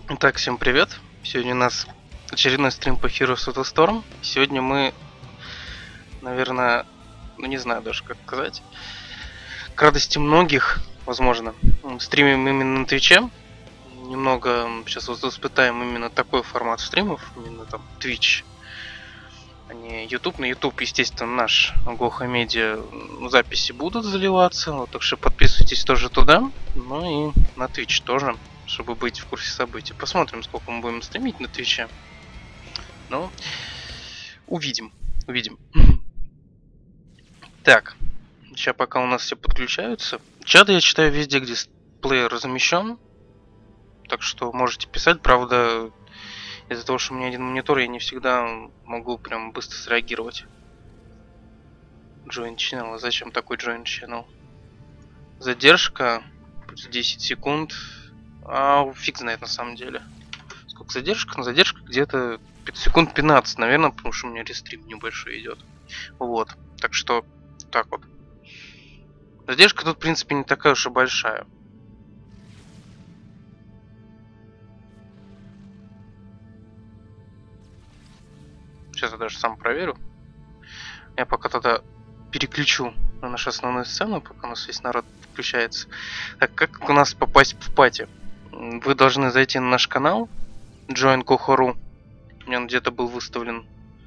Итак, всем привет! Сегодня у нас очередной стрим по Heroes of the Storm. Сегодня мы, наверное, не знаю даже как сказать, к радости многих, возможно, стримим именно на Твиче. Немного сейчас вот испытаем именно такой формат стримов, именно там Twitch, а не YouTube. На YouTube, естественно, наш Гоха Медиа записи будут заливаться, вот, так что подписывайтесь тоже туда, ну и на Twitch тоже, чтобы быть в курсе событий. Посмотрим, сколько мы будем стримить на Твиче. Ну, увидим. Так, сейчас пока у нас все подключаются. Чат я читаю везде, где плеер размещен. Так что можете писать. Правда, из-за того, что у меня один монитор, я не всегда могу прям быстро среагировать. Join channel. А зачем такой join channel? Задержка 10 секунд. А фиг знает на самом деле. Сколько задержка? Ну, задержка где-то секунд 15, наверное, потому что у меня рестрим небольшой идет. Вот. Так что так вот. Задержка тут, в принципе, не такая уж и большая. Сейчас я даже сам проверю. Я пока тогда переключу на нашу основную сцену, пока у нас весь народ включается. Так, как у нас попасть в пати? Вы должны зайти на наш канал Join Goha.ru. У меня он где-то был выставлен.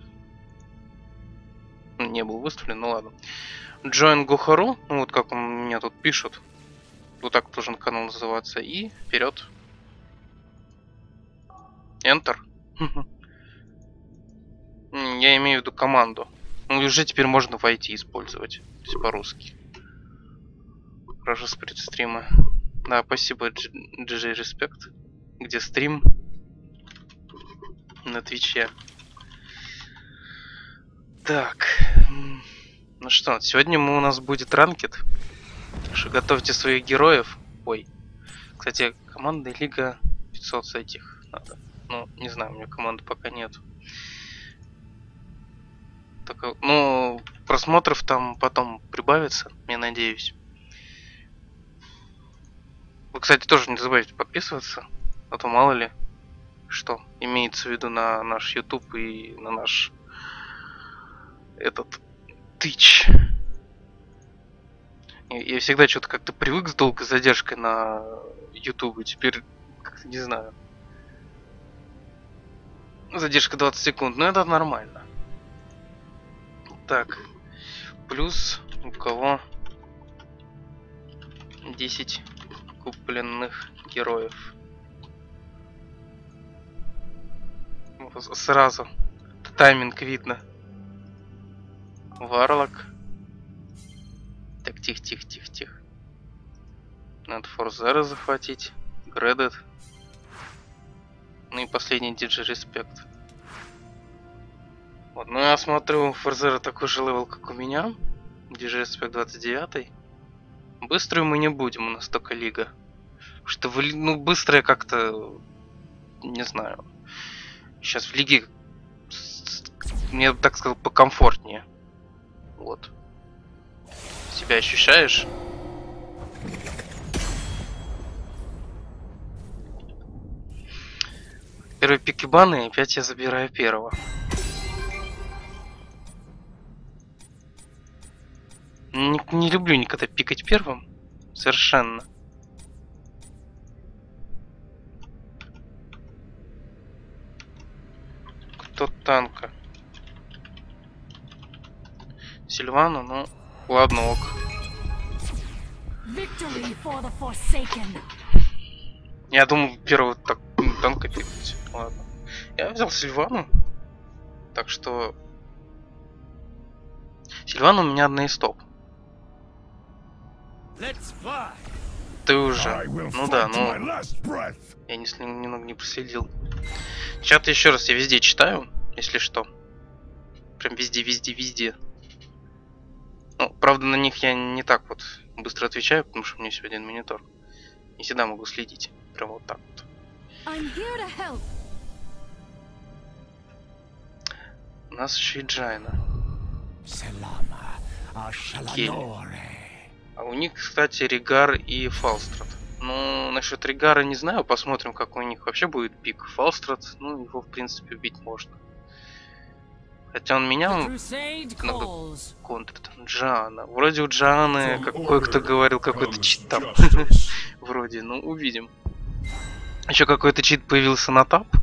Не был выставлен, ну ладно. Join Goha.ru, ну вот как у меня тут пишут. Вот так должен канал называться. И вперед. Enter. Я имею в виду команду. Ну, уже теперь можно войти использовать. То есть по-русски. Хорошо, сприт стрима. Да, спасибо, GG Respect. Где стрим? На Твиче. Так. Ну что, сегодня у нас будет ранкет. Так что готовьте своих героев. Ой. Кстати, команда Лига 500 с этих надо. Ну, не знаю, у меня команды пока нет. Так, ну, просмотров там потом прибавится, я надеюсь. Вы, кстати, тоже не забывайте подписываться, а то мало ли что имеется в виду на наш YouTube и на наш этот Twitch. Я всегда что-то как-то привык с долгой задержкой на YouTube, теперь как-то не знаю. Задержка 20 секунд, но это нормально. Так, плюс у кого 10 купленных героев. Сразу тайминг видно. Варлок. Так, тихо. Надо Форзера захватить. Гредет. Ну и последний DJ Respect. Вот, ну я смотрю, у Форзера такой же левел, как у меня. DJ Respect 29. Быструю мы не будем, у нас только лига. Что ну быстрая как-то, не знаю. Сейчас в лиге, мне так сказал, покомфортнее. Вот. Себя ощущаешь? Первый пик и баны, и опять я забираю первого. Не люблю никогда пикать первым. Совершенно. Кто танка? Сильвану, ну, ладно, ок. Я думал, первого так танка пикать. Ладно. Я взял Сильвану. Так что... Сильвана у меня одна из топ. Ты уже. Ну да, ну... Я немного не проследил. Чат еще раз я везде читаю, если что. Прям везде. Ну, правда, на них я не так вот быстро отвечаю, потому что у меня всего один монитор. Не всегда могу следить. Прям вот так вот. У нас еще и Джайна. Келли. А у них, кстати, Ригар и Фалстрад. Ну, насчет Ригара не знаю, посмотрим, как у них вообще будет пик. Фалстрад, ну, его, в принципе, убить можно. Хотя он меня иногда контрит. Джана. Вроде у Джаны, как кое-кто говорил, какой-то чит там. Вроде, ну, увидим. Еще какой-то чит появился на тап.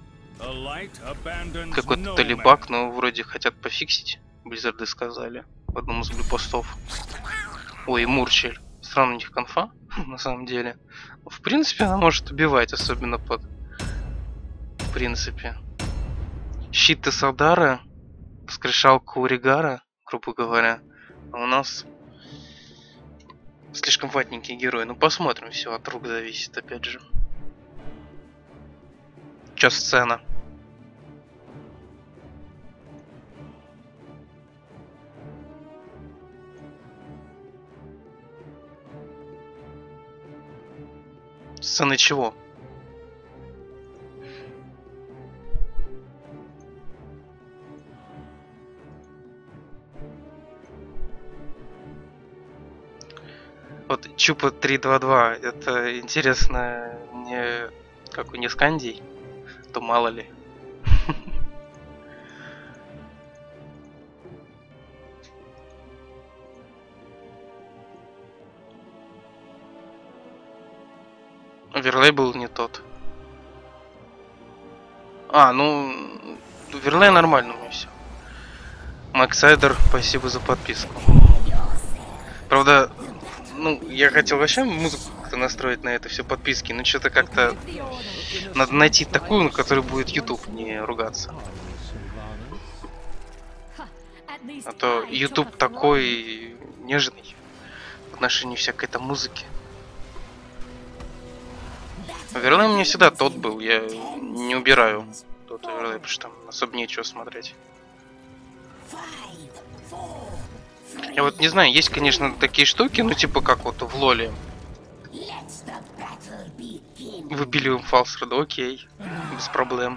Какой-то талибак, но вроде хотят пофиксить. Близзарды сказали в одном из блюпостов. Ой, Мурчель. Странная у них конфа, на самом деле. В принципе, она может убивать, особенно под... В принципе. Щит Тессадара, воскрешалка у Ригара, грубо говоря. А у нас слишком ватненький герой. Ну, посмотрим, все от рук зависит, опять же. Чё сцена? Сцены чего? Вот Чупа 322, это интересно не как у Нискандий, то мало ли. Верлей был не тот. А, ну, Верлей нормально у меня все. Максайдер, спасибо за подписку. Правда, ну, я хотел вообще музыку как-то настроить на это все подписки, но что-то как-то надо найти такую, на которой будет YouTube не ругаться. А то YouTube такой нежный в отношении всякой этой музыки. Верлей у меня всегда тот был, я не убираю тот Верлей, потому что там особо нечего смотреть. Я вот не знаю, есть, конечно, такие штуки, ну типа как вот в Лоле. Выпиливаем Фалстрада, окей, без проблем.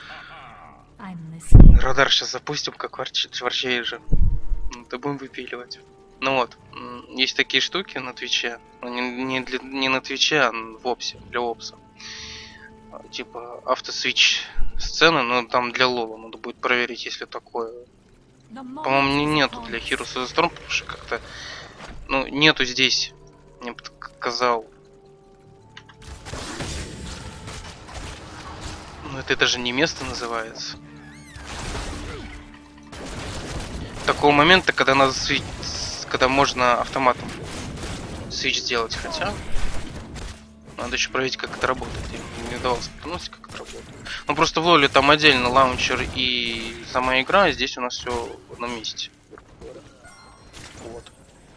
Радар сейчас запустим, как в же. Да будем выпиливать. Ну вот, есть такие штуки на Твиче, не на Твиче, а в Опсе, для Опса. Типа автосвич сцены, но там для Лола надо будет проверить, если такое. По-моему, нету для Heroes of the Storm, потому что как-то, ну, нету здесь, мне показал. Ну, это даже не место называется. Такого момента, когда надо когда можно автоматом свич сделать, хотя надо еще проверить, как это работает. Я не давался поносить, как это работает. Ну просто в Лоле там отдельно лаунчер и сама игра, а здесь у нас все в одном месте. Вот.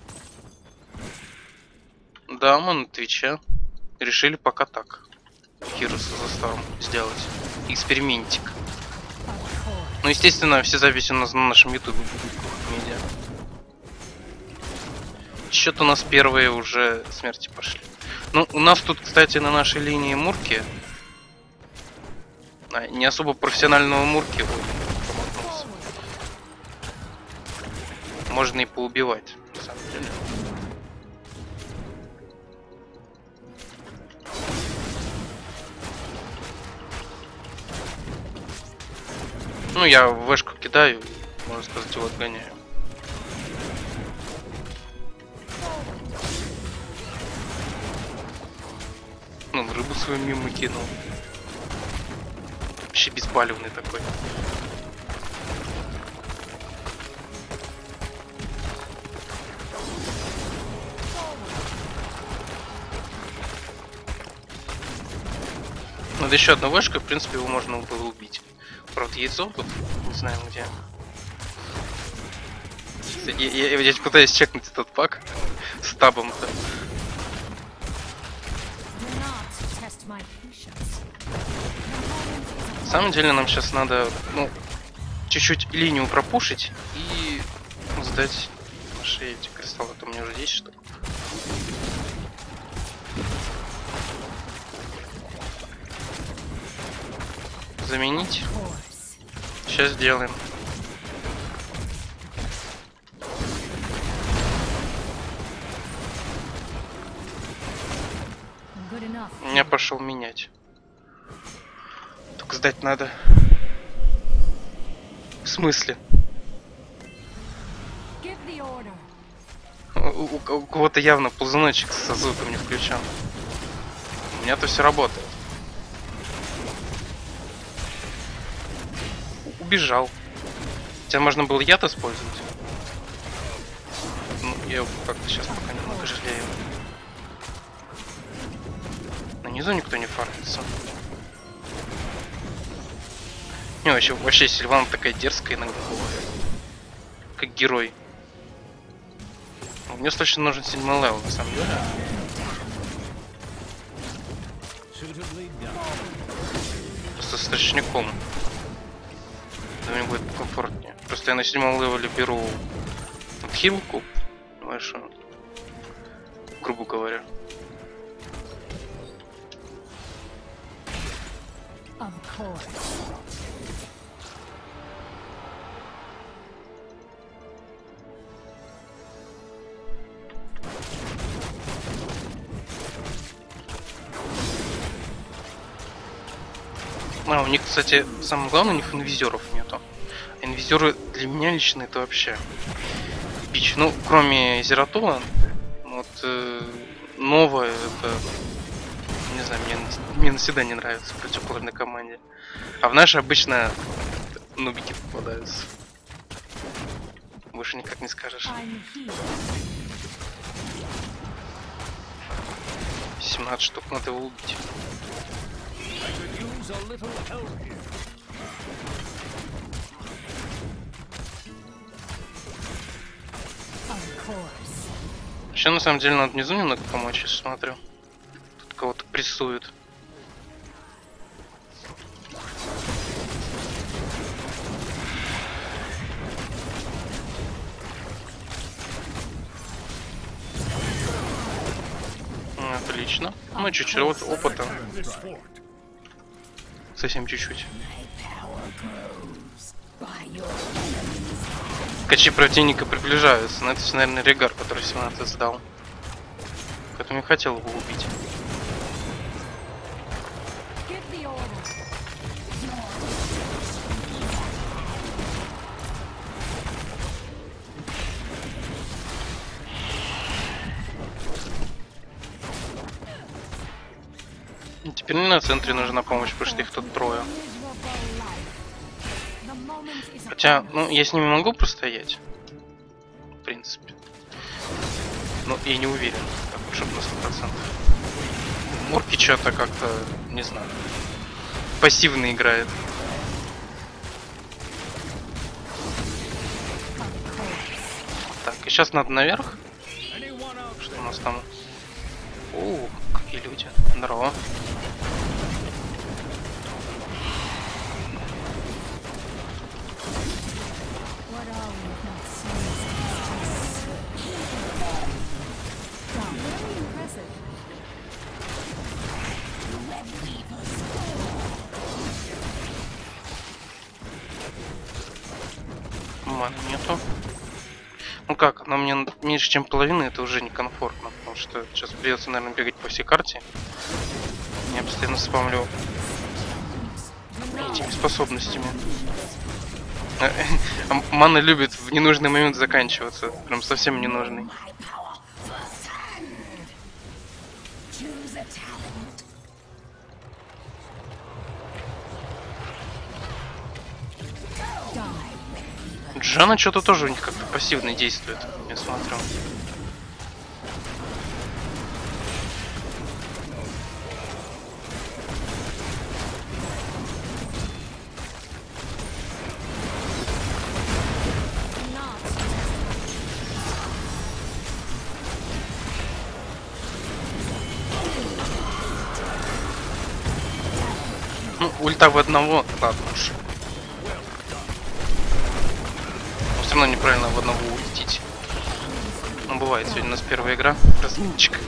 Да, мы на Твиче решили пока так. Heroes of the Storm сделать. Экспериментик. Ну, естественно, все записи у нас на нашем ютубе будут. Медиа. Что-то у нас первые уже смерти пошли. Ну, у нас тут, кстати, на нашей линии Мурки. Не особо профессионального Мурки. Можно и поубивать, на самом деле. Ну, я вешку кидаю, можно сказать, его отгоняю. Ну, рыбу свою мимо кинул. Вообще беспалевный такой. Надо еще одна вешка, в принципе, его можно было убить. Правда, яйцо тут, не знаю где. Я здесь пытаюсь чекнуть этот пак с табом-то. На самом деле нам сейчас надо, ну, чуть-чуть линию пропушить и сдать на шее эти кристаллы. Это у меня уже 10 штук. Заменить. Сейчас сделаем. Меня пошел менять. Только сдать надо. В смысле? У кого-то явно ползуночек со звуком не включен. У меня-то все работает. Убежал. Хотя можно было яд использовать. Ну, я его как-то сейчас пока немного жалею. На низу никто не фармится. Не, вообще Сильвана такая дерзкая иногда бывает. Как герой. Мне точно нужен 7-й левел, на самом деле. Просто с страшняком. Да мне будет комфортнее. Просто я на 7-м левеле беру хилку большую, грубо говоря. А, у них, кстати, самое главное, у них инвизоров нету. Инвизоры для меня лично это вообще бич. Ну, кроме Зератула, вот новое, это, не знаю, мне навсегда не нравится в противоположной команде. А в нашей обычно нубики попадаются. Больше никак не скажешь. 17 штук, надо его убить. Еще на самом деле надо внизу немного помочь, я смотрю. Тут кого-то прессуют. Отлично. Ну, чуть-чуть вот опыта. Совсем чуть-чуть. Качи противника приближаются. Но это, наверное, Регар, который 17 сдал. Поэтому я хотел его убить. Теперь мне на центре нужна помощь, потому что их тут трое. Хотя, ну, я с ними могу простоять. В принципе. Но я не уверен, так, чтобы на 100%. Мурки что-то как-то, не знаю, пассивно играет. Так, и сейчас надо наверх. Что у нас там? О, какие люди. Здорово. Маны нету. Ну как, она мне меньше, чем половина, это уже некомфортно, потому что сейчас придется, наверное, бегать по всей карте. Я постоянно спамлю этими способностями. Мана любит в ненужный момент заканчиваться, прям совсем ненужный. Джана что-то тоже у них как-то пассивно действует, я смотрю. Ну, ульта в одного, ладно уж. Все равно неправильно в одного улететь. Ну, бывает, сегодня у нас первая игра. Разминчик.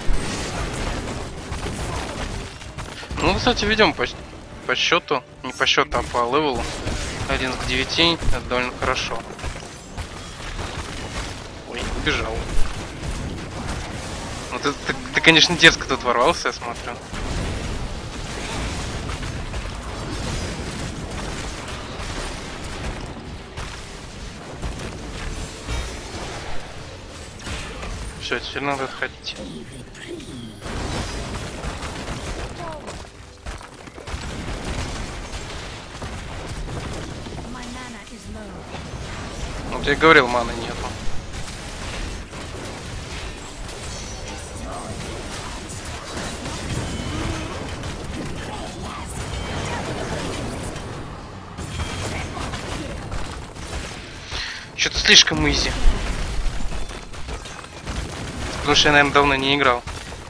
Ну, кстати, ведем по счету. Не по счету, а по левелу. 1 к 9. Это довольно хорошо. Ой, убежал. Ну ты, конечно, дерзко тут ворвался, я смотрю. Все, теперь надо отходить. Вот я говорил, маны нету. Что-то слишком изи. Потому что я, наверное, давно не играл.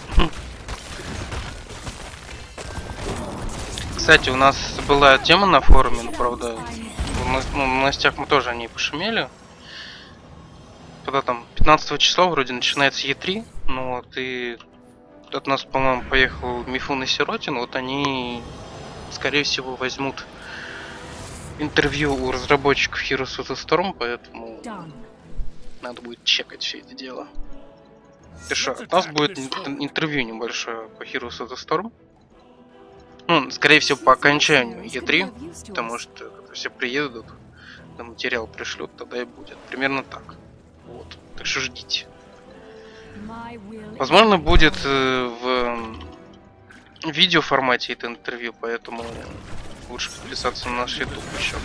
Кстати, у нас была тема на форуме, но, правда, в новостях мы тоже о ней пошумели. Когда там 15 числа вроде начинается E3, ну вот, и от нас, по-моему, поехал Мифун и Сиротин, вот они, скорее всего, возьмут интервью у разработчиков Heroes of the Storm, поэтому надо будет чекать все это дело. Ты шо, у нас будет интервью небольшое по Heroes of the Storm. Ну, скорее всего, по окончанию E3, потому что когда все приедут, на материал пришлют, тогда и будет. Примерно так. Вот. Так что ждите. Возможно, будет в видео формате это интервью, поэтому лучше подписаться на наш YouTube еще.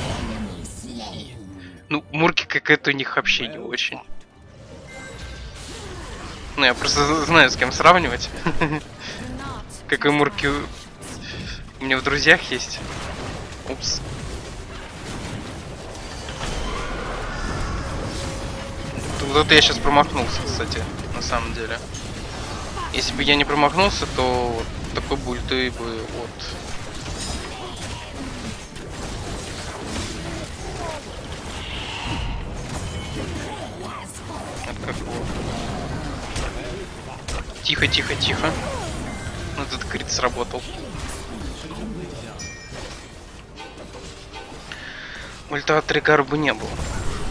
Ну, мурки какая-то у них вообще не очень. Ну, я просто знаю, с кем сравнивать. Какой мурки у меня в друзьях есть. Упс. Вот это я сейчас промахнулся, кстати, на самом деле. Если бы я не промахнулся, то вот такой бульты бы вот. Это как вот. Тихо, тихо, тихо. Вот этот крит сработал. Ульта от Тригар бы не было.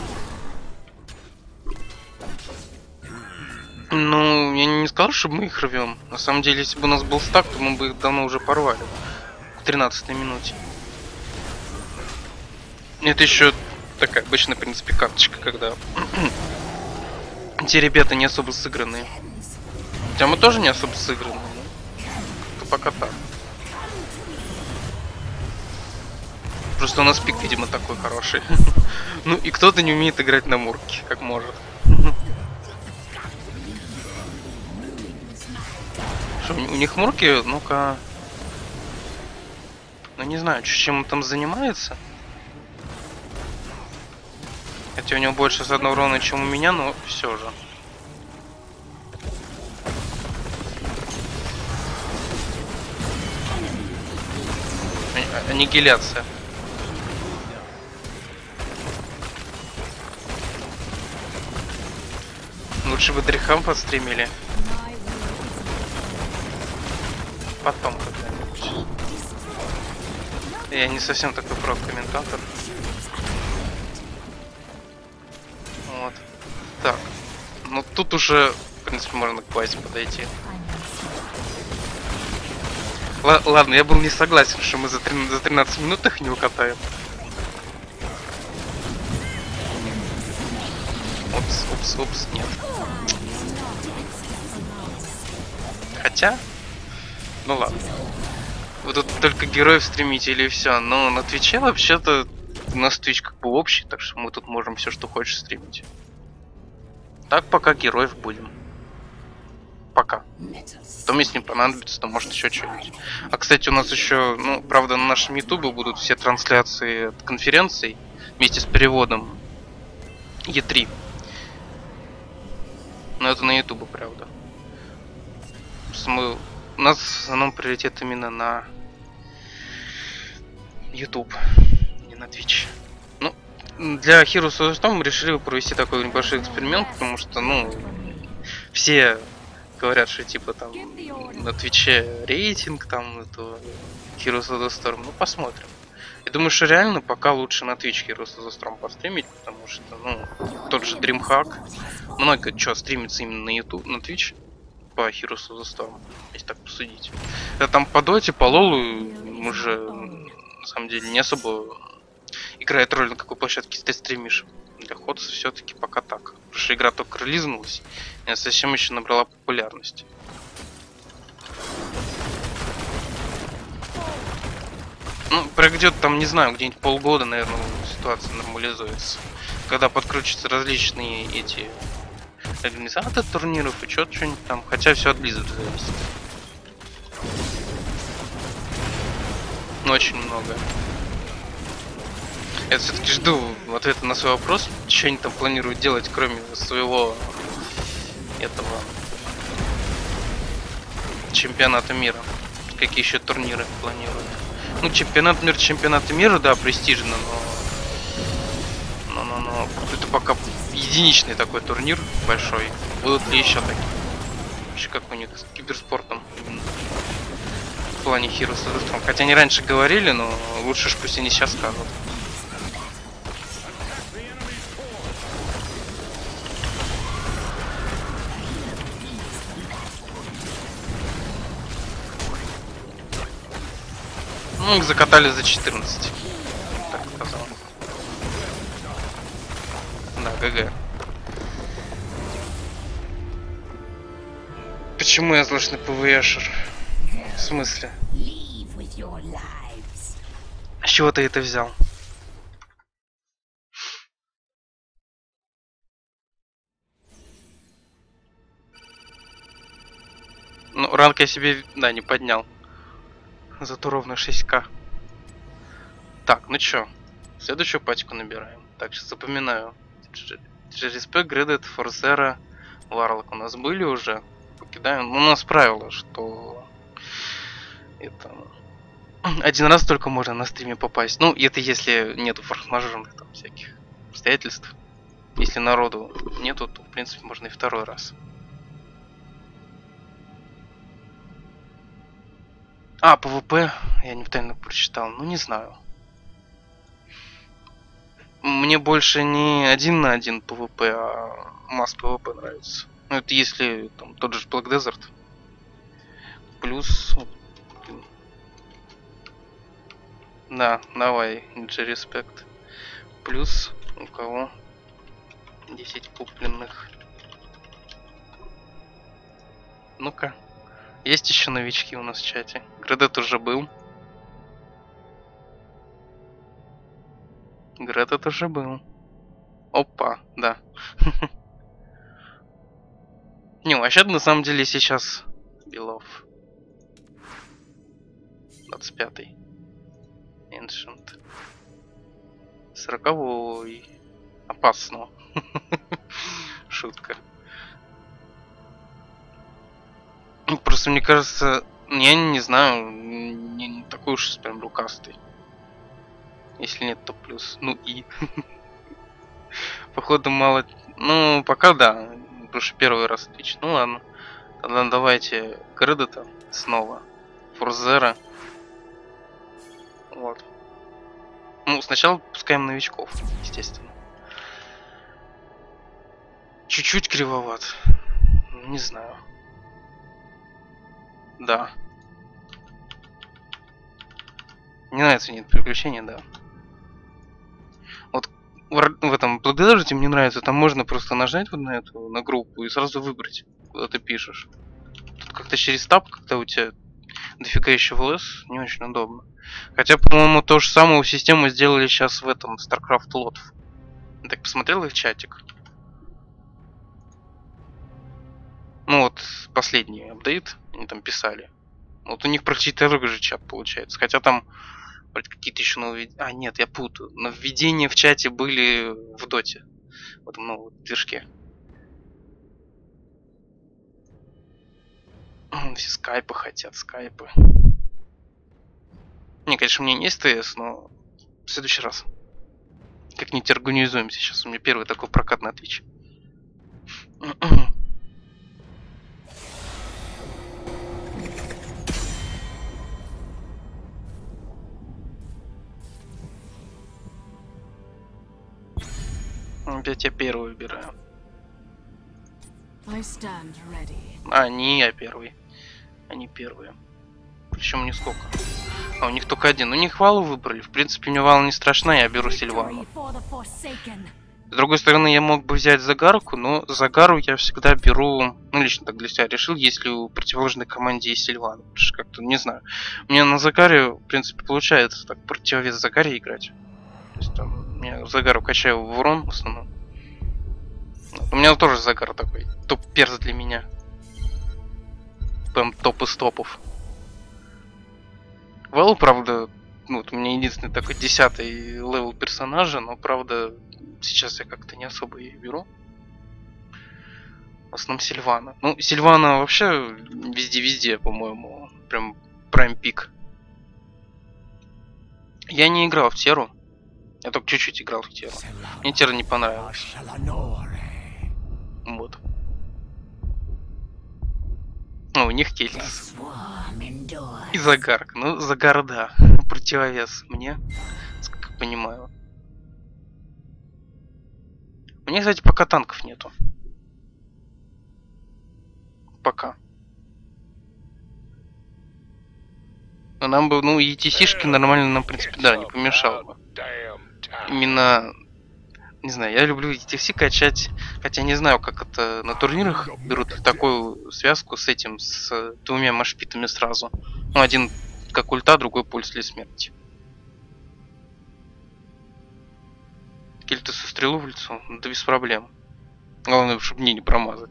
Ну, я не сказал, что мы их рвем. На самом деле, если бы у нас был стак, то мы бы их давно уже порвали. К 13-й минуте. Это еще такая обычная, в принципе, карточка, когда те ребята не особо сыгранные. Хотя мы тоже не особо сыгранные, но пока так. Просто у нас пик, видимо, такой хороший. Ну и кто-то не умеет играть на мурке, как может. Что, у них мурки, ну-ка... Ну не знаю, чем он там занимается. Хотя у него больше с одного урона, чем у меня, но все же. Аннигиляция. Лучше бы Дрихам подстримили. Потом когда-нибудь. Я не совсем такой про-комментатор. Вот. Так. Ну тут уже, в принципе, можно к базе подойти. Ладно, я был не согласен, что мы за 13 минут их не укатаем. Упс, нет. Хотя, ну ладно. Вы тут только героев стримите или все. Но на Твиче вообще-то у нас Твич как бы общий, так что мы тут можем все, что хочешь, стримить. Так пока героев будем. Пока. Потом, если не понадобится, то может еще что-нибудь. А кстати, у нас еще, ну, правда, на нашем ютубе будут все трансляции от конференций вместе с переводом E3. Но это на ютубе, правда. У нас в основном приоритет именно на YouTube, не на Twitch. Ну, для Heroes of the Storm мы решили провести такой небольшой эксперимент, потому что, ну, все говорят, что типа там на Твиче рейтинг, там, это Heroes of the Storm. Ну, посмотрим. Я думаю, что реально пока лучше на Twitch Heroes of the Storm постримить, потому что, ну, тот же DreamHack, много чего стримится именно на YouTube, на Twitch. по Heroes of the Storm, если так посудить. Это там по доте, по лолу уже на самом деле не особо играет роль, на какой площадке ты стримишь. Для Ходса все-таки пока так. Потому что игра только релизнулась, и она совсем еще набрала популярность. Ну, пройдет там, не знаю, где-нибудь полгода, наверное, ситуация нормализуется. Когда подкрутятся различные эти организаторы турниров и что-нибудь там. Хотя все от Blizzard зависит. Но очень много. Я все-таки жду ответа на свой вопрос, что они там планируют делать, кроме своего этого чемпионата мира. Какие еще турниры планируют. Ну, чемпионат мира, да, престижно, но это пока единичный такой турнир большой. Будут ли еще такие? Еще как у них с киберспортом в плане Heroes of the Storm. Хотя они раньше говорили, но лучше ж пусть они сейчас скажут. Ну, их закатали за 14. Так сказал. Да, ГГ. Почему я злостный ПВЕшер? В смысле? С чего ты это взял? Ну, ранг я себе, да, не поднял. Зато ровно 6к. Так, ну чё? Следующую пачку набираем. Так, сейчас запоминаю. Респект, Гредет, Форзера, Варлок у нас были уже. Покидаем. Ну, у нас правило, что это один раз только можно на стриме попасть. Ну, это если нету форс-мажорных там всяких обстоятельств. Если народу нету, то в принципе можно и второй раз. А, ПВП я неправильно прочитал. Ну, не знаю. Мне больше не 1 на 1 ПВП, а масс ПВП нравится. Ну, это если там тот же Black Desert. Плюс... Да, давай, Ninja Respect. Плюс у кого 10 купленных. Ну-ка. Есть еще новички у нас в чате. Гредет уже был. Гредет уже был. Опа, да. Не, вообще на самом деле сейчас Белов. 25-й. Ancient. 40-й. Опасно. Шутка. Просто мне кажется, я не знаю, не такой уж прям рукастый. Если нет, то плюс. Ну и. Походу мало. Ну, пока да. Потому что первый раз отлично. Ну ладно. Тогда давайте Гредета снова. Форзера. Вот. Ну, сначала пускаем новичков, естественно. Чуть-чуть кривоват. Не знаю. Да. Не нравится нет приключения, да. Вот в этом благодарности мне нравится, там можно просто нажать вот на группу и сразу выбрать, куда ты пишешь. Тут как-то через таб, когда у тебя дофига еще в ЛС, не очень удобно. Хотя, по-моему, то же самое у системы сделали сейчас в этом StarCraft Lot. Я так посмотрел их чатик. Ну вот, последний апдейт, они там писали. Вот у них практически такой же чат получается. Хотя там вроде какие-то еще новые... А, нет, я путаю. Нововведения в чате были в доте. В этом новом движке. Все скайпы хотят, скайпы. Не, конечно, у меня не СТС, но в следующий раз. Как-нибудь организуемся. Сейчас у меня первый такой прокатный Twitch. Опять я первый выбираю. А, не я первый. Они первые. Причем не сколько. А у них только один. У них Валу выбрали. В принципе, мне Вала не страшна, я беру Сильвану. С другой стороны, я мог бы взять Загарку, но Загару я всегда беру, ну, лично так для себя решил, если у противоположной команде есть Сильвана. Потому что как-то, не знаю. Мне на Загаре, в принципе, получается так противовес Загаре играть. То есть там я Загару качаю в урон в основном. У меня тоже Загар такой. Топ-перс для меня. Прям топ из топов. Валу, правда, ну, вот у меня единственный такой 10-й левел персонажа, но, правда, сейчас я как-то не особо ее беру. В основном Сильвана. Ну, Сильвана вообще везде-везде, по-моему. Прям прайм пик. Я не играл в Теру. Я только чуть-чуть играл в Теру. Мне Тера не понравилась. Вот. Ну, у них Кельтс. И Загарк. Ну, Загар, да. Противовес мне, как понимаю. У меня, кстати, пока танков нету. Пока. Но нам бы, ну, ETC-шки нормально нам, в принципе, да, не помешало бы. Именно, не знаю, я люблю ETC качать, хотя не знаю, как это на турнирах берут такую связку с этим, с двумя машпитами сразу. Ну, один как ульта, другой пульс для смерти. Кельтусу стрелу в лицо, да без проблем. Главное, чтобы мне не промазать.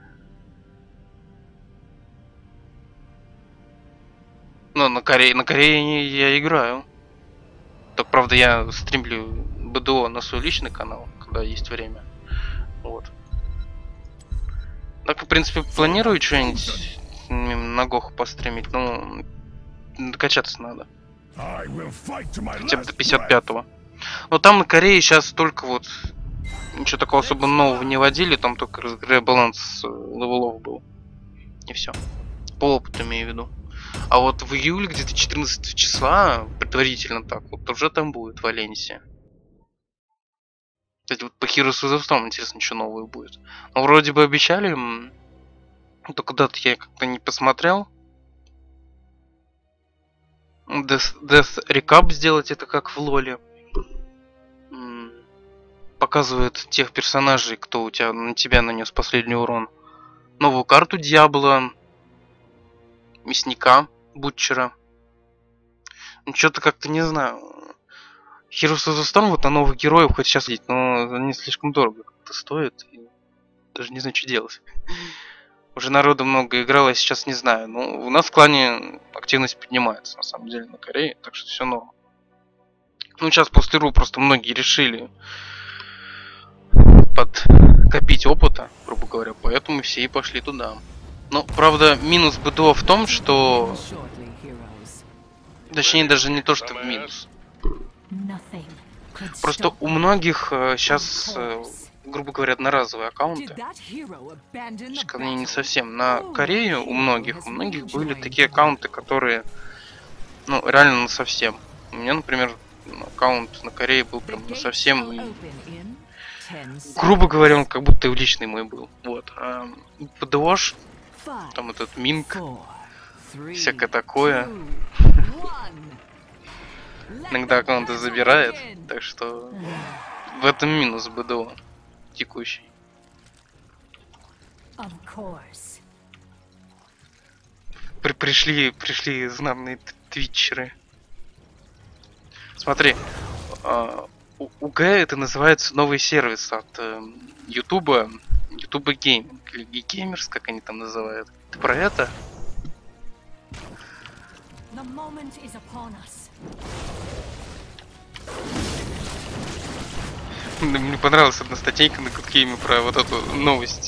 Но на Корее я играю. Так, правда, я стримлю БДО на свой личный канал, когда есть время. Вот. Так, в принципе, планирую что-нибудь на Гоху постримить, но докачаться надо. Хотя бы до 55-го. Но там на Корее сейчас только вот ничего такого особо нового не вводили, там только ребаланс левелов был. И все. По опыту имею в виду. А вот в июле, где-то 14 числа, предварительно так, вот уже там будет Валенсия. Кстати, вот по Heroes of the Storm интересно, что новое будет. Ну, вроде бы обещали, то когда-то я как-то не посмотрел. Death Recap сделать это как в Лоле. Показывает тех персонажей, кто у тебя на тебя нанес последний урон. Новую карту Диабло. Мясника, Бутчера. Ну, что-то как-то не знаю. Heroes of the Storm вот на новых героев хоть сейчас есть, но они слишком дорого как-то стоят. И даже не знаю, что делать. Уже народу много играло, я сейчас не знаю. Ну, у нас в клане активность поднимается, на самом деле, на Корее, так что все норм. Ну, сейчас после РУ просто многие решили подкопить опыта, грубо говоря, поэтому все и пошли туда. Ну, правда, минус БДО в том, что... Точнее, даже не то, что в минус. Просто у многих сейчас, грубо говоря, одноразовые аккаунты. Они не совсем. На Корею у многих были такие аккаунты, которые, ну, реально на совсем. У меня, например, аккаунт на Корее был прям на совсем. И, грубо говоря, он как будто и личный мой был. Вот. А ПДОш, там этот Минк, всякое такое. Иногда аккаунты забирает, так что в этом минус БДО текущий. Пришли знамные твитчеры. Смотри, УГ это называется новый сервис от Ютуба, Ютуба Гейминг или Геймерс, как они там называют. Ты про это? Мне понравилась одна статейка на Куткейме про вот эту новость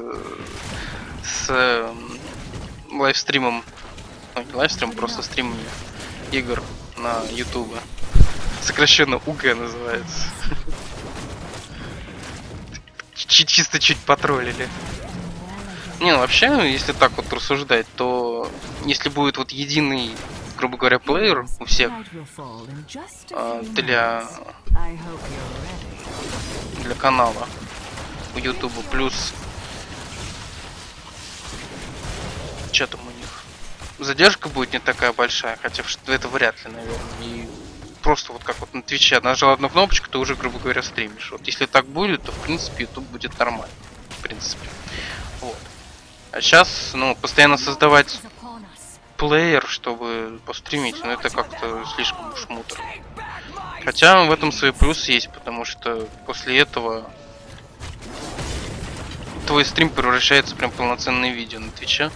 с лайвстримом, ну не лайвстрим, просто стримом игр на Ютубе. Сокращенно УГ называется. Чисто чуть потроллили. Не, ну вообще, если так вот рассуждать, то если будет вот единый, грубо говоря, плеер у всех для канала у Ютуба, плюс Что там у них? Задержка будет не такая большая, хотя это вряд ли, наверное. И просто вот как вот на Твиче нажал одну кнопочку, ты уже, грубо говоря, стримишь. Вот если так будет, то в принципе YouTube будет нормально. В принципе. Вот. А сейчас, ну, постоянно создавать плеер, чтобы постримить, ну это как-то слишком уж муторно. Хотя в этом свои плюсы есть, потому что после этого твой стрим превращается в прям полноценное видео на Твиче.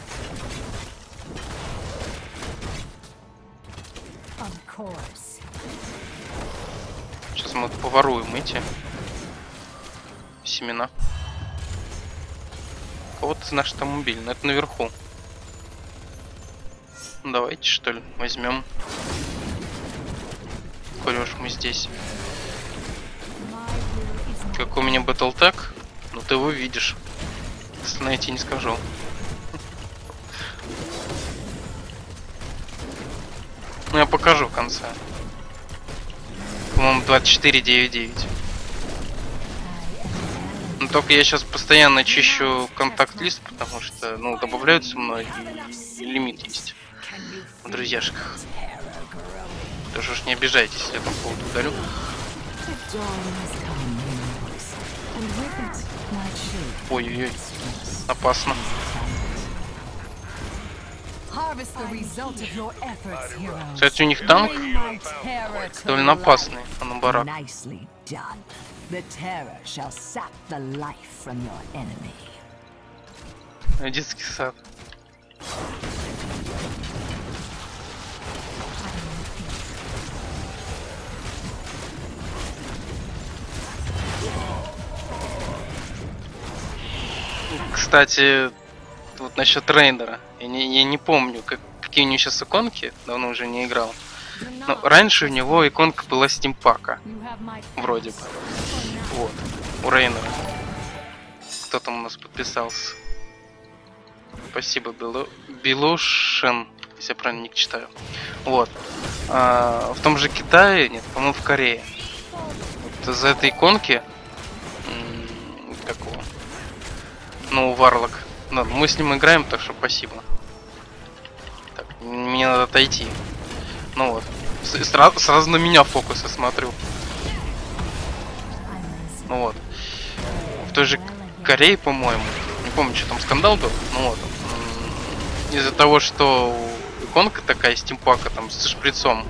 Сейчас мы поворуем эти семена. Вот наш автомобиль, но это наверху. Давайте что ли возьмем. Коль уж мы здесь. Какой у меня Battletech? Ну ты его видишь. Остальное я тебе не скажу. Ну я покажу в конце. По-моему 24.9.9. Но только я сейчас постоянно чищу контакт-лист, потому что, ну, добавляются многие, и лимит есть в друзьяшках. Тоже уж не обижайтесь, если я там кого-то ударю. Ой-ой-ой, опасно. Кстати, у них танк довольно опасный, а на барак. Детский сад. Кстати, вот насчет рейдера. Я не помню, какие у него сейчас иконки, давно уже не играл. Но раньше у него иконка была стимпака. Вроде бы. Вот. У Рейнера. Кто там у нас подписался? Спасибо, Белушин, если я правильно ник читаю. Вот. В том же Китае, нет, по-моему, в Корее. Вот из-за этой иконки. Какого? Ну, Варлок. Да, мы с ним играем, так что спасибо. Так, мне надо отойти. Ну вот. Сразу на меня фокус, я смотрю. Ну вот. В той же Корее, по-моему. Не помню, что там скандал был. Ну вот. Из-за того, что иконка такая стимпака там со шприцом.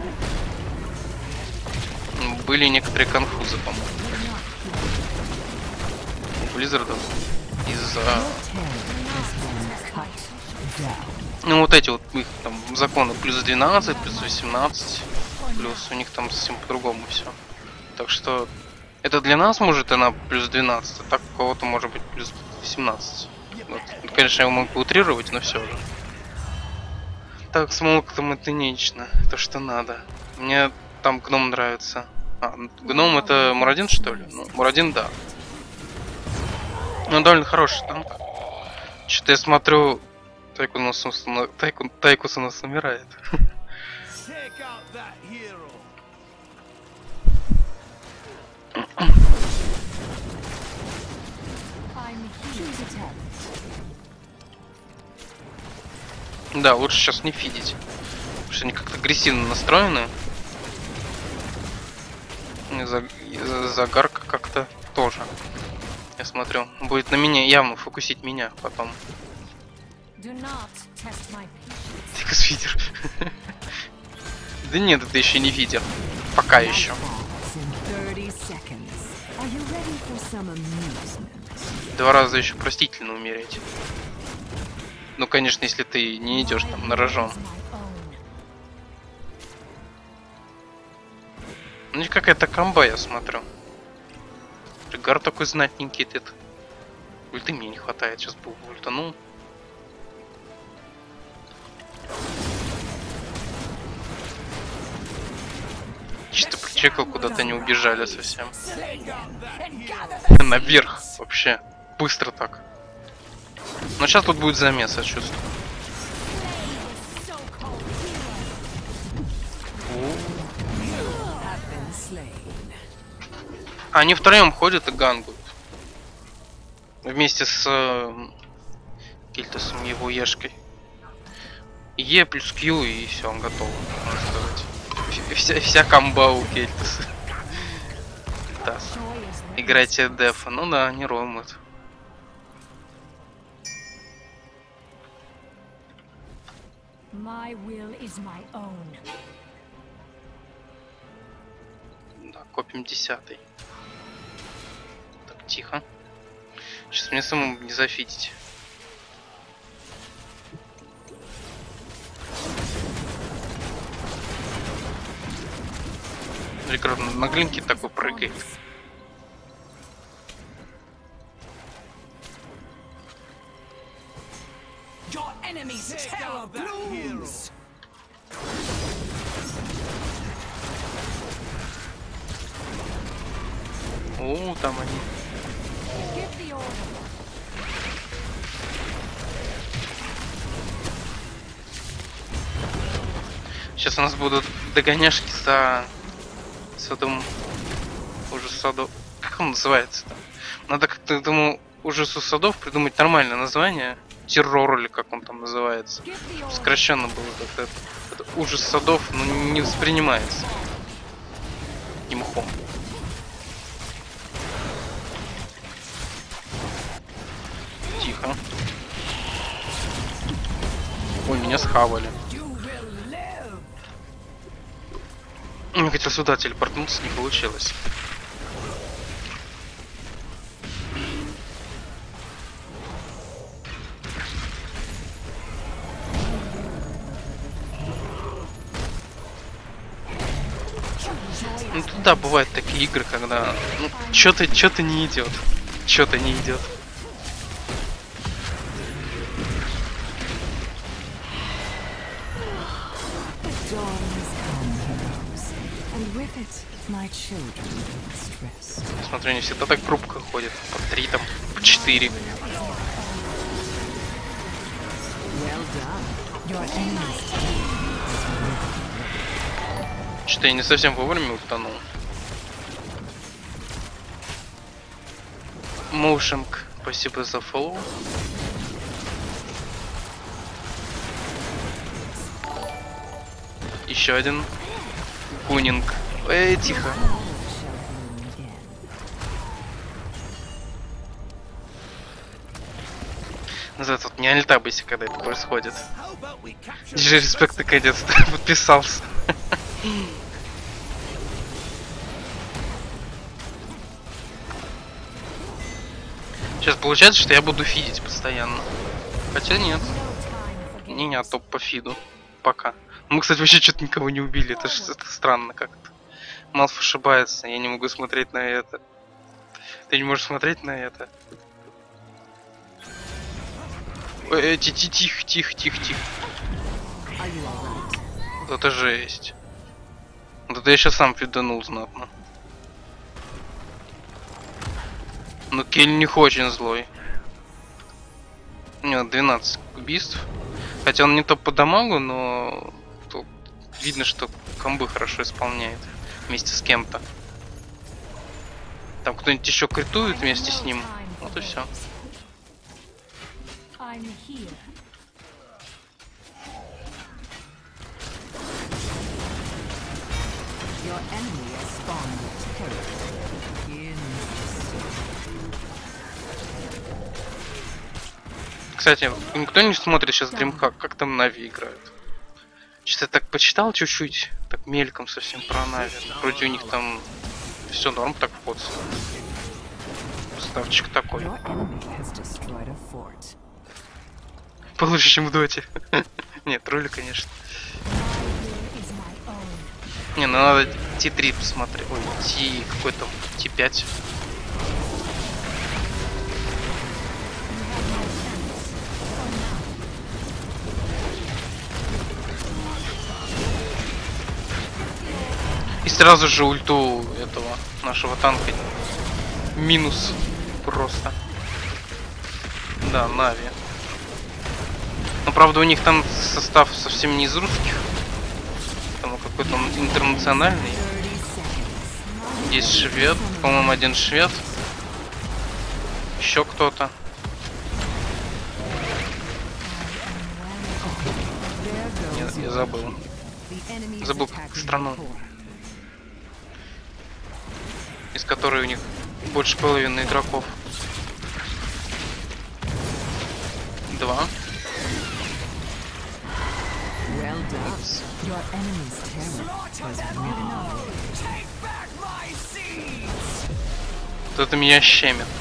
Были некоторые конфузы, по-моему. У Blizzard из-за... Ну вот эти вот их там законы плюс 12, плюс 18, плюс у них там совсем по-другому все. Так что это для нас может она плюс 12, а так у кого-то может быть плюс 17. Вот. Конечно, я могу утрировать, но все же. Так, с молотом это нечто, то что надо. Мне там гном нравится. Гном это Мурадин, что ли? Ну, Мурадин, да. Ну, довольно хороший танк. Что-то я смотрю, Тайкус у нас умирает. Да, лучше сейчас не фидить. Потому что они как-то агрессивно настроены. Загарка как-то тоже. Я смотрю, будет на меня явно фокусить меня потом. Тикс-фидер. Да нет, это еще не фидер. Пока еще. Два раза еще простительно умереть. Ну, конечно, если ты не идешь там на рожон. Ну, какая-то комба, я смотрю. Ригар такой знатненький этот. Ульты мне не хватает, сейчас бы ультанул. Чисто прочекал, куда-то не убежали совсем. Наверх вообще. Быстро так. Но сейчас тут будет замес, я чувствую. Они втроем ходят и гангуют. Вместе с Кильтосом, его ешкой. Е плюс Q, и все, он готов, можно сказать. Вся комба у Кельтаса. Да. Играйте дефа. Ну да, не ромают. Да, копим 10-й. Так, тихо. Сейчас мне самому не зафитить. Рекорд на глинке такой прыгает. О, там они. Сейчас у нас будут догоняшки за садом. Уже садов. Как он называется-то? Надо как-то, думаю, ужасу садов придумать нормальное название. Террор или как он там называется. Сокращенно было как-то. Это ужас садов, но не воспринимается. И мхом. Тихо. Ой, меня схавали. Я хотел сюда телепортнуться, не получилось. Ну туда бывают такие игры, когда ну, что-то не идет. Что-то не идет. Смотрю, они всегда так группка ходят. По 3, там, по 4. Что-то я не совсем вовремя утонул. Моушинг, спасибо за фоллоу. Еще один. Гунинг. Тихо. Называется, вот не альтабайся, когда это происходит. Держи респект, наконец-то подписался. Сейчас получается, что я буду фидить постоянно. Хотя нет. Не, топ по фиду. Пока. Мы, кстати, вообще что-то никого не убили. Это странно как-то. Малф ошибается. Я не могу смотреть на это. Ты не можешь смотреть на это. Тихо. Вот это жесть. Вот это я сейчас сам фиданул знатно. Но Кельних очень злой. У него 12 убийств. Хотя он не топ по дамагу, но тут видно, что комбы хорошо исполняет вместе с кем-то. Там кто-нибудь еще критует вместе с ним. Вот и все. Кстати, никто не смотрит сейчас Dreamhack, как там Нави играют. Что-то я так почитал чуть-чуть, так мельком совсем про Нави. Вроде у них там все норм, так вход. Ставчик такой. Получше, чем в доте. Нет, тролли, конечно. Не, ну надо T3 посмотреть. Ой, T какой-то T5. И сразу же ульту этого нашего танка. Минус просто. Да, Нави. Но правда у них там состав совсем не из русских. Там какой-то он интернациональный. Есть швед, по-моему, один швед. Еще кто-то. Я забыл. Забыл страну, из которой у них больше половины игроков. 2. Кто-то меня щемит тут.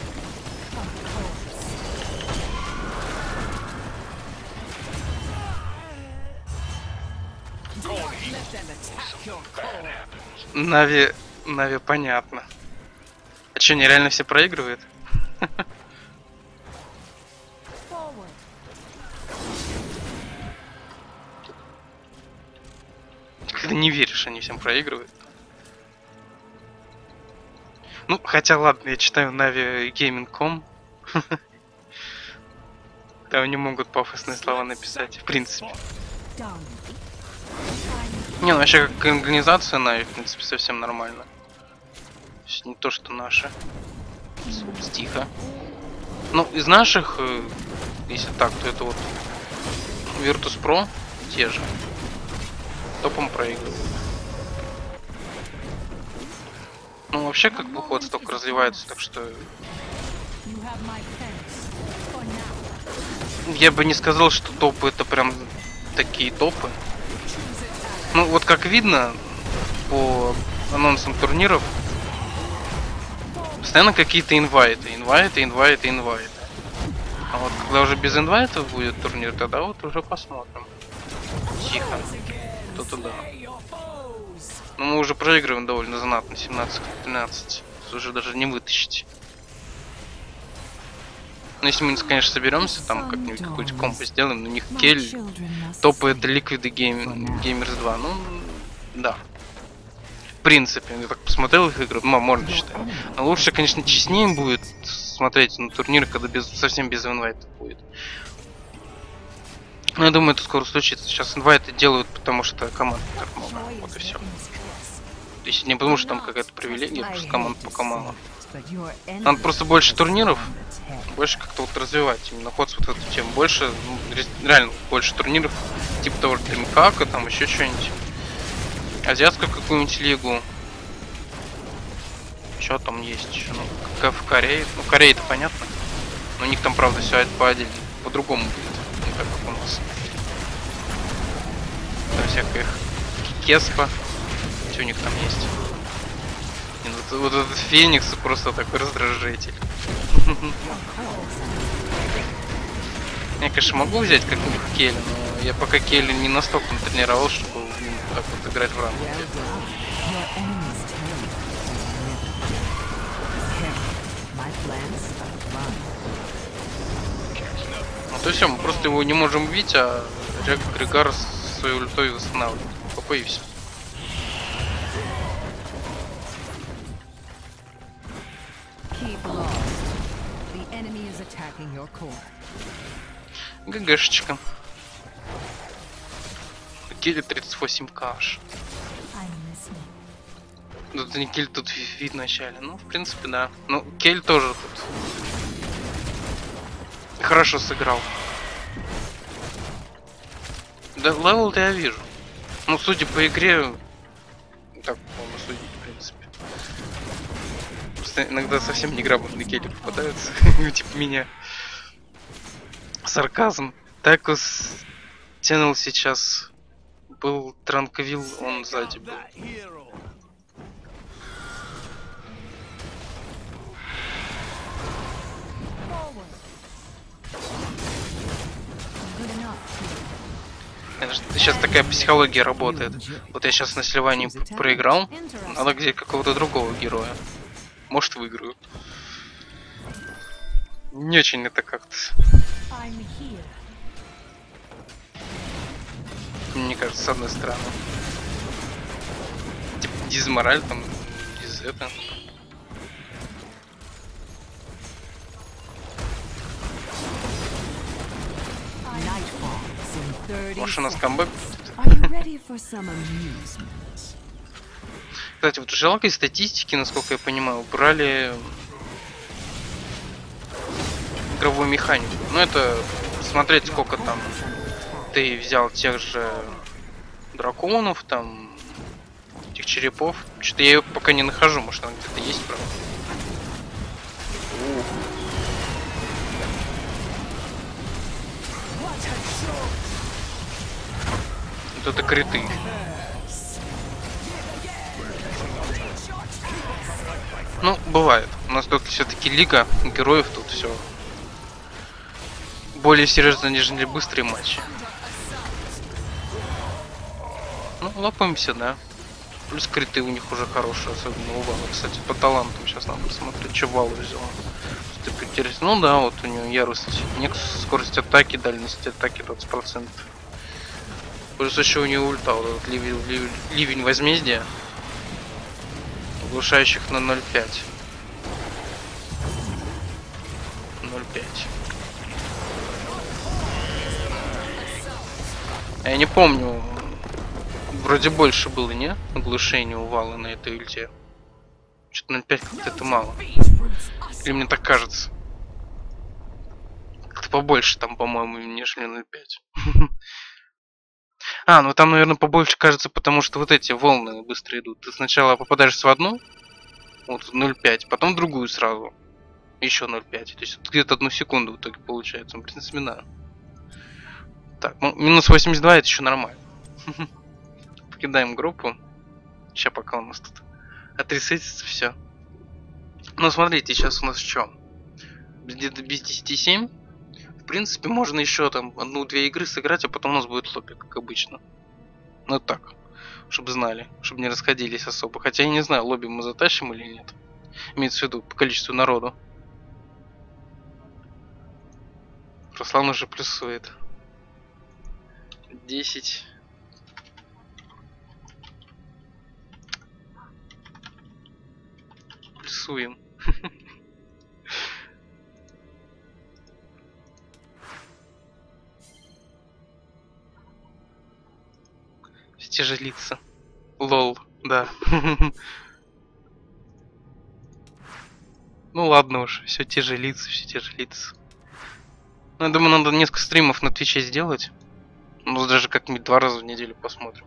Нави понятно. А что, нереально все проигрывают? Когда не веришь, они всем проигрывают. Ну, хотя ладно, я читаю navigaming.com. Там они могут пафосные слова написать, в принципе. Не, ну вообще как организация Нави, в принципе, совсем нормально. Не то, что наши. Тихо. Ну, из наших, если так, то это вот Virtus.pro, те же. Топом проигрывают. Ну, вообще, как бы ход только развивается, так что... Я бы не сказал, что топы это прям такие топы. Ну, вот как видно по анонсам турниров, постоянно какие-то инвайты. А вот когда уже без инвайтов будет турнир, тогда вот уже посмотрим. Тихо. Кто-то да. Но мы уже проигрываем довольно знатно, 17-13. Уже даже не вытащить. Но если мы, конечно, соберемся, там как-нибудь какой-то комп сделаем, на них кель, топы это Liquid и Gamers 2, ну, да. В принципе, я так посмотрел их игры, ну, можно считать. Но лучше, конечно, честнее будет смотреть на турниры, когда совсем без инвайта будет. Но я думаю, это скоро случится. Сейчас инвайты делают, потому что команд так много. Вот и все. То есть не потому, что там какая-то привилегия, потому что команд пока мало. Надо просто больше турниров, больше как-то вот развивать именно ход вот эту тему. Больше, ну, реально, больше турниров, типа того же Dreamhack, там еще что-нибудь. Азиатскую какую-нибудь лигу. Что там есть еще? Ну, как в Корее. Ну, Корея это понятно. Но у них там, правда, все по отдельно. По-другому будет. Не так, как у нас. Там всяких Кеспа. Что у них там есть? И вот этот Феникс просто такой раздражитель. Я, конечно, могу взять как-нибудь Келли, но я пока Келли не настолько тренировал, чтобы так вот играть в ранге. Ну то все, мы просто его не можем убить, а Регар свою ультой восстанавливает. ПП и все. ГГшечка. Келли 38к аж. Тут не Кель, тут вид в начале. Ну, в принципе, да. Ну, Кель тоже тут хорошо сыграл. Да, левел-то я вижу. Ну, судя по игре, так можно судить, в принципе. Просто иногда совсем неграмотные Келли попадаются. Типа меня. Сарказм. Такус тянул сейчас. Был Транквилл, он сзади был. Сейчас такая психология работает. Вот я сейчас на сливании проиграл, надо где какого-то другого героя. Может, выиграю. Не очень это как-то. Мне кажется, с одной стороны. Типа дизмораль там, из это. Может, у нас камбэк будет? Кстати, вот в жалкой статистике, насколько я понимаю, убрали игровую механику. Ну, это смотреть, сколько там ты взял тех же драконов, там, этих черепов. Что-то я ее пока не нахожу, может она где-то есть, правда. Вот это криты. Ну, бывает. У нас тут все-таки лига героев, тут все более серьезно, нежели быстрые матчи. Ну, лопаемся, да. Плюс криты у них уже хорошие, особенно у Вала. Кстати, по талантам сейчас надо посмотреть, что Вал взял. Что интересно. Ну да, вот у него ярость, Нексус, скорость атаки, дальность атаки 20%. Плюс еще у него ульта, вот этот ливень возмездия, оглушающих на 0.5. 0.5. Я не помню, вроде больше было, не? Оглушение у Вала на этой ульте. Что-то 0.5 как-то это мало. Или мне так кажется. Как-то побольше там, по-моему, нежели 0.5. А, ну там, наверное, побольше кажется, потому что вот эти волны быстро идут. Ты сначала попадаешь в одну, вот 0.5, потом в другую сразу. Еще 0.5. То есть где-то 1 секунду в итоге получается. В принципе, да. Так, ну, минус 82 это еще нормально. Покидаем группу. Сейчас пока у нас тут отресетится все. Ну, смотрите, сейчас у нас что? Где-то без 10.7. В принципе, можно еще там 1-2 игры сыграть, а потом у нас будет лобби, как обычно. Ну так, чтобы знали, чтобы не расходились особо. Хотя я не знаю, лобби мы затащим или нет. Имеется в виду по количеству народу. Руслан уже плюсует. 10. Плюсуем. Все те же лица. Лол, да. Ну ладно уж, все те же лица, все те же лица. Ну, я думаю, надо несколько стримов на Твиче сделать. Ну, даже как-нибудь 2 раза в неделю посмотрим.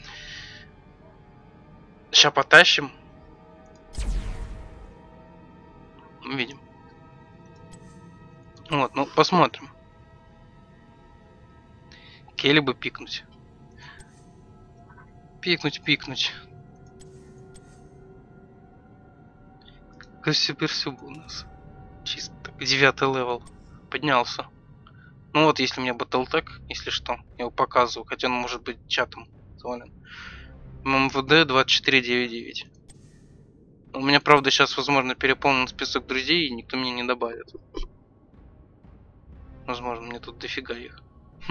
Сейчас потащим. Увидим. Вот, ну, посмотрим. Келли бы пикнуть. Пикнуть. Какой суперсюб у нас. Чисто 9 левел. Поднялся. Ну вот, если у меня Battletech, если что, я его показываю. Хотя он может быть чатом завален. МВД 2499. У меня, правда, сейчас, возможно, переполнен список друзей, и никто мне не добавит. Возможно, мне тут дофига их.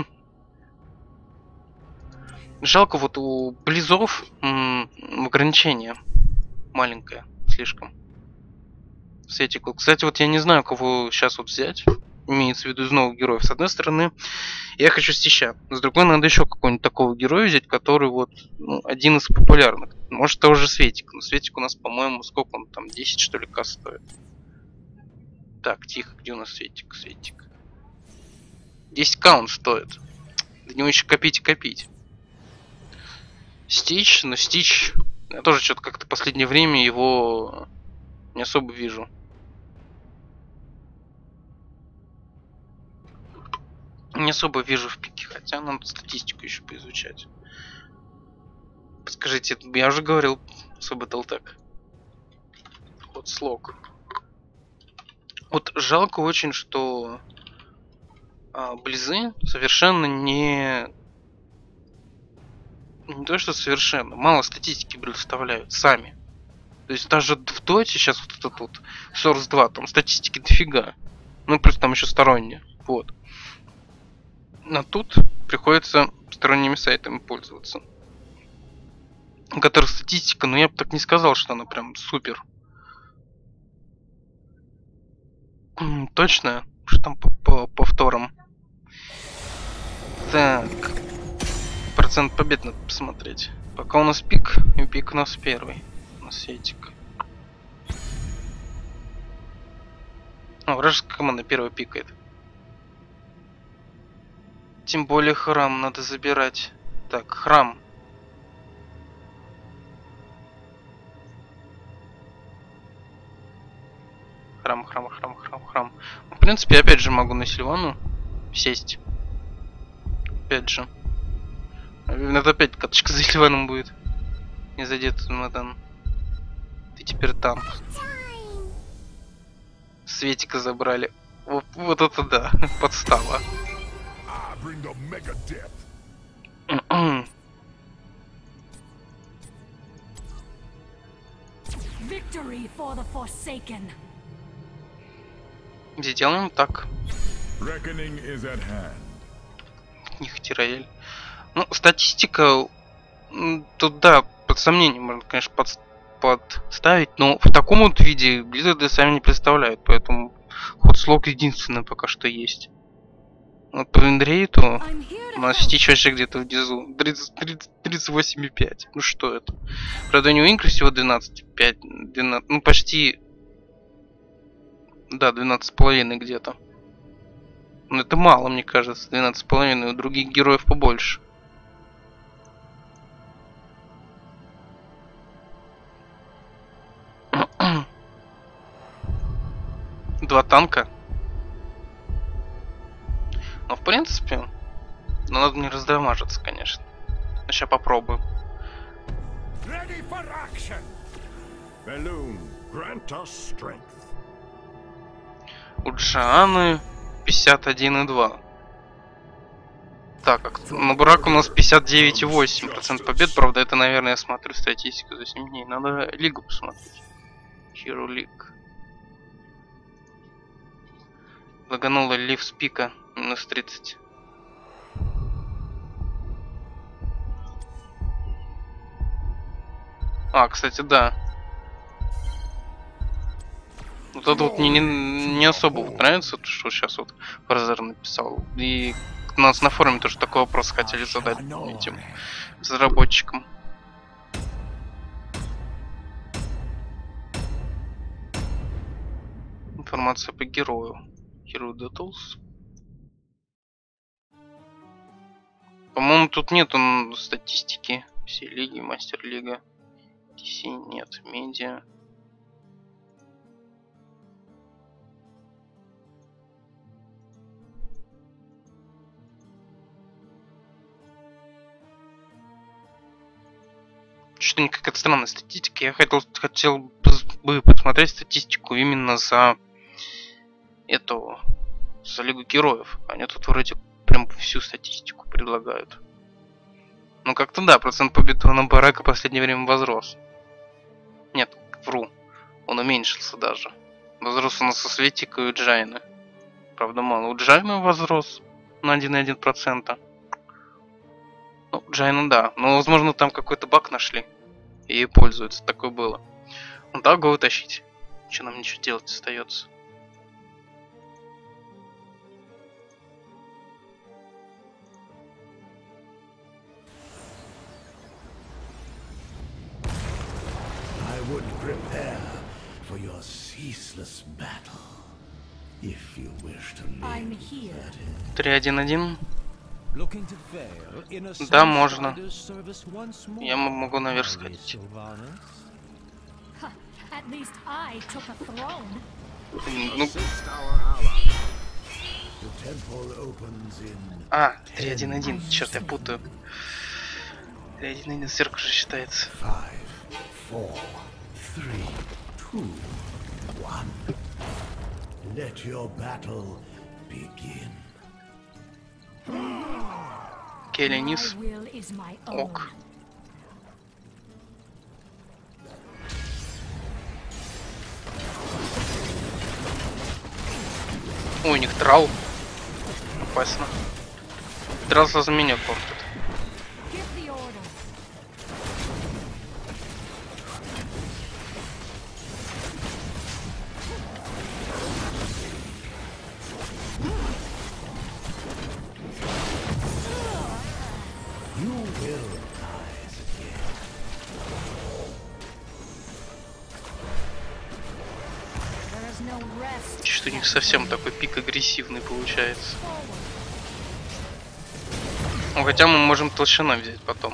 Жалко, вот у близов ограничение маленькое, слишком. Сетику. Кстати, вот я не знаю, кого сейчас вот взять. Имеется в виду из новых героев. С одной стороны, я хочу Стища. С другой, надо еще какого-нибудь такого героя взять, который вот один из популярных. Может, того же Светик. Но Светик у нас, по-моему, сколько он там, 10 что ли к стоит. Так, тихо, где у нас Светик? 10к он стоит. До него еще копить и копить. Стич, но Стич... Я тоже что-то как-то в последнее время его не особо вижу. Не особо вижу в пике, хотя надо статистику еще поизучать. Подскажите, я уже говорил с Battletech. Вот слог. Вот жалко очень, что близы совершенно не то, что совершенно мало статистики предоставляют сами. То есть даже в доте сейчас вот этот вот Source 2, там статистики дофига. Ну плюс там еще сторонние. Вот. А тут приходится сторонними сайтами пользоваться. У которых статистика, но я бы так не сказал, что она прям супер. Точно? Что там по повторам? Так. Процент побед надо посмотреть. Пока у нас пик, и пик у нас первый. У нас Сетик. Вражеская команда первая пикает. Тем более храм надо забирать. Так, храм. Храм. В принципе, опять же могу на Сильвану сесть. Опять же. Это опять каточка за Сильваном будет. Не задет Мадан. Ты теперь там. Светика забрали. Вот это да. Подстава. Сделаем так. Нихтираэль. Ну, статистика тут да, под сомнением можно, конечно, подставить, но в таком вот виде Blizzard сами не представляют, поэтому ход-слог единственное пока что есть. Вот по винрейту у нас Стич вообще где-то внизу. 38,5. Ну что это? Правда, у него инкры всего 12,5. 12, ну почти... Да, 12,5 где-то. Но это мало, мне кажется. 12,5. У других героев побольше. Два танка. Но в принципе, но надо не раздамажиться, конечно. Сейчас попробуем. У Джоанны 51,2. Так, на Бурак у нас 59,8% побед. Правда, это, наверное, я смотрю статистику за 7 дней. Надо лигу посмотреть. Hero League. Лаганула Лив с пика. Минус 30. А, кстати, да. Вот это вот мне не особо вот нравится, что сейчас вот Фразер написал. И у нас на форуме тоже такой вопрос хотели задать этим разработчикам. Информация по герою. Hero Details. По-моему, тут нету статистики. Все лиги, мастер-лига. DC нет, медиа. Что-то какая-то странная статистика. Я хотел бы посмотреть статистику именно за эту, за Лигу Героев. Они тут вроде прям всю статистику предлагают. Ну как-то да, процент побед на Барака в последнее время возрос. Нет, вру. Он уменьшился даже. Возрос у нас со Светика и Джайна. Правда мало. У Джайна возрос на 1,1%. Ну, Джайна да. Но возможно там какой-то баг нашли. И ей пользуются. Такое было. Ну да, го вытащить. Что нам ничего делать остается? Prepare for your ceaseless battle, if you wish to live. 3-1-1. Да, можно. Я могу наверх сходить. Ну... А, 3-1-1. Черт, я путаю. 3-1-1 сверху же считается. 5, 4, 3, 2, 1. Let your battle begin. Келенис. Ок. Ой, у них трал. Опасно. Трал сразу меня портит. Что у них совсем такой пик агрессивный получается. Ну, хотя мы можем толщиной взять потом.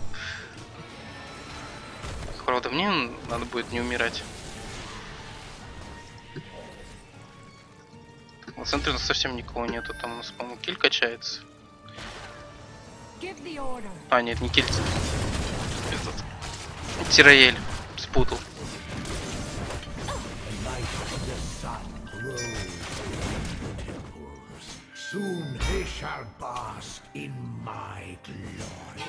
Правда, мне надо будет не умирать. В центре у нас совсем никого нету. Там у нас, по-моему, киль качается. А, нет, не киль. Этот. Тираэль. Спутал. Soon they shall bask in my glory.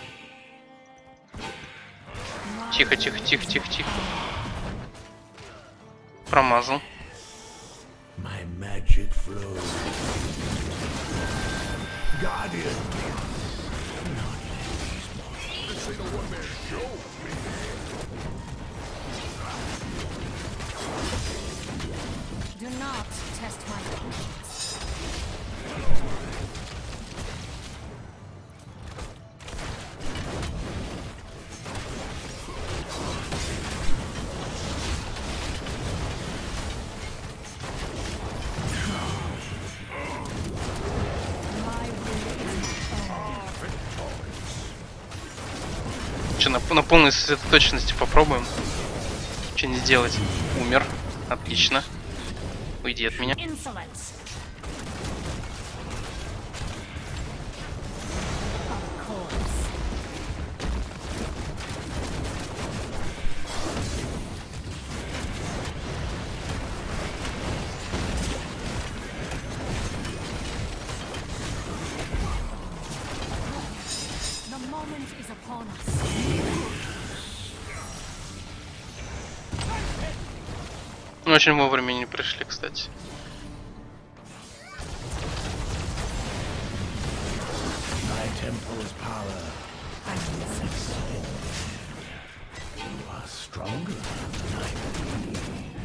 Тихо, тихо, тихо, тихо, тихо. Промазал. My magic flows. Guardian. Not let these monsters. This ain't a one-man show. Do not test my patience. Че, на полной сосредоточенности попробуем. Что не сделать? Умер. Отлично. Уйди от меня. Insolence. Of course. The moment is upon us. Ну, очень вовремя не пришли, кстати. My temple's power. You are stronger than I believe.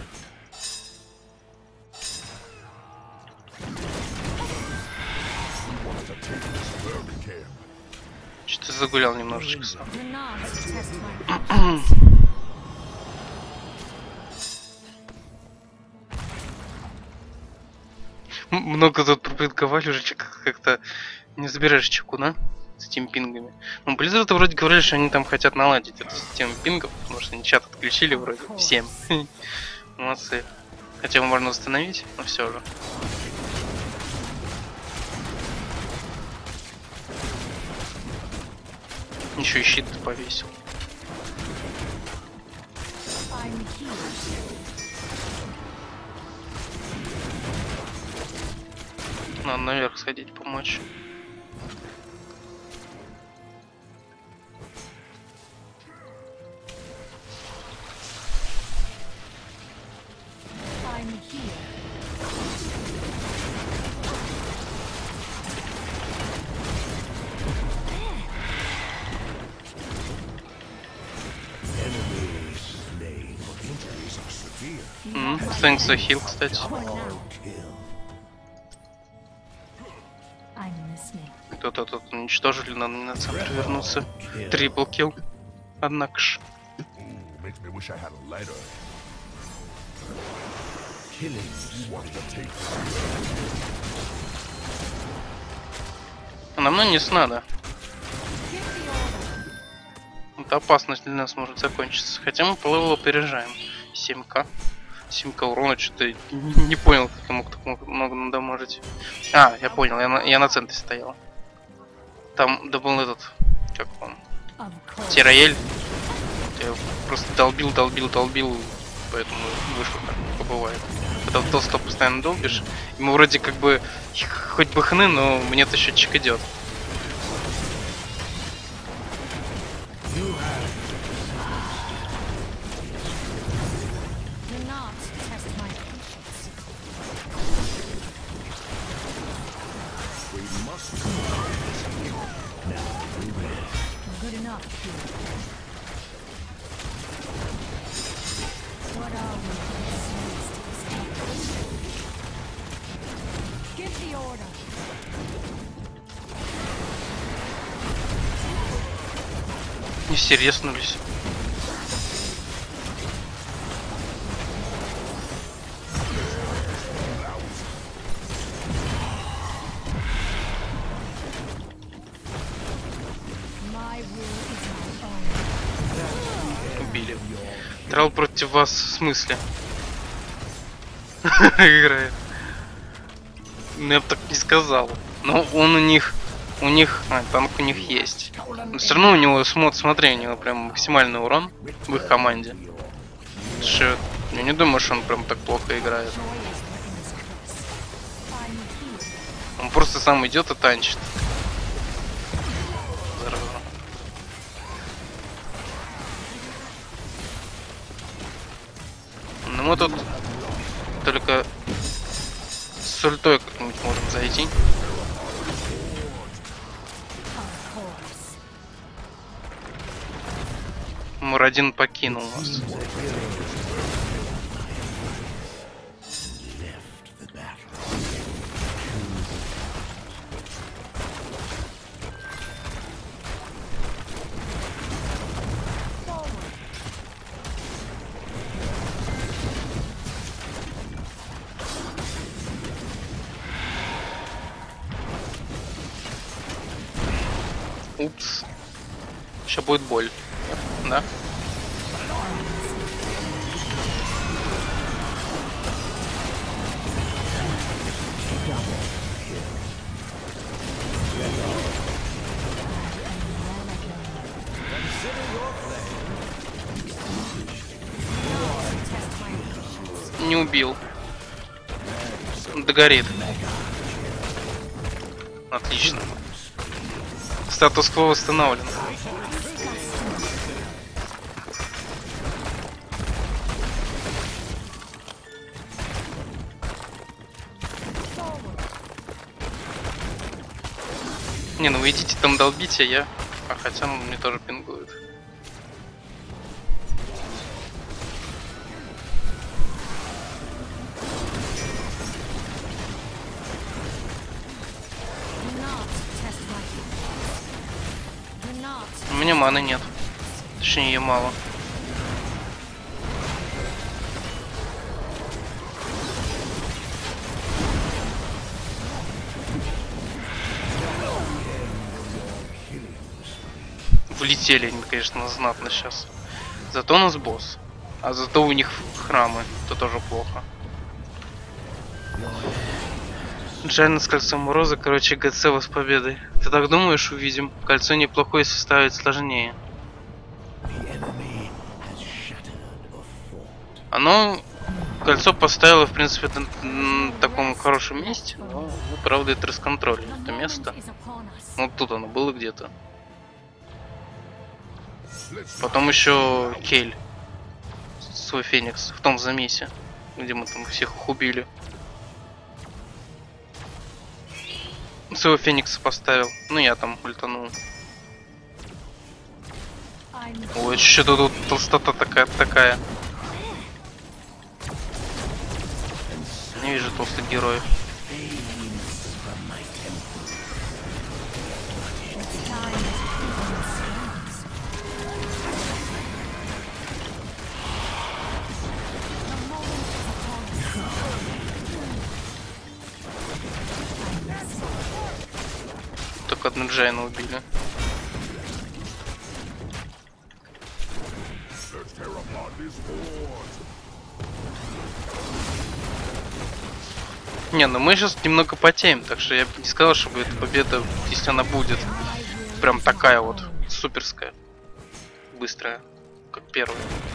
Что-то загулял немножечко сам. Do not test my patience. Много тут пропитковали уже, как-то не забираешь чекуна с этими пингами. Ну, Blizzard вроде говорили, что они там хотят наладить эту систему пингов, потому что они чат отключили вроде всем. Молодцы. Хотя его можно восстановить, но все же. Еще и щит повесил. I'm here. Надо наверх сходить, помочь. I'm here. Enemy slain. Injuries are severe. Thanks за хил, кстати. All kill. I'm listening. Кто-то тут уничтожили, надо на центр вернуться. Трипл килл. Однако ж. Makes me wish I had a lighter. Killing. Want to take А нам не надо. Give the order. Это опасность для нас может закончиться. Хотя мы по левелу опережаем. 7к. 7к урона, что-то не понял, как я мог так много надамажить. А, я понял, я на центре стоял. Там был этот, как он, Of course. Тираэль. Я просто долбил, поэтому вышло так, побывает. Когда в толсто постоянно долбишь, ему вроде как бы хоть бы хны, но мне-то счетчик идет. Do not test my patience. Good enough here. What are we slaves to this game? Give the order. Не все резнулись. играл против вас, в смысле? Играет. Ну, я бы так не сказал. Но он у них... танк у них есть. Но все равно у него, смотри, у него прям максимальный урон в их команде. Что, я не думаю, что он прям так плохо играет. Он просто сам идет и танчит. Зараза. Ну мы тут только с ультой как-нибудь можем зайти. Мурадин покинул нас. Упс. Сейчас будет боль. Да? Не убил. Догорит. Отлично. Статус-кво восстановлен. Не, ну вы идите там долбите, я... А хотя он мне тоже пингует. У меня маны нет. Точнее, ее мало. Влетели они, конечно, знатно сейчас. Зато у нас босс. А зато у них храмы. Это тоже плохо. Джайна с кольцом Мороза, короче, ГЦ вас с победой. Ты так думаешь, увидим? Кольцо неплохое, если ставить сложнее. Оно кольцо поставило, в принципе, на таком хорошем месте, но, правда, это расконтролит это место. Вот тут оно было где-то. Потом еще Кель, свой Феникс, в том замесе, где мы там всех их убили. Своего Феникса поставил. Ну я там ультанул. Ой, что-то тут толстота такая. Не вижу толстых героев. Только одну Джайну убили. Не, ну мы сейчас немного потеем, так что я бы не сказал, чтобы эта победа, если она будет, прям такая вот суперская, быстрая, как первая.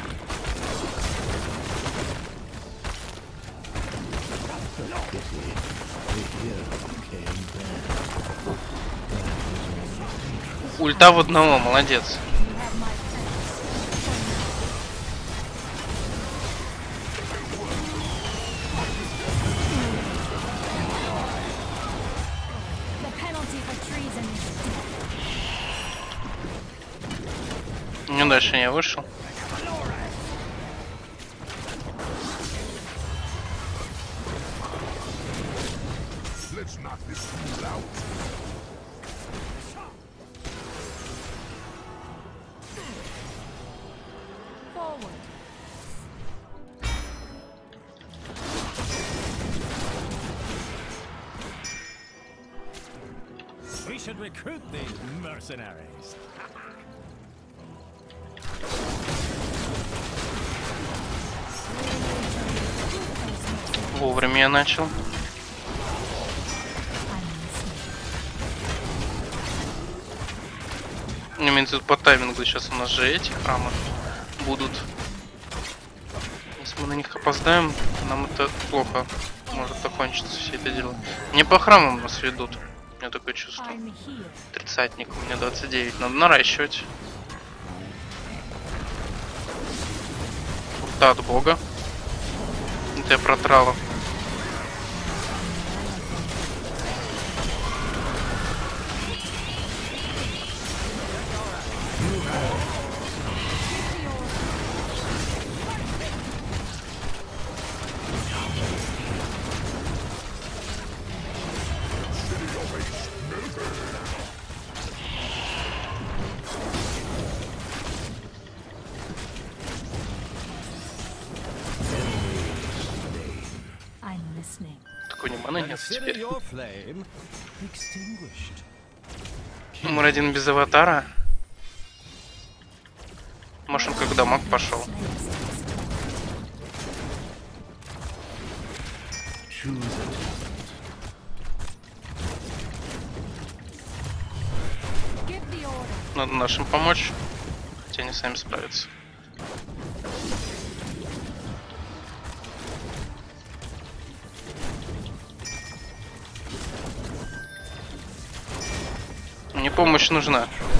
Ульта в одного, молодец. Ну дальше я вышел. We should recruit these mercenaries. Вовремя я начал. I'm listening. Имеется в виду по таймингу, сейчас у нас же эти храмы будут. Если мы на них опоздаем, нам это плохо может закончиться все это дело. Не по храмам нас ведут. У меня такое чувство. I'm here. Тридцатник, у меня 29. Надо наращивать. Да, от бога. Это я протрала. I'm listening. Такой не маны нет Consider теперь. your flame extinguished. Мурадин без аватара. Может, он как дамаг пошел. Choose it. Give the order. Надо нашим помочь. Хотя они сами справятся. Мне помощь нужна.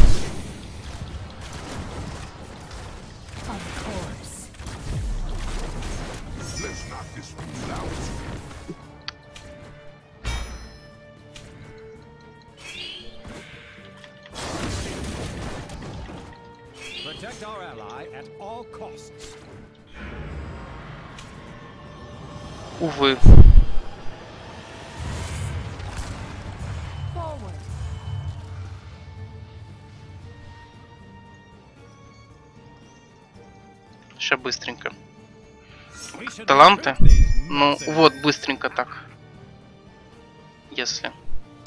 Of course. Let's knock this fool out. Protect our ally at all costs. Увы. Forward. Сейчас быстренько. We should Таланты? recruit these Ну massive- вот, быстренько так. Если.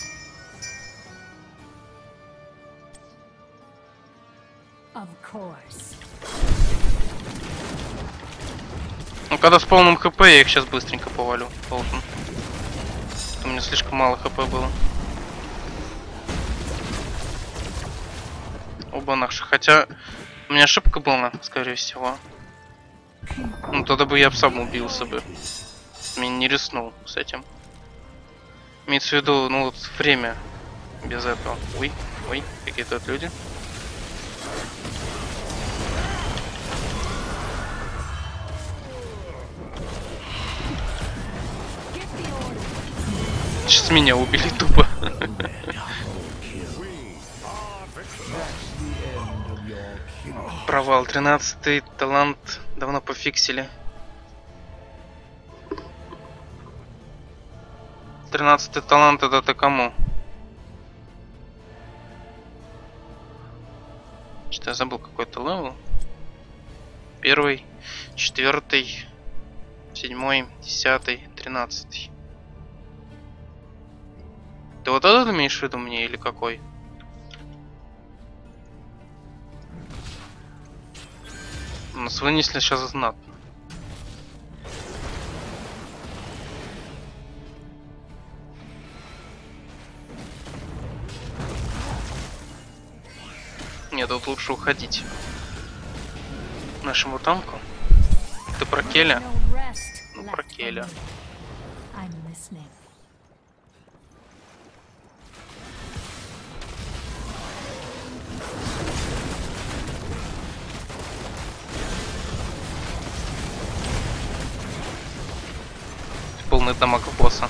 Of course. Ну когда с полным хп, я их сейчас быстренько повалю. Должен. У меня слишком мало хп было. Оба наши. Хотя у меня ошибка была, скорее всего. Ну тогда бы я сам убился бы. Меня не рискнул с этим. Имеется в виду, ну вот время без этого. Ой, ой, какие тут люди. Give the order. Сейчас меня убили тупо. Провал. 13-й талант давно пофиксили. 13-й талант это кому? Что-то я забыл какой-то левел. 1, 4, 7, 10, 13. Ты вот этот имеешь в виду мне или какой? Нас вынесли сейчас знатно. Нет, тут лучше уходить. Нашему танку. Ты про Келя? No rest Ну, left про for Келя. me. I'm listening. Полный дамаг босса.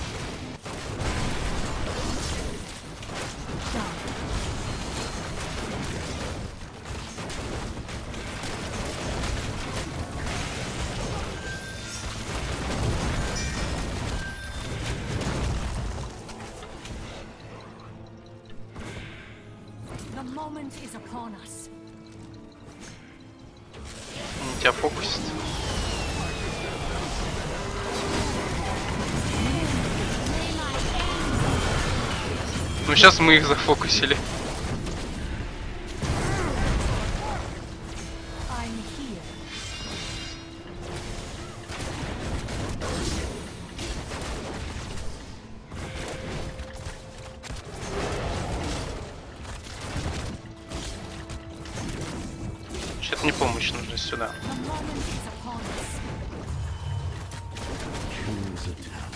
Done. The moment is upon us. Он тебя фокусит. Ну сейчас мы их зафокусили. I'm here. Сейчас не помощь нужно сюда. The moment is upon us. Choose a talent.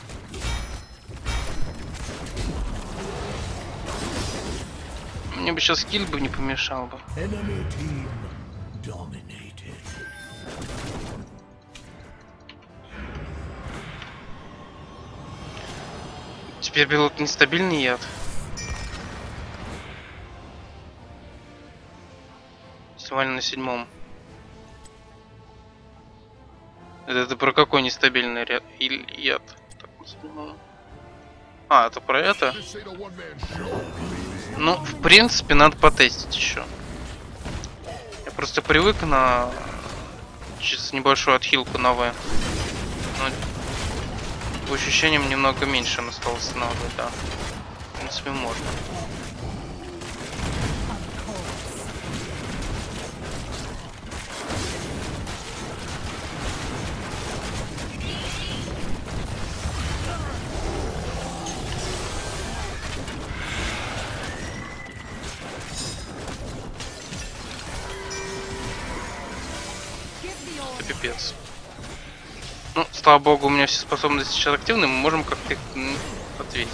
Мне бы сейчас скилл бы не помешал бы. Enemy team dominated. Теперь берут нестабильный яд. Максимально на 7. Это про какой нестабильный ряд? Или яд? Так, на 7. А, это про это? This ain't a one-man show. Ну, в принципе, надо потестить еще. Я просто привык на сейчас небольшую отхилку новую. Но по ощущениям немного меньше он стал останавливать, да. В принципе, можно. Это пипец. Ну, слава богу, у меня все способности сейчас активны, мы можем как-то их ответить.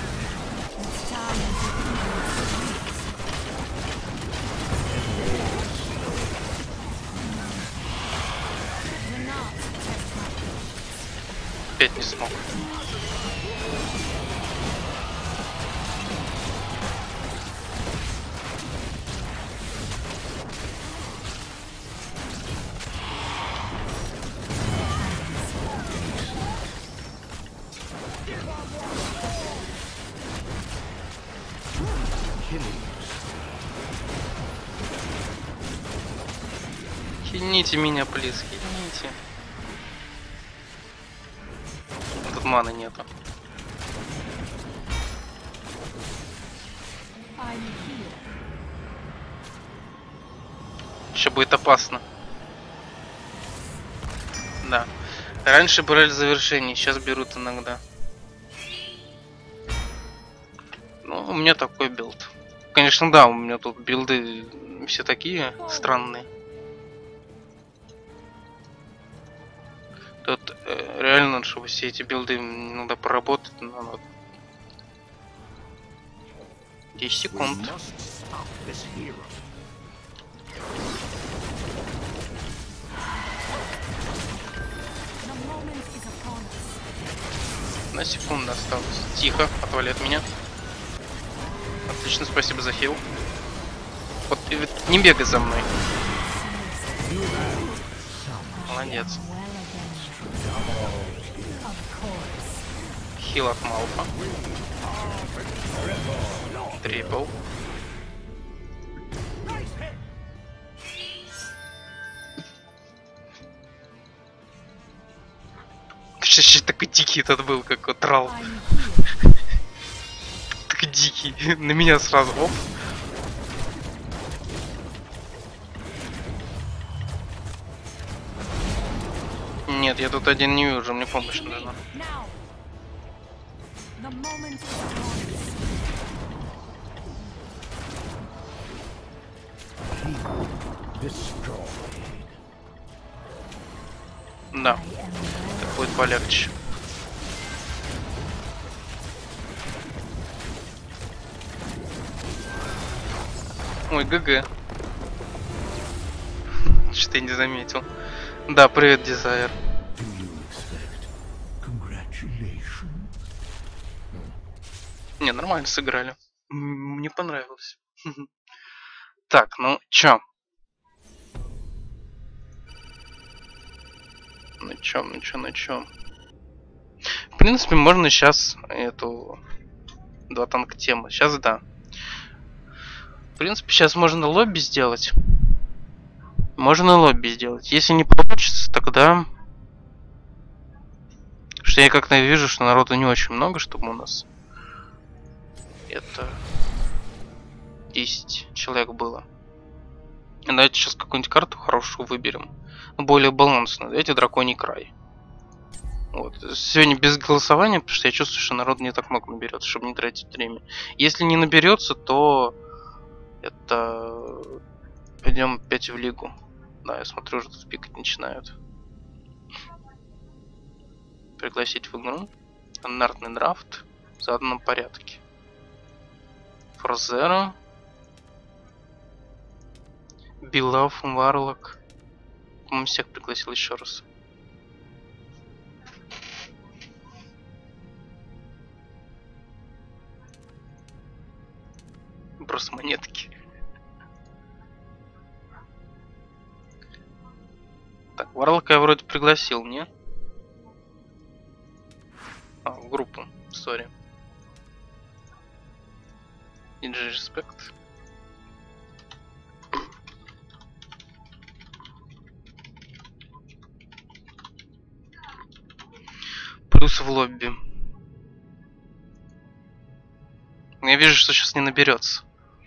Опять не смог. Хильните меня, плиз, хильните. Тут маны нету. I'm here. Еще будет опасно. Да. Раньше брали завершение, сейчас берут иногда. Ну, у меня такой билд. Конечно, да, у меня тут билды все такие странные. Тут реально, чтобы все эти билды надо проработать, надо 10 секунд. Must stop this hero. The moment is upon us. На секунду осталось. Тихо, отвали от меня. Отлично, спасибо за хил. Вот не бегай за мной. Молодец. Well again. Of course. Хил от Малфа. Трипл. Вообще такой дикий этот был, как вот Рал. I'm here. Так дикий. На меня сразу. Оп. Нет, я тут один не вижу, мне помощь нужна. Now. The moment is upon us. Destroyed. Да, I am well. так будет полегче. Ой, ГГ. Что-то я не заметил. Да, привет, Дизайр. Do you expect congratulations? Не, нормально сыграли. Мне понравилось. Так, ну чё? На чём? В принципе, можно сейчас эту... Два танк темы. Сейчас да. В принципе, сейчас можно лобби сделать. Можно лобби сделать. Если не получится, тогда... Что я как-то вижу, что народу не очень много, чтобы у нас... Это... 10 человек было. Давайте сейчас какую-нибудь карту хорошую выберем. Более балансную. Давайте Драконий край. Вот. Сегодня без голосования, потому что я чувствую, что народ не так много наберется, чтобы не тратить время. Если не наберется, то это Пойдем опять в лигу. Да, я смотрю, уже тут пикать начинают. Пригласить в игру. Стандартный драфт. В заданном порядке. Форзера. Билав, Варлок. По-моему, всех пригласил еще раз. Брос монетки. Так, Варлока я вроде пригласил, не? В группу, сори. DJ Respect. Плюс в лобби. Я вижу, что сейчас не наберется.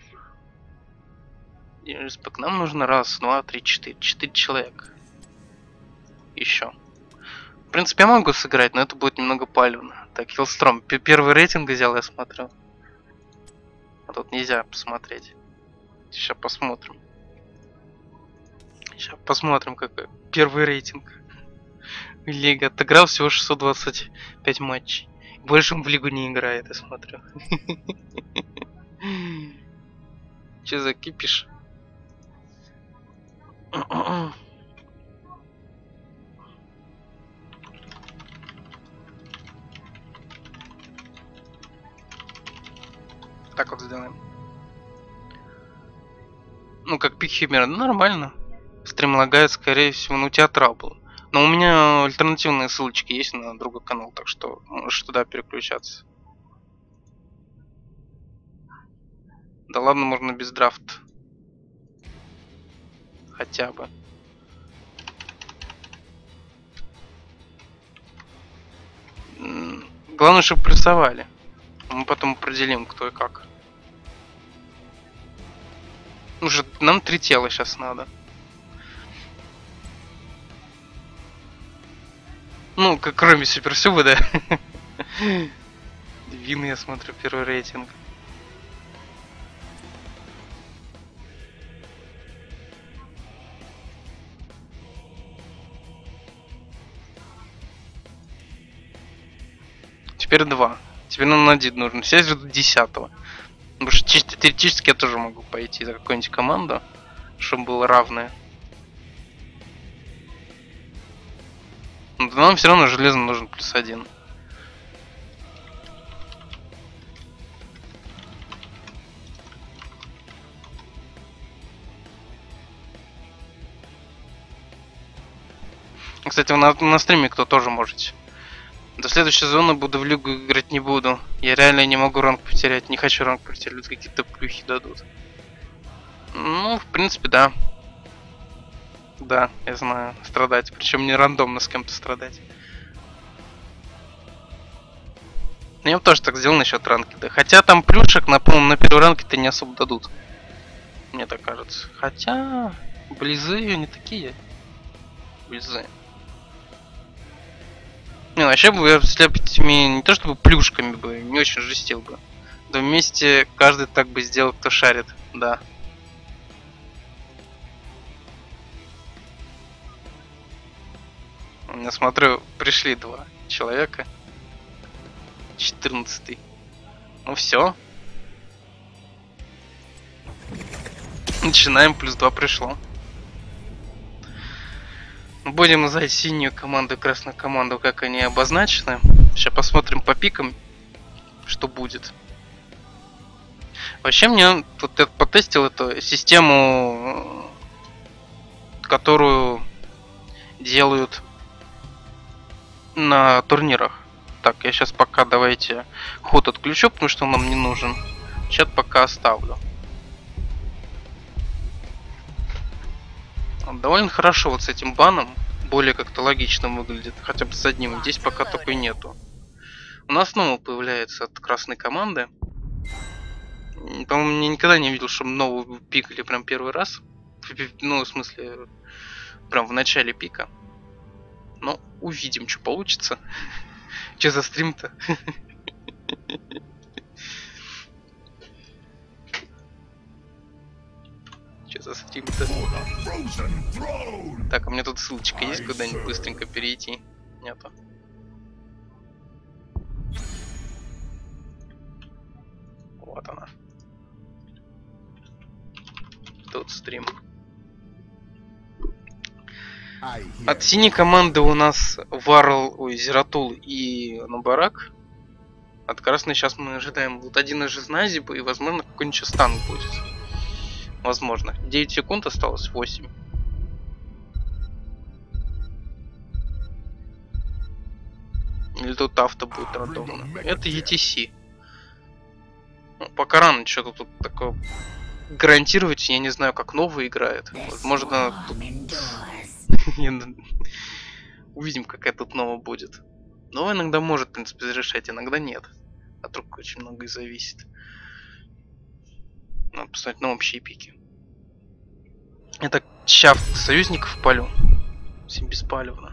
DJ Respect. Нам нужно раз, два, три, четыре. 4 человека. Еще. В принципе, я могу сыграть, но это будет немного палевно. Так, Хиллстром. Первый рейтинг взял, я смотрю. А тут нельзя посмотреть. Сейчас посмотрим. Сейчас посмотрим, какой первый рейтинг. Лига отыграл всего 625 матчей. Больше он в лигу не играет, я смотрю. Че за кипиш? Так вот сделаем. Ну, как пик Химера, нормально. Стрим лагает, скорее всего, ну у тебя трабл. Но у меня альтернативные ссылочки есть на другой канал, так что можешь туда переключаться. Да ладно, можно без драфта. Хотя бы. Главное, чтобы плюсовали. Мы потом определим, кто и как. Уже нам 3 тела сейчас надо. Ну, как кроме суперсюба, да? Вин, я смотрю, первый рейтинг. Теперь 2. Теперь нам на 1 нужно. Все ждут 10-го. Потому что чисто теоретически я тоже могу пойти за какую-нибудь команду, чтобы было равное. Но нам все равно железно нужен +1. Кстати, на стриме кто тоже можете. До следующей зоны буду в лигу играть не буду. Я реально не могу ранг потерять. Не хочу ранг потерять. Какие-то плюхи дадут. Ну, в принципе, да. Да, я знаю. Страдать. Причем не рандомно с кем-то страдать. Я бы тоже так сделал насчет ранки. Да. Хотя там плюшек, на первой ранке-то не особо дадут. Мне так кажется. Хотя близы не такие. Близы. Не, вообще бы я с этими не то чтобы плюшками бы, не очень жестил бы. Да вместе каждый так бы сделал, кто шарит, да. Я смотрю, пришли 2 человека. 14-й. Ну все. Начинаем, +2 пришло. Будем называть синюю команду и красную команду, как они обозначены. Сейчас посмотрим по пикам, что будет. Вообще мне тут я потестил эту систему, которую делают на турнирах. Так, я сейчас пока давайте ход отключу, потому что он нам не нужен. Чат пока оставлю. Довольно хорошо вот с этим баном. Более как-то логично выглядит. Хотя бы с одним. Здесь пока такой нету. У нас снова появляется от красной команды. По-моему, я никогда не видел, чтобы новую пикали прям первый раз. Ну, в смысле, прям в начале пика. Но увидим, что получится. Че за стрим-то? Че за стрим-то. Так, а мне тут ссылочка есть куда-нибудь быстренько перейти? Нету. Вот она. Тут стрим. От синей команды у нас Варл, ой, Зератул и Нубарак. От красной сейчас мы ожидаем вот один из Назиба и, возможно, какой-нибудь стан будет. Возможно. 9 секунд осталось, 8. Или тут авто будет рандомно. Это ETC. Ну, пока рано что-то тут такое гарантировать, я не знаю, как новый играет. Возможно, тут... увидим, какая тут новая будет. Но иногда может, в принципе, зарешать, иногда нет. От рук очень многое зависит. Надо посмотреть на общие пики. Это ща союзников палю. Всем беспалевно.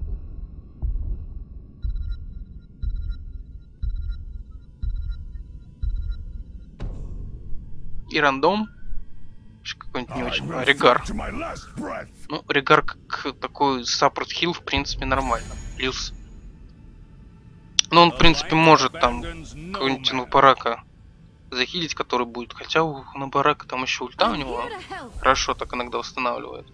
И рандом. Какой-нибудь не очень. Регар. Ну, Регар как такой саппорт хил, в принципе, нормально. Плюс. Ну, он, в принципе, может там какого-нибудь Нубарака захилить, который будет. Хотя у Нубарака там еще ульта у него хорошо так иногда восстанавливает.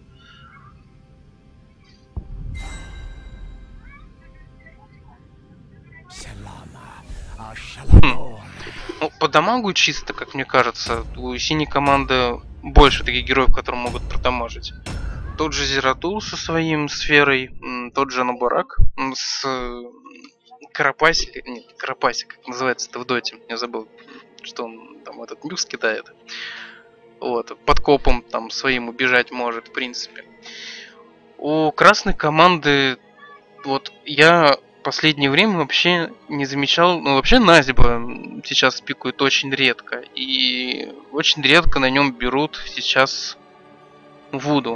Ну, по дамагу чисто, как мне кажется, у синей команды больше таких героев, которые могут продамажить. Тот же Зератул со своим сферой, тот же Нубарак с Карапаси, нет, Карапаси, как называется это в доте, я забыл, что он там этот мюкс кидает. Вот, под копом там своим убежать может, в принципе. У красной команды, вот, я в последнее время вообще не замечал, ну вообще Назиба сейчас пикают очень редко. И очень редко на нем берут сейчас Вуду.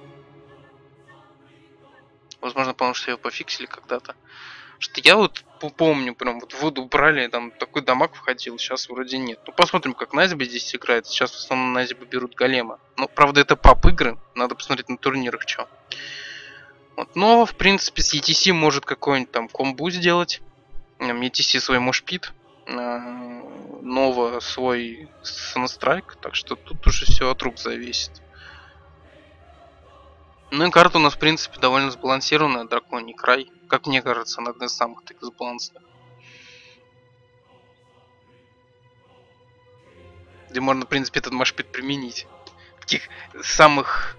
Возможно, потому что его пофиксили когда-то. Что я вот помню, прям вот Вуду брали, там такой дамаг входил, сейчас вроде нет. Ну посмотрим, как Назиба здесь играет. Сейчас в основном Назиба берут голема. Ну, правда, это пап игры, надо посмотреть на турнирах, что. Вот, но, в принципе, с ETC может какой-нибудь там комбу сделать. ETC свой мошпит. Нова свой Sunsтрайк. Так что тут уже все от рук зависит. Ну и карта у нас, в принципе, довольно сбалансированная. Драконий край. Как мне кажется, она одна из самых таких сбалансированных. Где можно, в принципе, этот мошпит применить. В таких самых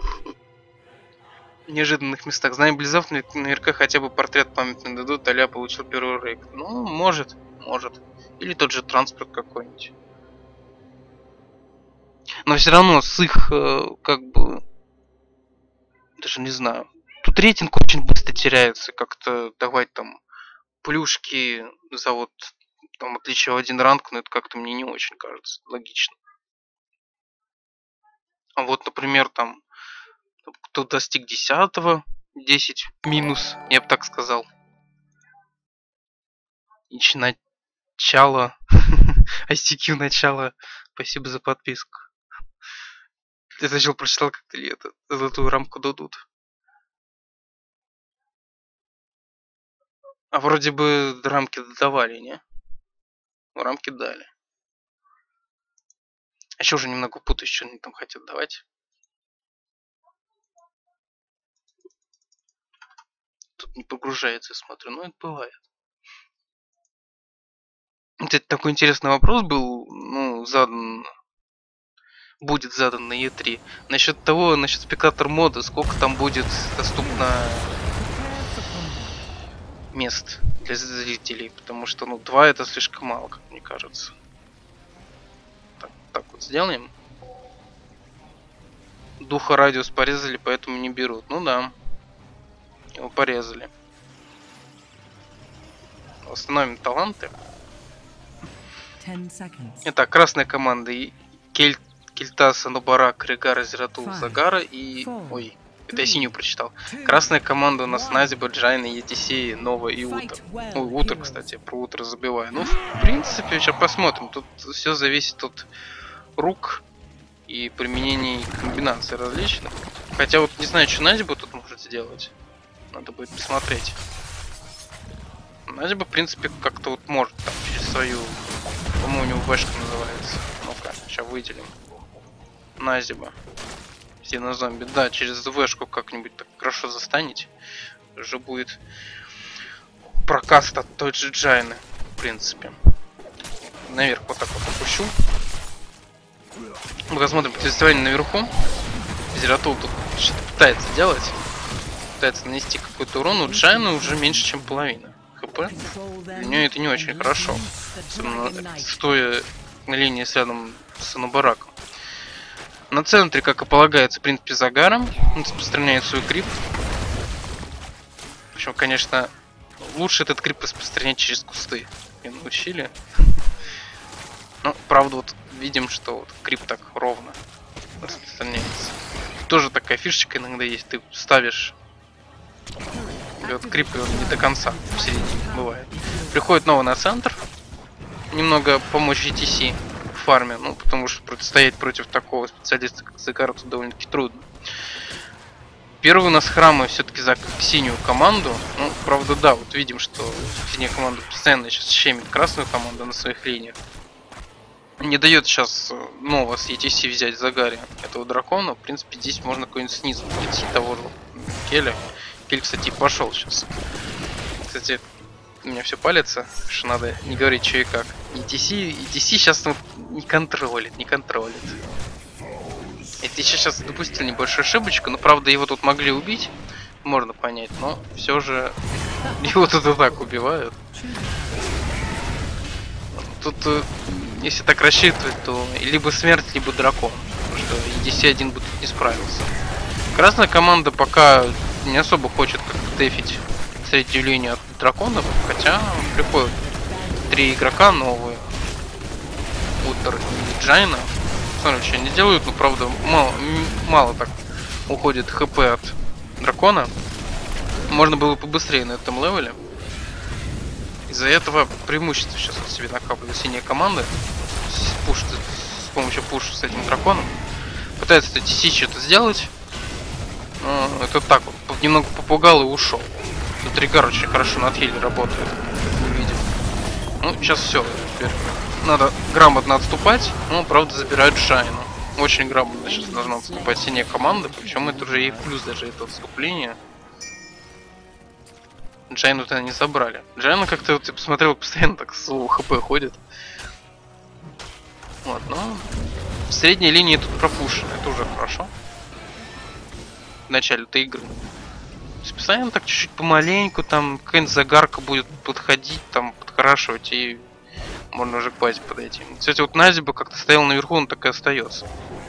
неожиданных местах. Знаем Близов, наверняка хотя бы портрет памятный дадут, а-ля получил первый рейк. Ну, может. Или тот же транспорт какой-нибудь. Но все равно с их, как бы, даже не знаю. Тут рейтинг очень быстро теряется. Как-то давать там плюшки за вот там отличие в один ранг, но это как-то мне не очень кажется логично. А вот, например, там кто достиг 10-го, 10 минус, я бы так сказал. Ич начало. ICQ начало. Спасибо за подписку. Я сначала прочитал, как ли это золотую рамку дадут. А вроде бы рамки давали, не? Рамки дали. А еще уже немного путаюсь, что они там хотят давать. Тут не прогружается, я смотрю, но это бывает. Вот это такой интересный вопрос был, ну, задан, будет задан на E3. Насчет того, насчет спектатор мода, сколько там будет доступно мест для зрителей, потому что, ну, 2 это слишком мало, как мне кажется. Так вот сделаем. Духа радиус порезали, поэтому не берут. Ну да. Его порезали. Восстановим таланты. Итак, красная команда. Кельтаса, Нубарак, Регара, Зератул, Загара и... Ой, это я синюю прочитал. Красная команда у нас Назиба, Джайна, ETC, Нова и Утр. Ой, Утр, кстати, про Утр забиваю. Ну, в принципе, сейчас посмотрим. Тут все зависит от рук и применений комбинаций различных. Хотя вот не знаю, что Назиба тут может сделать. Надо будет посмотреть. Назиба, в принципе, как-то вот может там через свою... По-моему, у него вешка называется. Ну-ка, сейчас выделим. Назиба. Зомби. Да, через вешку как-нибудь так хорошо застанете. Уже будет прокаст от той же Джайны, в принципе. Наверх вот так вот опущу. Мы посмотрим противостояние наверху. Зератул тут что-то пытается делать. Пытается нанести какой-то урон. У Джайны уже меньше, чем половина хп. Для нее это не очень хорошо. Особенно стоя на линии с рядом с Анубараком. На центре, как и полагается, в принципе, Загаром. Он распространяет свой крип. В общем, конечно, лучше этот крип распространять через кусты. Меня научили. Но, правда, вот видим, что вот крип так ровно распространяется. Тоже такая фишечка иногда есть. Ты ставишь... И вот крип он не до конца в середине бывает. Приходит новый на центр. Немного помочь ETC в фарме. Ну, потому что стоять против такого специалиста, как Загар, тут довольно-таки трудно. Первый у нас храмы все-таки за синюю команду. Ну, правда, да, вот видим, что синяя команда постоянно сейчас щемит красную команду на своих линиях. Не дает сейчас нового с ETC взять Загари этого дракона. В принципе, здесь можно какой-нибудь снизу прийти того же Келя. Кель, кстати, пошел сейчас. Кстати, у меня все палится, что надо не говорить, что и как. ETC сейчас не контролит. ETC сейчас допустил небольшую ошибочку, но правда его тут могли убить. Можно понять, но все же его тут и так убивают. Тут, если так рассчитывать, то либо смерть, либо дракон. Потому что ETC один бы тут не справился. Красная команда пока не особо хочет как-то дефить среднюю линию от драконов, хотя приходят 3 игрока новые. Утер и Джайна. Смотрим, что они делают, но правда мало так уходит хп от дракона. Можно было побыстрее на этом левеле. Из-за этого преимущество сейчас вот себе накапливает синяя команда. С помощью пуша с этим драконом. Пытается TC что-то сделать. Но это так вот, немного попугал и ушел. Тут Ригар очень хорошо на отхиле работает. Не видим. Ну, сейчас все. Теперь надо грамотно отступать. Ну, правда, забирают Джайну. Очень грамотно сейчас должна отступать синяя команда. Причем это уже и плюс даже это отступление. Джайну тогда не забрали. Джайна как-то, вот, я посмотрел, постоянно так с хп ходит. Вот, но в средней линии тут пропущено. Это уже хорошо. В начале этой игры. Постоянно так чуть-чуть помаленьку, там какая-нибудь Загарка будет подходить, там подкрашивать, и можно уже к базе подойти. Кстати, вот Назиба как-то стоял наверху, он так и остается.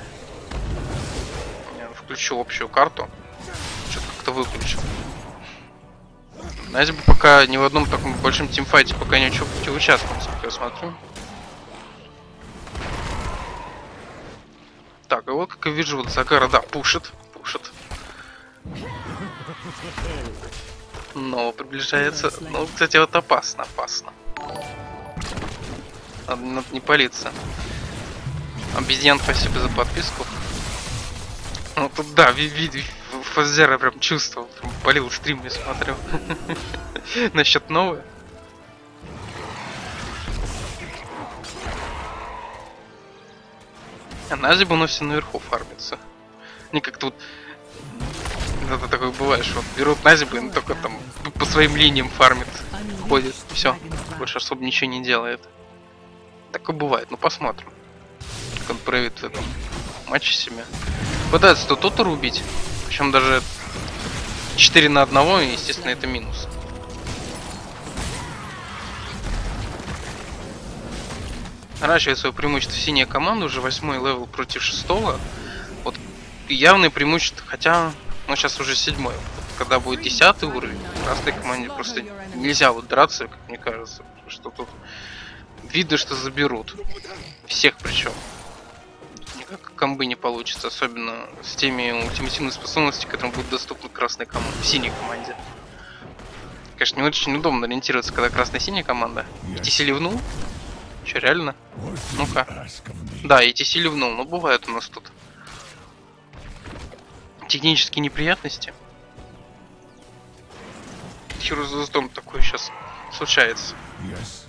Я включу общую карту. Что-то как-то выключил. Назиба пока ни в одном таком большом тимфайте пока не участвовал, как я смотрю. Так, и вот как я вижу, вот Загара, да, пушит. Но приближается. Ну, кстати, вот опасно. Надо не палиться. Обезьян, спасибо за подписку. Ну тут да, Фазера прям чувствовал, прям полил стрим, я смотрел. Насчет новой. А Назиба у нас все наверху фармится. Не как-то вот. Это такое бывает, что вот берут Назиба и только там по своим линиям фармит, ходит, все, больше особо ничего не делает. Такое бывает, ну посмотрим, как он проявит в этом матче себя. Пытается то Тотора убить, причем даже 4 на 1, и естественно это минус. Наращивает свое преимущество синяя команда, уже 8-й левел против 6-го. Вот явное преимущество, хотя... Ну, сейчас уже 7-й. Когда будет 10-й уровень, красной команде просто нельзя вот драться, как мне кажется. Потому что тут видно, что заберут. Всех причем. Никак комбы не получится, особенно с теми ультимативными способностями, которые будут доступны красной команде, синей команде. Конечно, не очень удобно ориентироваться, когда красная-синяя команда. ETC ливнул. Че, реально? What do you Ну-ка. ask of me? Да, ETC ливнул, но бывает у нас тут технические неприятности. Heroes of the Storm такое сейчас случается. Yes.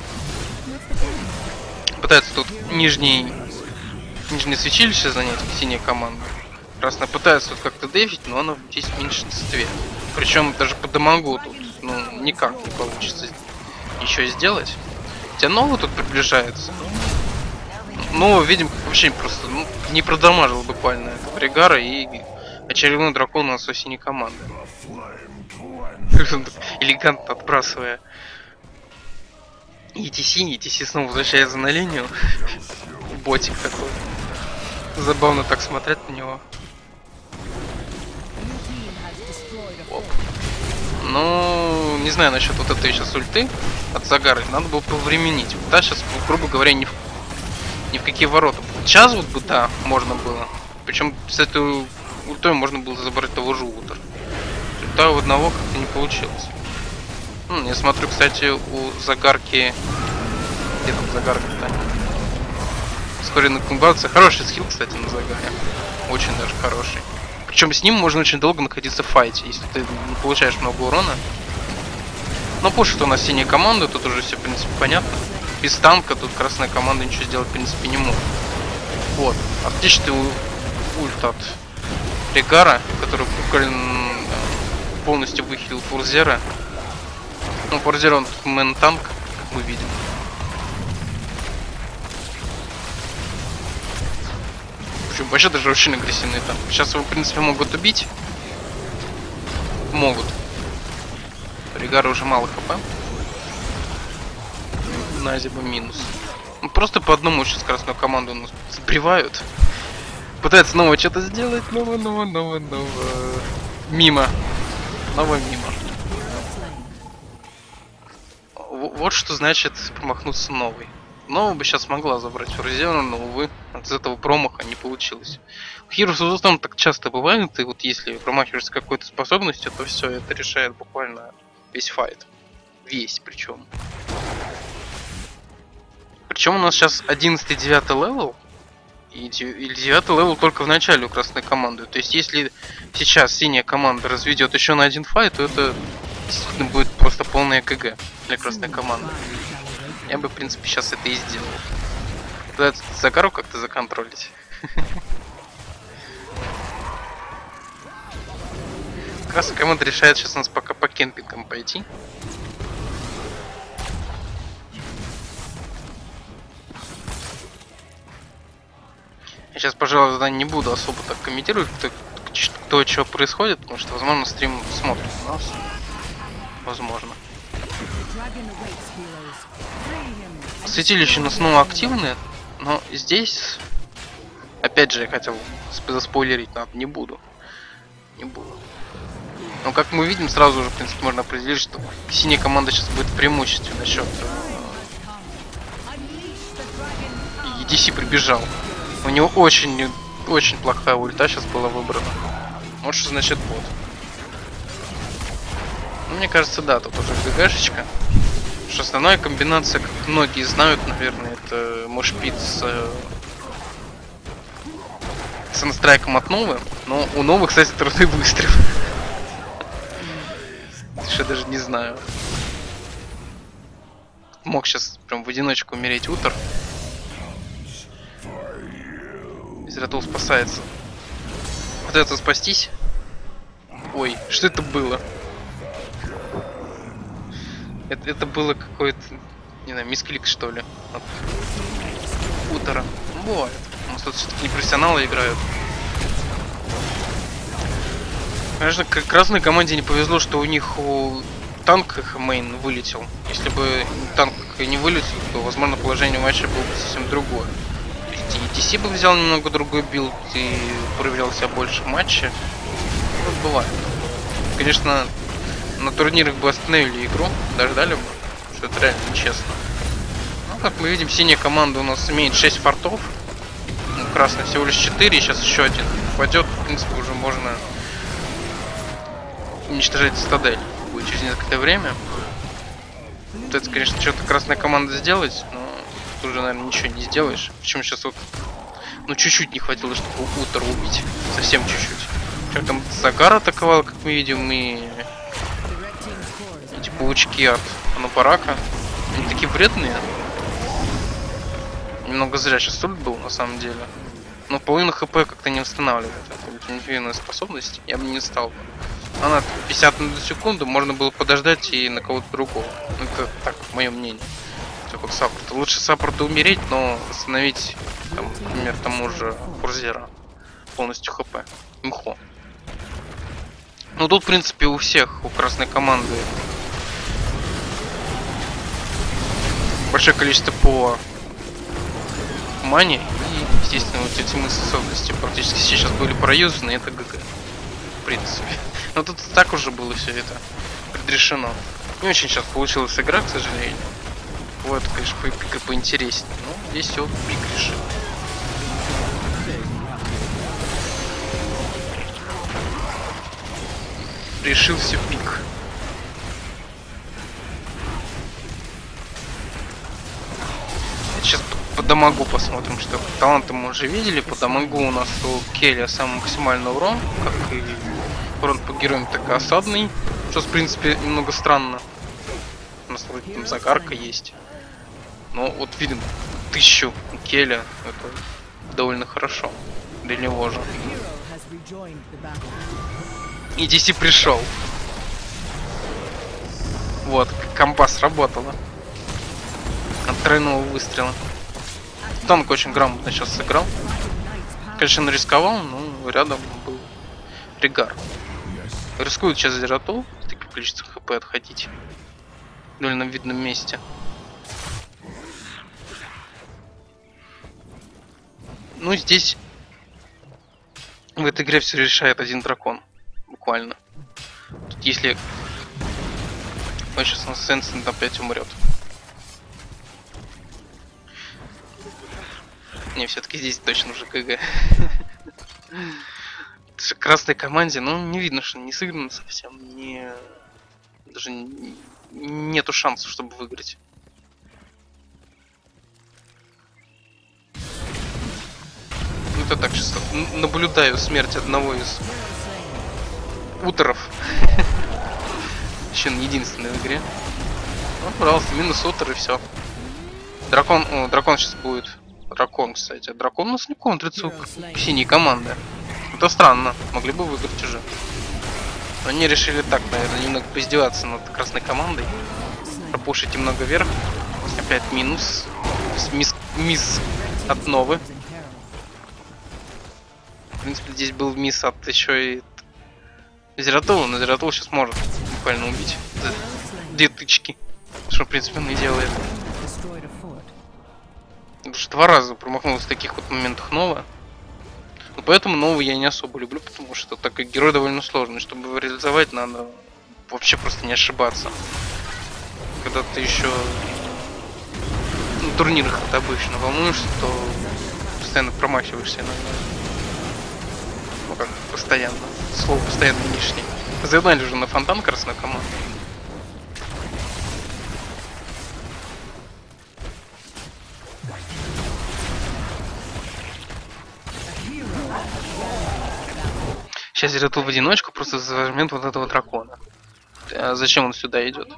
Пытается тут нижнее святилище занять, синяя команда. Красная пытается тут как-то дефить, но она здесь в меньшинстве. Причем даже по дамагу тут ну, никак не получится ничего сделать. Хотя новый тут приближается. Ну, видим, как вообще просто не продамажил буквально этого Регара и очередной дракон у нас у синей команды. Элегантно отбрасывая ETC снова возвращается на линию. Ботик такой. Забавно так смотреть на него. Оп. Ну, не знаю насчет вот этой сейчас ульты от Загары. Надо было повременить. Да, сейчас, грубо говоря, ни в какие ворота. Сейчас вот бы, да, можно было. Причем с этой ультой можно было забрать того же Утор. Ульта у одного как-то не получилось. Я смотрю, кстати, у Загарки... Где там Загарка-то? Ускоренная комбинация. Хороший скилл, кстати, на Загаре. Очень даже хороший. Причем с ним можно очень долго находиться в файте, если ты не получаешь много урона. Но пушит у нас синяя команда, тут уже все, в принципе, понятно. Без танка тут красная команда ничего сделать, в принципе, не может. Вот. Отличный ульт от Регара, который буквально полностью выхилил Фурзера. Ну, Фурзер он тут мэн-танк, как мы видим. Причем вообще даже очень агрессивный танк. Сейчас его, в принципе, могут убить. Могут. Регара уже мало хп. Назиба минус. Ну, просто по одному сейчас красную команду у нас сбривают. Пытается снова что-то сделать. Ново. Мимо. Новое мимо. Вот что значит промахнуться новый. Новая бы сейчас могла забрать Фурзера, но, увы, от этого промаха не получилось. В Heroes of the Storm так часто бывает, и вот если промахиваешься какой-то способностью, то все это решает буквально весь файт. Весь причем. Причем у нас сейчас 11-9 левел. И 9 левел только в начале у красной команды. То есть если сейчас синяя команда разведет еще на один файт, то это действительно будет просто полная КГ для красной команды. Я бы, в принципе, сейчас это и сделал. Пытается Загару как-то законтролить. Красная команда решает сейчас у нас пока по кемпингам пойти. Я сейчас, пожалуй, не буду особо так комментировать, кто что происходит, потому что, возможно, стрим смотрит у нас. Возможно. Святилище у нас снова активное, но здесь, опять же, я хотел заспойлерить, но не буду. Но как мы видим, сразу же, в принципе, можно определить, что синяя команда сейчас будет в преимуществе насчет. EDC прибежал. У него очень плохая ульта сейчас была выбрана. Вот что значит бот. Ну, мне кажется, да, тут уже ГГшечка. Что основная комбинация, как многие знают, наверное, это мошпит с санстрайком от Новы. Но у Новых, кстати, трудный выстрел. Я даже не знаю. Мог сейчас прям в одиночку умереть Утор. Изратул спасается. Пытается спастись. Ой, что это было? Это было какой-то, не знаю, мисклик, что ли, от Утора. Ну, бывает. У нас тут все-таки не профессионалы играют. Конечно, красной команде не повезло, что у них танк их мейн вылетел. Если бы танк не вылетел, то, возможно, положение матча было бы совсем другое. То есть и TC бы взял немного другой билд и проявлял себя больше в матче. Вот бывает. Конечно, на турнирах бы остановили игру, дождали бы, что это реально нечестно. Ну, как мы видим, синяя команда у нас имеет 6 фортов. Ну, красная всего лишь 4, сейчас еще один упадет. В принципе, уже можно уничтожать цитадель. Будет через некоторое время. Пытается, конечно, что-то красная команда сделать, но тут уже, наверное, ничего не сделаешь. Причем сейчас вот, ну, чуть-чуть не хватило, чтобы Утора убить. Совсем чуть-чуть. Как там Загар атаковал, как мы видим, и эти паучки от Анубарака. Они такие вредные. Немного зря сейчас ульт был, на самом деле. Но половину хп как-то не восстанавливает. Это ультимативная способность. Я бы не стал. Она 50 на секунду, можно было подождать и на кого-то другого. Ну, это так, мое мнение. Как саппорта. Лучше саппорта умереть, но восстановить, там, например, тому же Курзера полностью хп. Мхо. Ну тут, в принципе, у всех, у красной команды большое количество по мане и, естественно, вот эти способности практически сейчас были проюзаны, это ГГ. В принципе. Но тут так уже было все это предрешено. Не очень сейчас получилась игра, к сожалению. Вот, конечно, пик поинтереснее. Но здесь все пик решил. Решился пик. Сейчас по дамагу посмотрим, что таланты мы уже видели. По дамагу у нас у Келя самый максимальный урон, как и урон по героям, так и осадный. Что, в принципе, немного странно. У нас вроде там Загарка есть. Но вот видим 1000 у Келя. Это довольно хорошо для него же. И DC пришел. Вот, комба сработала. От тройного выстрела. Танк очень грамотно сейчас сыграл. Конечно, он рисковал, но рядом был Ригар. Рискует сейчас Зератол, с таким количеством хп отходить. В довольно видном месте. Ну, здесь в этой игре все решает один дракон. Буквально. Тут если... Ой, сейчас у нас Сенсент опять умрет. Не, все-таки здесь точно уже ГГ. Красной команде, ну, не видно, что не сыграно совсем. Не... Даже нету шансов, чтобы выиграть. Это так, сейчас наблюдаю смерть одного из Уторов. Еще он единственный в игре. Ну, пожалуйста, минус Утор и все. Дракон, дракон сейчас будет. Дракон, кстати. Дракон у нас не контрится у синей команды. Это странно. Могли бы выиграть уже. Но они решили так, наверное, немного поиздеваться над красной командой. Пропушить немного вверх. Опять минус. Мисс от Новы. В принципе, здесь был мисс от еще и Зератола, но Зератол сейчас может буквально убить за 2 тычки. Что, в принципе, он и делает. Уже 2 раза промахнулся в таких вот моментах Нова. Но поэтому Нову я не особо люблю, потому что так как герой довольно сложный. Чтобы его реализовать, надо вообще просто не ошибаться. Когда ты еще на турнирах это обычно волнуешься, то постоянно промахиваешься иногда. Ну как, постоянно. Слово постоянно лишнее. Загнали уже на фонтан красную команду. Сейчас Зератул в одиночку просто зажмет вот этого дракона. А зачем он сюда идет?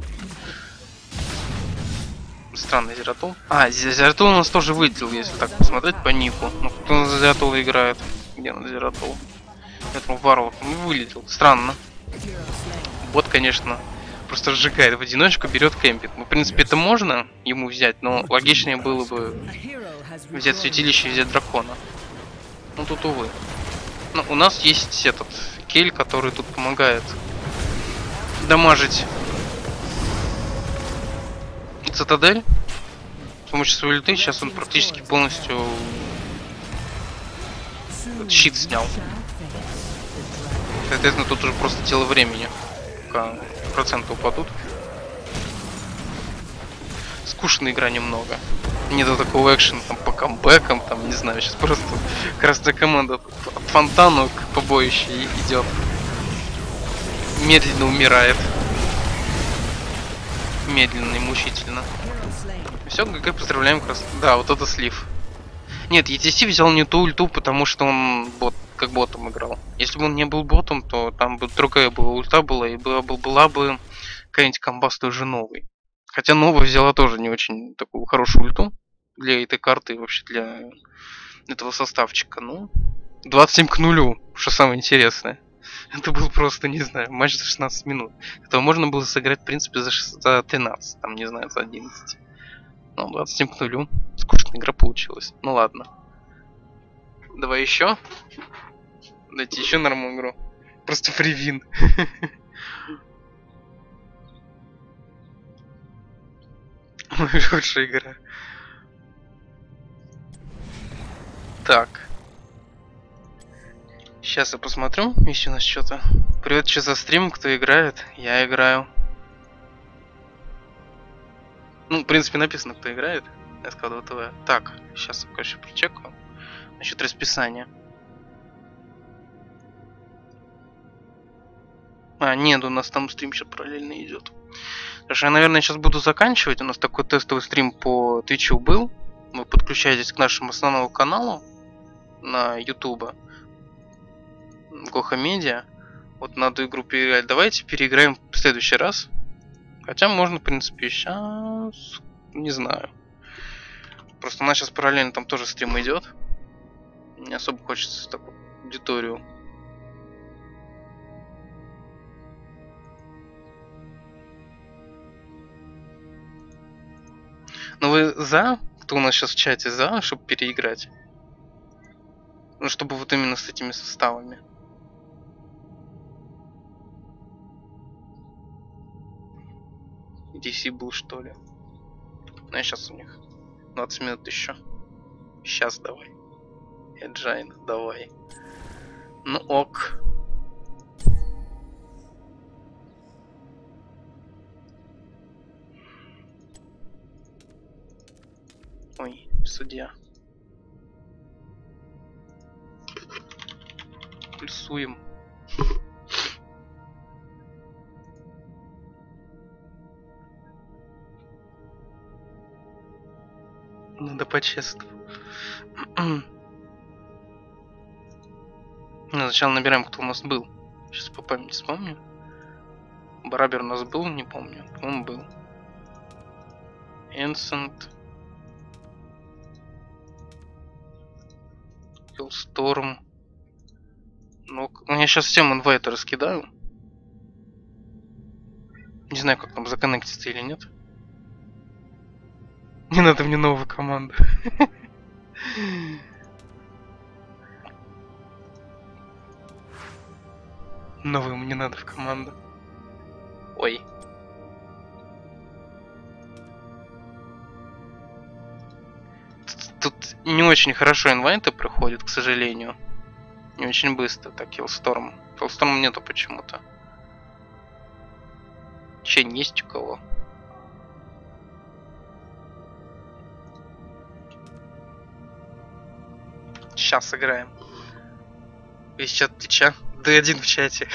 Странный Зератул. А, Зератул у нас тоже вылетел, если так посмотреть по нику. Ну, кто за Зератула играет? Где он Зератул? Поэтому Варлок не вылетел. Странно. Бот, конечно, просто сжигает в одиночку, берет кемпинг. Ну, в принципе, это можно ему взять, но логичнее было бы взять святилище и взять дракона. Ну, тут, увы. Но у нас есть этот Кель, который тут помогает дамажить Цитадель. С помощью своей ульты сейчас он практически полностью щит снял. Соответственно, тут уже просто дело времени, пока проценты упадут. Скучная игра немного. Нету такого экшена там по камбэкам, там, не знаю, сейчас просто красная команда от фонтану к побоище идет. Медленно умирает. Медленно и мучительно. Все, ГГ, поздравляем, как раз. Да, вот это слив. Нет, ETC взял не ту ульту, потому что он бот, как ботом играл. Если бы он не был ботом, то там бы другая была ульта была, и была бы какая-нибудь комба с той же новой. Хотя новая взяла тоже не очень такую хорошую ульту для этой карты и вообще для этого составчика. Ну, 27-0, что самое интересное. Это был просто, не знаю, матч за 16 минут. Этого можно было сыграть, в принципе, за 13, там, не знаю, за 11. Ну, 27-0. Скучная игра получилась. Ну ладно. Давай еще. Дайте еще нормальную игру. Просто фривин. Лучшая игра. Так. Сейчас я посмотрю, если у нас что-то. Привет, что за стрим, кто играет? Я играю. Ну, в принципе, написано, кто играет. СК2 ТВ. Так, сейчас я, короче, прочекаю. Насчет расписания. А, нет, у нас там стрим сейчас параллельно идет. Хорошо, я, наверное, сейчас буду заканчивать. У нас такой тестовый стрим по Твичу был. Вы подключаетесь к нашему основному каналу на YouTube. Гоха Медиа. Вот надо игру переиграть. Давайте переиграем в следующий раз. Хотя можно, в принципе, сейчас... Не знаю. Просто у нас сейчас параллельно там тоже стрим идет. Не особо хочется такую аудиторию. Но вы за? Кто у нас сейчас в чате за, чтобы переиграть? Ну, чтобы вот именно с этими составами. DC был, что ли? Ну, а сейчас у них 20 минут еще. Сейчас давай. Эджайн, давай. Ну ок. Ой, судья. Плюсуем. Надо по-честному. Ну, сначала набираем, кто у нас был. Сейчас по памяти вспомню. Барабер у нас был, не помню. Он был. Энсент. Хиллсторм. Ну, я сейчас всем инвайты раскидаю. Не знаю, как там законнектиться или нет. Не надо мне новую команду. Новую мне надо в команду. Ой. Тут не очень хорошо инвайты проходят, к сожалению. Не очень быстро. Так, Хиллсторм. Хиллсторм нету почему-то. Чень есть у кого? Сейчас сыграем. Весь чат Твича. D1 в чате.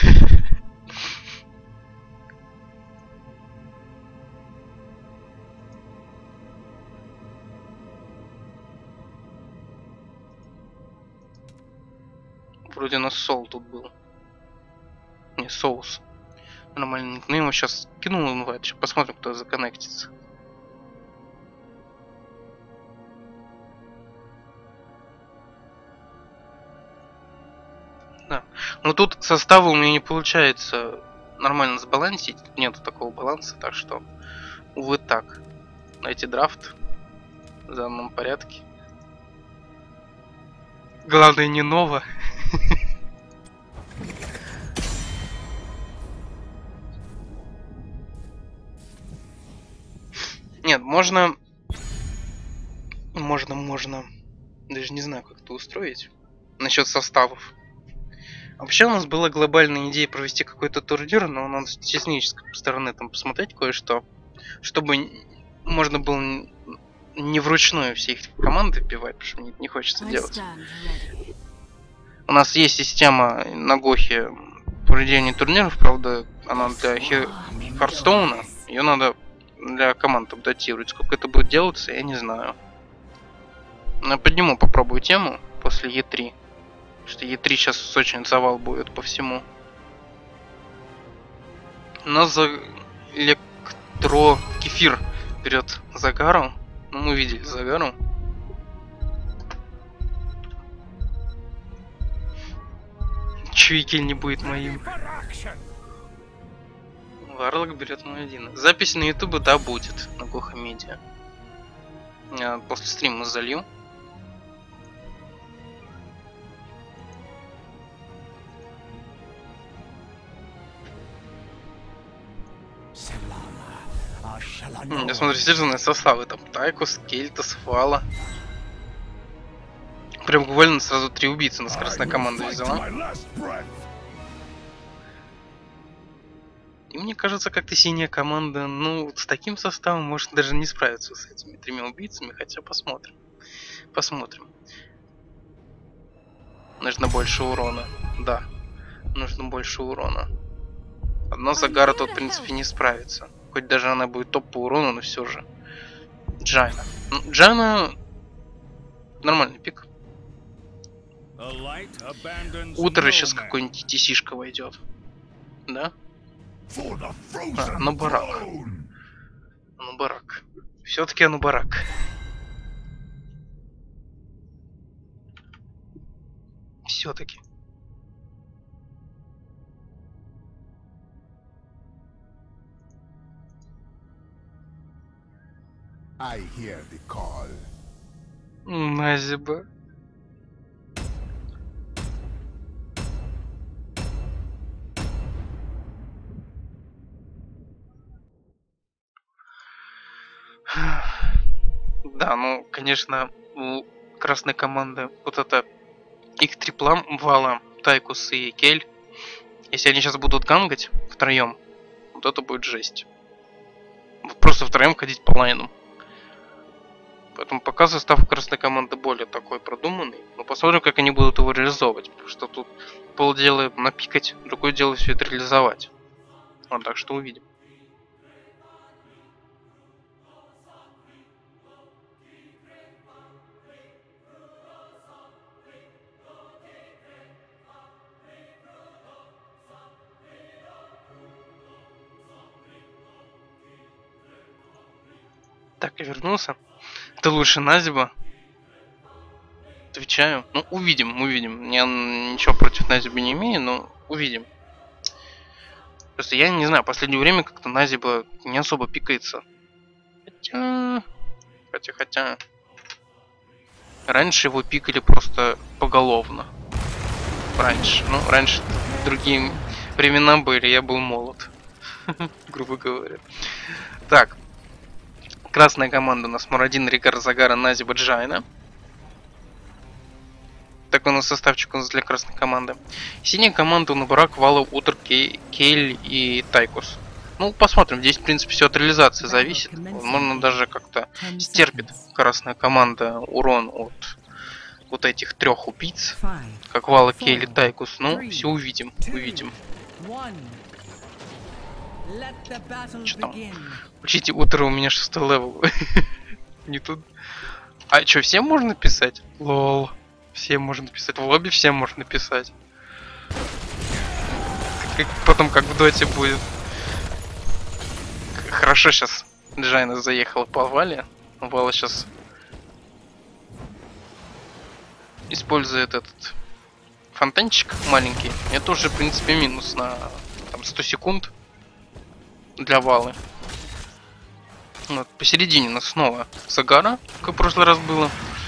Вроде у нас Сол тут был. Не, Соус. Нормальный никнейм. Сейчас кинул инвайт. Сейчас посмотрим, кто законнектится. Да. Но тут составы у меня не получается нормально сбалансить. Нету такого баланса, так что, увы, так. Найти драфт в данном порядке. Главное, не ново. Нет, можно. Даже не знаю, как это устроить. Насчет составов. Вообще у нас была глобальная идея провести какой-то турнир, но надо с технической стороны там посмотреть кое-что, чтобы можно было не вручную все их команды вбивать, потому что мне это не хочется делать. У нас есть система на Гохе проведения турниров, правда, она для Хардстоуна. Ее надо для команд апдатировать. Сколько это будет делаться, я не знаю. Но подниму, попробую тему после Е3. Потому что Е3 сейчас очень завал будет по всему. У нас за электрокефир берет Загару. Ну, мы видели Загару. Чё Екель не будет моим? Варлок берет мой один. Запись на ютубе, да, будет. На Глухомедиа. Я после стрима залью. Я смотрю, сдержанные составы. Там Тайкус, Кельтас, Фала. Прям буквально сразу 3 убийцы на скоростная команда взяла. И мне кажется, как-то синяя команда, ну, с таким составом может даже не справиться с этими 3 убийцами, хотя посмотрим. Посмотрим. Нужно больше урона. Да, нужно больше урона. Одна Загара тут, в принципе, не справится. Хоть даже она будет топ по урону, но все же. Джайна. Ну, Джайна... Нормальный пик. Утро сейчас какой-нибудь TC-шка войдет. Да? Анубарак. Анубарак. Все-таки Анубарак. Все-таки. I hear the call. Назиба. Да, ну, конечно, у красной команды вот это их триплам, Вала, Тайкус и Кель. Если они сейчас будут гангать втроем, вот это будет жесть. Вот просто втроем ходить по лайну. Поэтому пока состав красной команды более такой продуманный. Но посмотрим, как они будут его реализовывать. Потому что тут полдела напикать, другое дело все это реализовать. Вот, так что увидим. Так, я вернулся. Ты лучше Назиба. Отвечаю. Ну, увидим, увидим. Я ничего против Назиба не имею, но увидим. Просто я не знаю, в последнее время как-то Назиба не особо пикается. Хотя... Раньше его пикали просто поголовно. Раньше. Ну, раньше другие времена были, я был молод. Грубо говоря. Так. Красная команда у нас Мурадин, Рикар, Загара, Назиба, Джайна. Такой у нас составчик у нас для красной команды. Синяя команда у Набарак, Вала, Утр, Кейль и Тайкус. Ну, посмотрим. Здесь, в принципе, все от реализации зависит. Возможно, даже как-то стерпит красная команда урон от вот этих 3 убийц. Как Вала, Кейль и Тайкус. Ну, все увидим. Увидим. Что там? Учите, Утро у меня 6 левел. Не тут. А что, всем можно писать? Лол. Всем можно писать. В лобби всем можно писать. Потом как в доте будет. Хорошо, сейчас Джайна заехала по Вале. Вала сейчас использует этот фонтанчик маленький. Это уже, в принципе, минус на там, 100 секунд для Валы. Вот, посередине у нас снова Загара, как в прошлый раз было.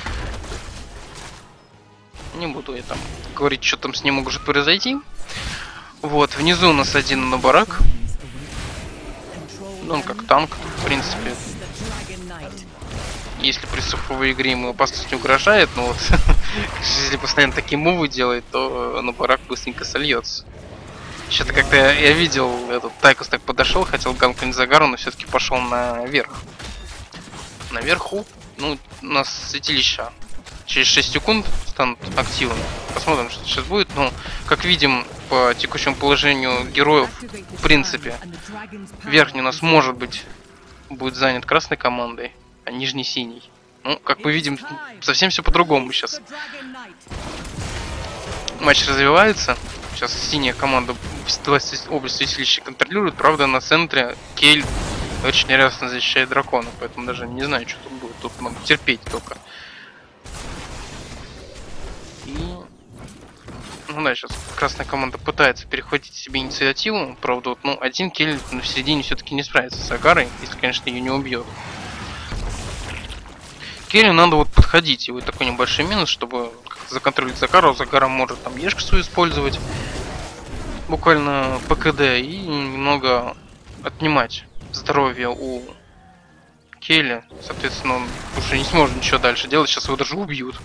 Не буду я там говорить, что там с ним может произойти. Вот, внизу у нас один Набарак. Ну, он как танк, в принципе. Если при цифровой игре ему опасность не угрожает, но вот если постоянно такие мувы делает, то Набарак быстренько сольется. Что-то как-то я видел, этот Тайкус так подошел, хотел ганкнуть Загару, но все-таки пошел наверх. Наверху, ну, у нас святилища через 6 секунд станут активны. Посмотрим, что сейчас будет. Ну, как видим, по текущему положению героев, в принципе, верхний у нас может быть будет занят красной командой, а нижний синий. Ну, как мы видим, совсем все по-другому сейчас. Матч развивается. Сейчас синяя команда область святилища контролирует. Правда, на центре Кейль очень яростно защищает дракона. Поэтому даже не знаю, что тут будет. Тут могу терпеть только. И... Ну да, сейчас красная команда пытается перехватить себе инициативу. Правда, вот, ну, один Кейль в середине все-таки не справится с Агарой, если, конечно, ее не убьет. Кейлю надо вот подходить. И вот такой небольшой минус, чтобы законтролить Загару. Загара может там ешку свою использовать. Буквально ПКД. И немного отнимать здоровье у Кейля. Соответственно, он уже не сможет ничего дальше делать. Сейчас его даже убьют.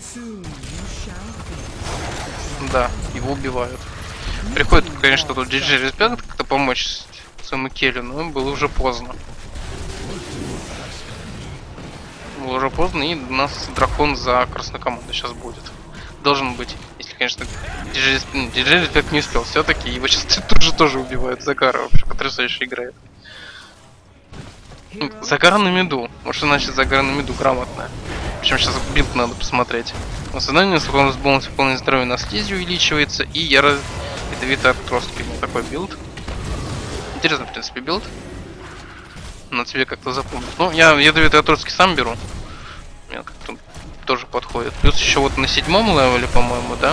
Да, его убивают. Приходит, конечно, тут GG Respect как-то помочь своему Кейлю, но было уже поздно. Было уже поздно, и у нас дракон за красную команду сейчас будет. Должен быть, если, конечно, DJ Respect не успел все-таки. Его сейчас тут же тоже убивают. Загара вообще потрясающе играет. Загара на миду. Может, значит Загара на миду грамотная. Причем сейчас билд надо посмотреть. Восстановление способность бонуса полное здоровье на слизи увеличивается. И ядовитый отростки. Вот такой билд. Интересный, в принципе, билд. Надо себе как-то запомнить. Ну, я ядовитые отростки сам беру. Мне как-то тоже подходит. Плюс еще вот на 7-м левеле, по-моему, да?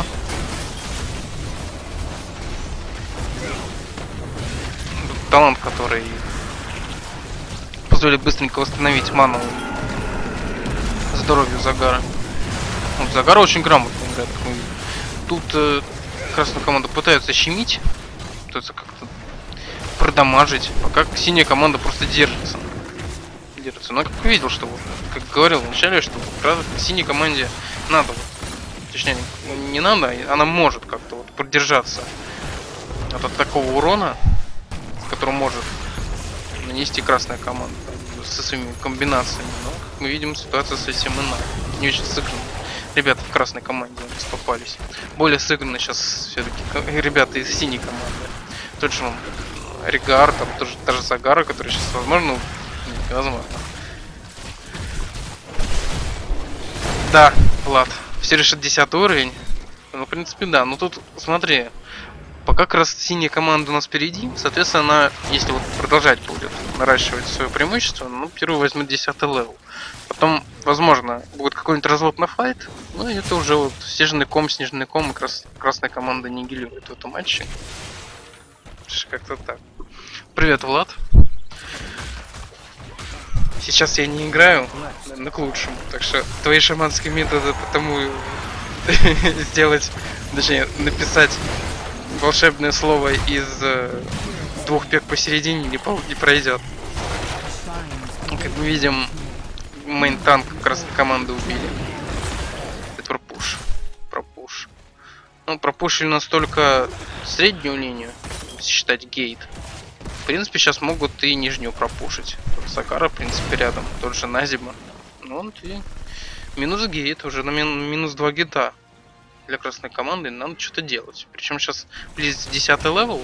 Талант, который позволит быстренько восстановить ману здоровью Загара. Вот Загара очень грамотно играет. Тут красная команда пытается щемить, пытается как-то продамажить, пока синяя команда просто держится. Но как видел, что вот, как говорил вначале, что вот, синей команде надо, вот, точнее не надо, она может как-то вот продержаться от такого урона, который может нанести красная команда со своими комбинациями. Но, как мы видим, ситуация совсем иная. Не очень сыграна. Ребята в красной команде попались. Более сыграны сейчас все-таки ребята из синей команды. Тот же Ригар, там тоже та же Загара, который сейчас возможно. Невозможно. Да, Влад. Все решит 10 уровень. Ну, в принципе, да. Но тут, смотри, пока как раз синяя команда у нас впереди, соответственно, она, если вот продолжать будет наращивать свое преимущество, ну, первый возьмет 10 левел. Потом, возможно, будет какой-нибудь развод на файт. Ну, и это уже вот снежный ком, и красная команда нигилирует в этом матче. Как-то так. Привет, Влад. Сейчас я не играю, но к лучшему. Так что твои шаманские методы потому сделать, точнее, написать волшебное слово из двух пек посередине не пройдет. Как мы видим, мейн-танк красной команды убили. Это пропуш. Ну, пропушили настолько среднюю линию, если считать гейт. В принципе, сейчас могут и нижнюю пропушить. Тут Сакара, в принципе, рядом. Тот же Назима. Ну, вот и минус гейт. Уже на минус 2 гейта. Для красной команды надо что-то делать. Причем сейчас близится 10 левел.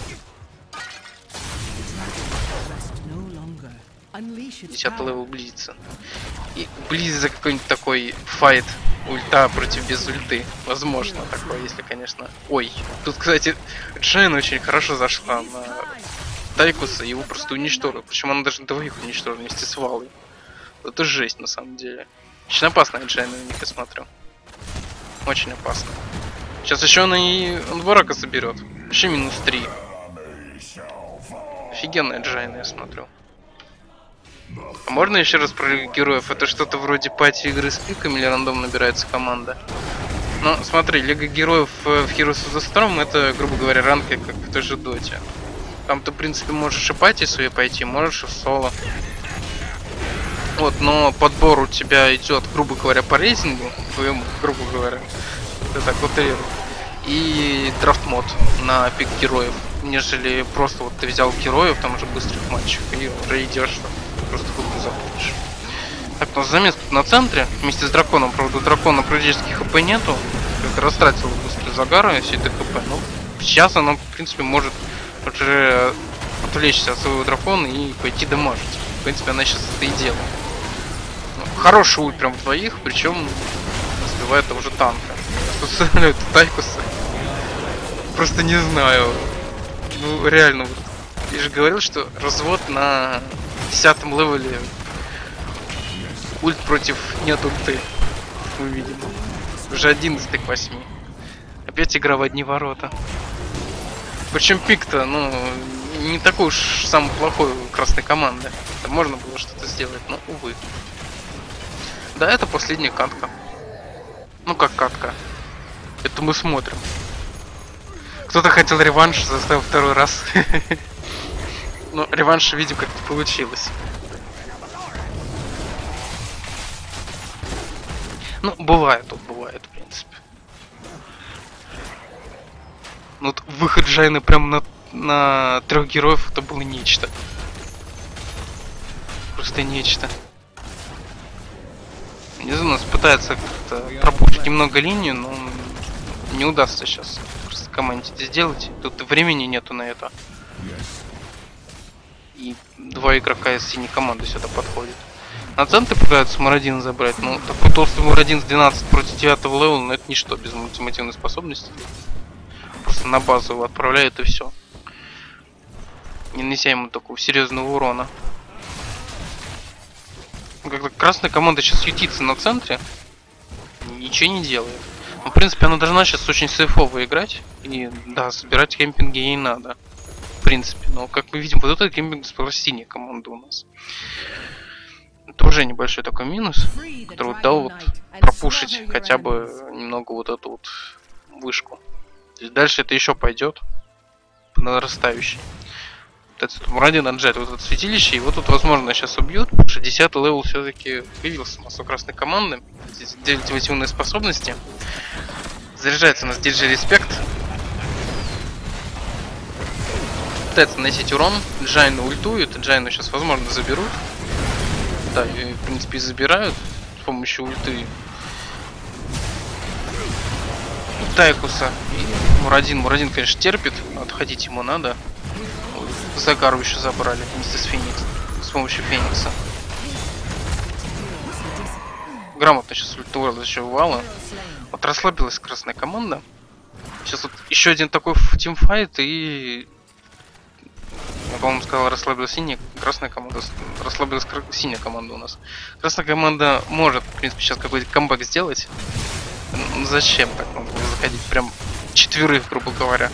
10 левел близится. И близится какой-нибудь такой файт. Ульта против без ульты. Возможно такое, если, конечно... Ой, тут, кстати, Джейн очень хорошо зашла на Тайкуса, его просто уничтожил. Причем она даже двоих уничтожила вместе с Валой. Это жесть, на самом деле. Очень опасная Джейн, на них я смотрю. Очень опасно. Сейчас еще она и Анварака соберет. Еще минус 3. Офигенная Джейн, я смотрю. А можно еще раз про героев? Это что-то вроде пати игры с пиками или рандом набирается команда? Ну, смотри, Лига Героев в Heroes of the Storm это, грубо говоря, ранки, как в той же доте. Там ты, в принципе, можешь и пати свои пойти, можешь и в соло. Вот, но подбор у тебя идет, грубо говоря, по рейтингу, твоему, грубо говоря. Это так вот и драфт мод на пик героев. Нежели просто вот ты взял героев, там уже быстрых матчей, и уже идешь, просто кубку заходишь. Так, у нас замес на центре, вместе с драконом. Правда, у дракона практически хп нету. Как растратил быстро Загара, все это хп. Но сейчас она, в принципе, может уже отвлечься от своего дракона и пойти дамажить. В принципе, она сейчас это и делает. Ну, хороший ульт прям в двоих, причем сбивает того же танка. Тут Тайкуса. Просто не знаю. Ну, реально, вот, я же говорил, что развод на 10-м левеле ульт против нет ульты. Мы видим. Уже 11 к 8. Опять игра в одни ворота. Причем пик-то, ну, не такой уж самый плохой у красной команды. Это можно было что-то сделать, но увы. Да, это последняя катка. Ну как катка. Это мы смотрим. Кто-то хотел реванш, заставил второй раз. Но реванш, видим, как это получилось. Ну, бывает, тут бывает, в принципе. Ну, вот выход Джайны прям на 3 героев, это было нечто. Просто нечто. Не знаю, нас пытается как-то пропушить немного линию, но не удастся сейчас просто команде это сделать. Тут времени нету на это. И 2 игрока из синей команды сюда подходят. На центр пытаются Мурадина забрать, но такой толстый Мурадин с 12 против 9 левела, но это ничто без ультимативной способности. Просто на базу его отправляют и все. Не нанеся ему такого серьезного урона. Когда красная команда сейчас ютится на центре, ничего не делает. Но, в принципе, она должна сейчас очень сейфово играть. И да, собирать кемпинги ей надо. В принципе. Но, как мы видим, вот этот кемпинг спала синяя команда у нас. Это уже небольшой такой минус, который вот дал вот пропушить хотя бы немного вот эту вот вышку. То есть дальше это еще пойдет по нарастающей. Мурадин отжать вот это святилище, его тут возможно сейчас убьют, потому что 10-й левел все-таки появился у нас у красной команды. Здесь ультимативные способности. Заряжается у нас DJ Респект. Пытается наносить урон. Джайну ультует, Джайну сейчас возможно заберут. Да, и, в принципе, и забирают с помощью ульты Тайкуса и Мурадин. Мурадин, конечно, терпит, отходить ему надо. Загару еще забрали вместе с Фениксом, с помощью Феникса. Грамотно сейчас ультура защищала. Вот расслабилась красная команда. Сейчас вот еще один такой тимфайт и... Я, по-моему, сказал, расслабилась синяя, красная команда. Расслабилась синяя команда у нас. Красная команда может, в принципе, сейчас какой-то камбэк сделать. Ну, зачем так надо было заходить? Прям 4, грубо говоря.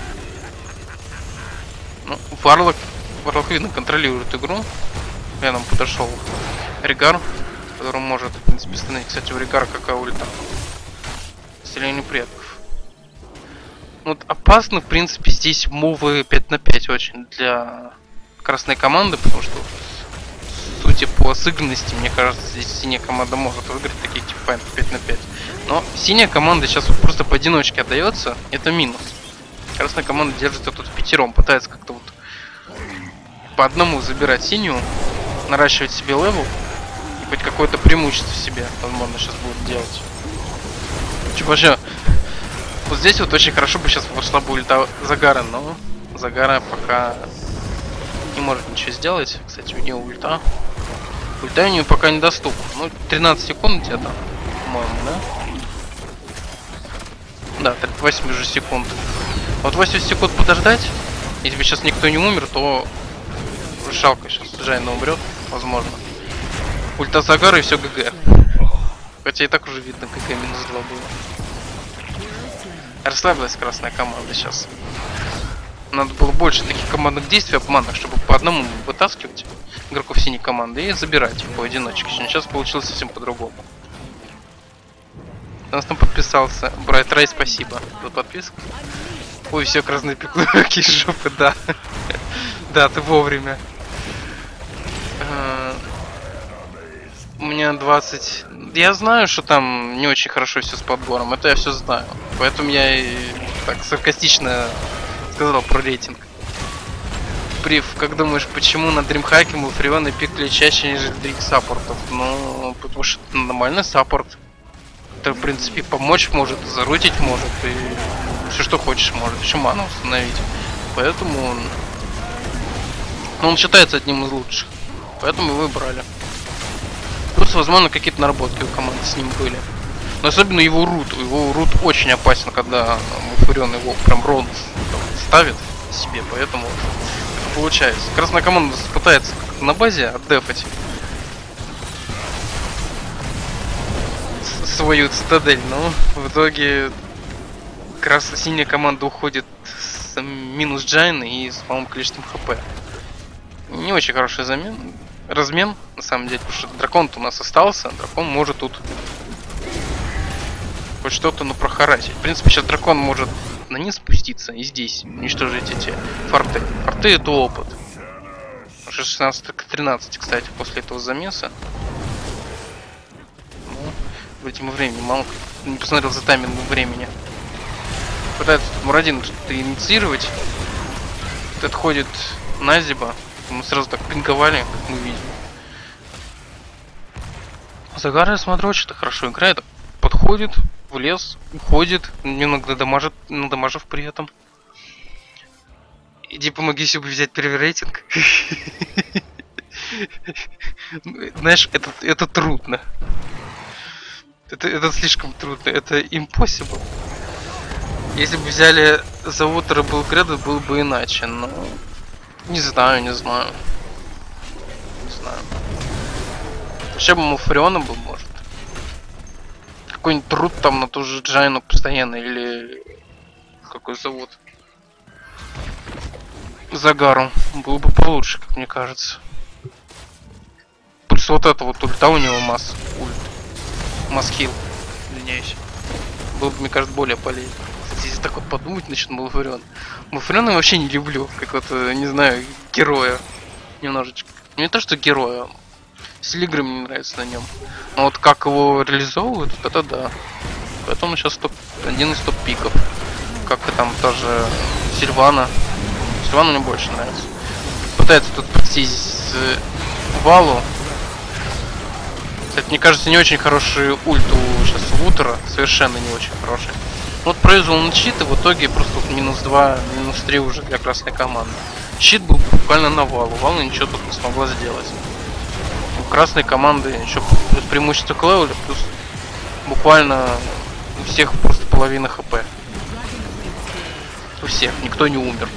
Ну, Варлок, видно, контролирует игру. Рядом подошел Ригар, который может, в принципе, остановить. Кстати, у Ригара какая ульта? Исцеление предков. Вот опасно, в принципе, здесь мувы 5 на 5 очень для красной команды, потому что, судя по сыгранности, мне кажется, здесь синяя команда может выиграть такие типа 5 на 5. Но синяя команда сейчас вот просто поодиночке отдается, это минус. Красная команда держит это тут пятером, пытается как-то вот по одному забирать синюю, наращивать себе левел и хоть какое-то преимущество себе, возможно, сейчас будет делать. Вообще, вот здесь вот очень хорошо бы сейчас пошла бы ульта Загара, но Загара пока не может ничего сделать. Кстати, у нее ульта. Ульта у нее пока недоступна. Ну, 13 секунд где-то, по-моему, да? Да, 38 уже секунд. Вот 80 секунд подождать. Если бы сейчас никто не умер, то жалко, сейчас Джайна умрет, возможно. Ульта Загара и все ГГ. Хотя и так уже видно, ГГ минус 2 было. Расслабилась красная команда сейчас. Надо было больше таких командных действий обманных, чтобы по одному вытаскивать игроков синей команды и забирать их поодиночке. Сейчас получилось совсем по-другому. У нас там подписался Брайт Рай, спасибо за подписку. Ой, все, красные пиклуки из жопы, да. Да, ты вовремя. У меня 20... Я знаю, что там не очень хорошо все с подбором, это я все знаю. Поэтому я и так саркастично сказал про рейтинг. Прив, как думаешь, почему на дримхаке Малфреоны пикли чаще, нежели других саппортов? Ну, потому что это нормальный саппорт. Это, в принципе, помочь может, зарутить может, и все, что хочешь может. Еще ману установить. Поэтому он считается одним из лучших. Поэтому его и брали. Плюс, возможно, какие-то наработки у команды с ним были. Но особенно его рут. Его рут очень опасен, когда Муфурен его прям рон ставит себе. Поэтому это получается. Красная команда пытается на базе отдефать свою цитадель, но в итоге красно-синяя команда уходит с минус Джайн и с малым количеством хп. Не очень хороший размен, на самом деле, потому что дракон-то у нас остался. Дракон может тут хоть что-то, ну, прохарасить. В принципе, сейчас дракон может на низ спуститься и здесь уничтожить эти форты. Форты — это опыт. Уже 16 к 13, кстати, после этого замеса. Ну, в этим времени мало не посмотрел за таймингом времени. Пытается тут Мурадин что-то инициировать. Тут отходит Назиба. Мы сразу так пинговали, как мы видим. Загара, я смотрю, что-то хорошо играет. Подходит в лес, уходит, немного надамажив при этом. Иди помоги себе взять первый рейтинг. Знаешь, это трудно. Это слишком трудно. Это impossible. Если бы взяли за Утера Белграда, было бы иначе, но... Не знаю. Вообще бы Муфриона был, может. Какой-нибудь труд там на ту же Джайну постоянно, или... Какой зовут? Загару. Было бы получше, как мне кажется. Плюс вот это вот ульта у него масс-хилл. Извиняюсь. Было бы, мне кажется, более полезно. Кстати, если так вот подумать насчет Муфриона. Муфриона я вообще не люблю. Какого-то, не знаю, героя. Немножечко. Не то, что героя. Стиль игры мне не нравится на нем. Но вот как его реализовывают, это да. Поэтому сейчас один из топ-пиков. Как и там тоже Сильвана. Сильвана мне больше нравится. Пытается тут пройти Валу. Кстати, мне кажется, не очень хороший ульт у сейчас Утера. Совершенно не очень хороший. Вот произвел он щит, и в итоге просто вот минус 2, минус 3 уже для красной команды. Щит был буквально на Валу. Валу ничего тут не смогла сделать. У красной команды еще плюс преимущество к левелю, плюс буквально у всех просто половина хп. У всех, никто не умер.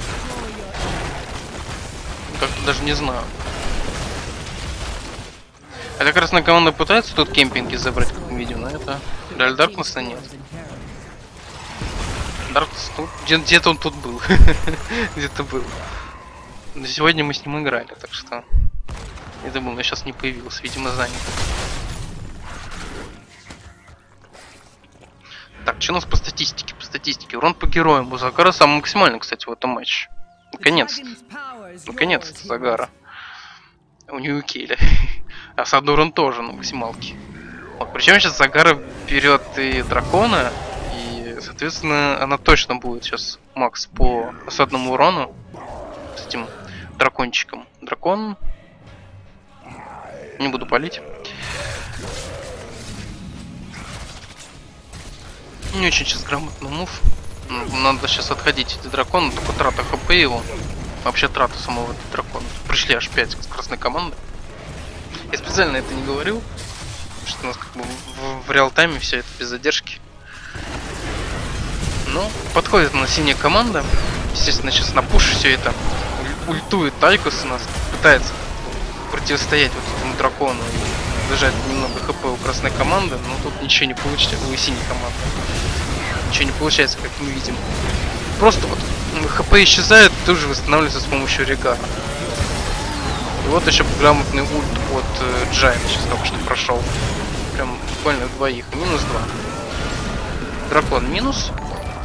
Как-то даже не знаю. Эта красная команда пытается тут кемпинги забрать, как мы видим, но это реально Даркнесса нет. Даркнесс тут, где-то он тут был. Где-то был. Но сегодня мы с ним играли, так что... Я думал, он сейчас не появился, видимо, занят. Так, что у нас по статистике? По статистике. Урон по героям. У Загара самый максимальный, кстати, в этом матче. Наконец-то. Наконец-то Загара. У него Кейля. А Садурон тоже на максималке. Вот, причем сейчас Загара берет и дракона, и, соответственно, она точно будет сейчас макс по осадному урону с этим дракончиком. Дракон. Не буду палить. Не очень сейчас грамотный мув. Надо сейчас отходить от дракона, только трата хп его. Вообще трата самого дракона. Пришли аж 5 с красной команды. Я специально это не говорил, что у нас как бы в реал-тайме все это без задержки. Но подходит на синяя команда. Естественно, сейчас на пуш все это. Ультует Тайкус у нас. Пытается противостоять вот этому дракону и зажать немного хп у красной команды, но тут ничего не получится, у синей команды. Ничего не получается, как мы видим. Просто вот хп исчезает, тут же восстанавливается с помощью регара. И вот еще грамотный ульт от Джайн сейчас только что прошел. Прям буквально двоих. Минус 2. Дракон минус.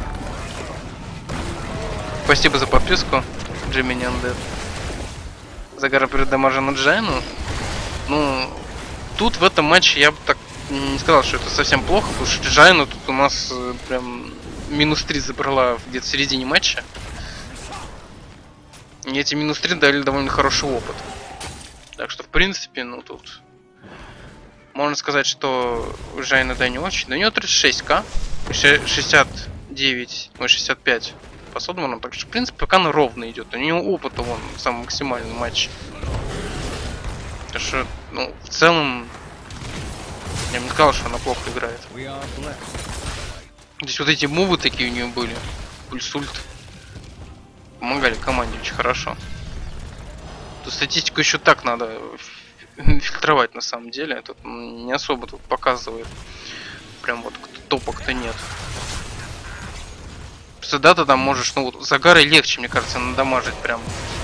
Спасибо за подписку, Джимми Undead. Загара передамажа на Джайну. Ну, тут в этом матче я бы так не сказал, что это совсем плохо, потому что Джайну тут у нас прям минус 3 забрала где-то в середине матча. И эти минус 3 дали довольно хороший опыт. Так что, в принципе, ну тут можно сказать, что у Джайна да не очень. Но у него 36к, 69, 65 по Содману, так что, в принципе, пока она ровно идет. У него опыта вон самый максимальный матч. Конечно, ну, в целом, я бы не сказал, что она плохо играет. We are blessed. Здесь вот эти мувы такие у нее были. Пульсульт. Помогали команде очень хорошо. Тут статистику еще так надо фильтровать на самом деле. Тут не особо тут показывает. Прям вот топок-то нет. Просто да, ты там можешь, ну вот Загарой легче, мне кажется, надамажить прям.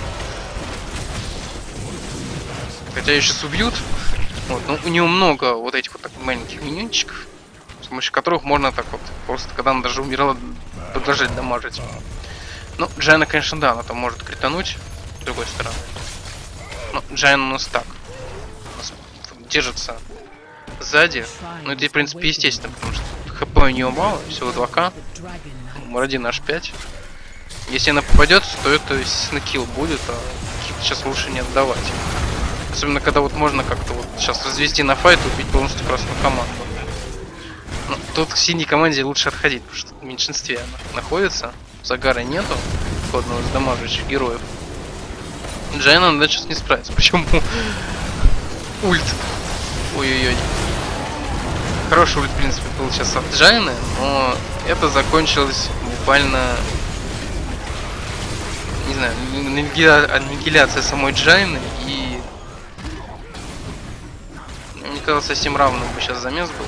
Хотя ее сейчас убьют. Вот, но у него много вот этих вот так маленьких миньончиков, с помощью которых можно так вот, просто когда она даже умирала, продолжать дамажить. Ну, Джайна, конечно, да, она там может критануть, с другой стороны. Но Джайна у нас так. У нас держится сзади. Ну, это, в принципе, естественно, потому что хп у нее мало, всего 2к. Мурадин аж 5. Если она попадет, то это, естественно, килл будет, а килл сейчас лучше не отдавать. Особенно, когда вот можно как-то вот сейчас развести на файт и убить полностью красную команду. Но тут к синей команде лучше отходить, потому что в меньшинстве она находится. Загара нету, одного из дамажащих героев. Джайна надо сейчас не справиться. Почему? Ульт. Ой-ой-ой. Хороший ульт, в принципе, был сейчас от Джайны, но это закончилось буквально... Не знаю, аннигиляция самой Джайны, и... Мне казалось, совсем равным бы сейчас замес был.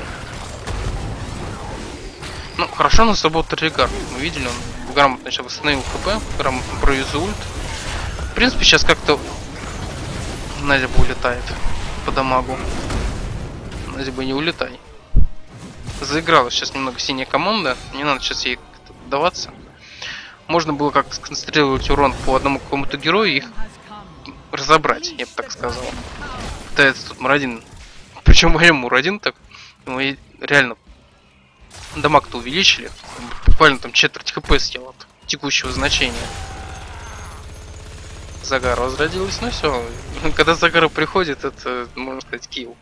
Ну, хорошо на сработал Ригар. Мы видели, он грамотно сейчас восстановил хп, грамотно провезу ульт. В принципе, сейчас как-то Надя бы улетает по дамагу. Надя бы не улетай. Заиграла сейчас немного синяя команда. Не надо сейчас ей даваться. Можно было как сконцентрировать урон по одному какому-то герою и их разобрать, я бы так сказал. Пытается тут Мурадин. Причем моему Мурадин так. Мы реально дамаг-то увеличили. Буквально там четверть хп съел от текущего значения. Загара возродилась, ну все. Когда Загара приходит, это, можно сказать, килл.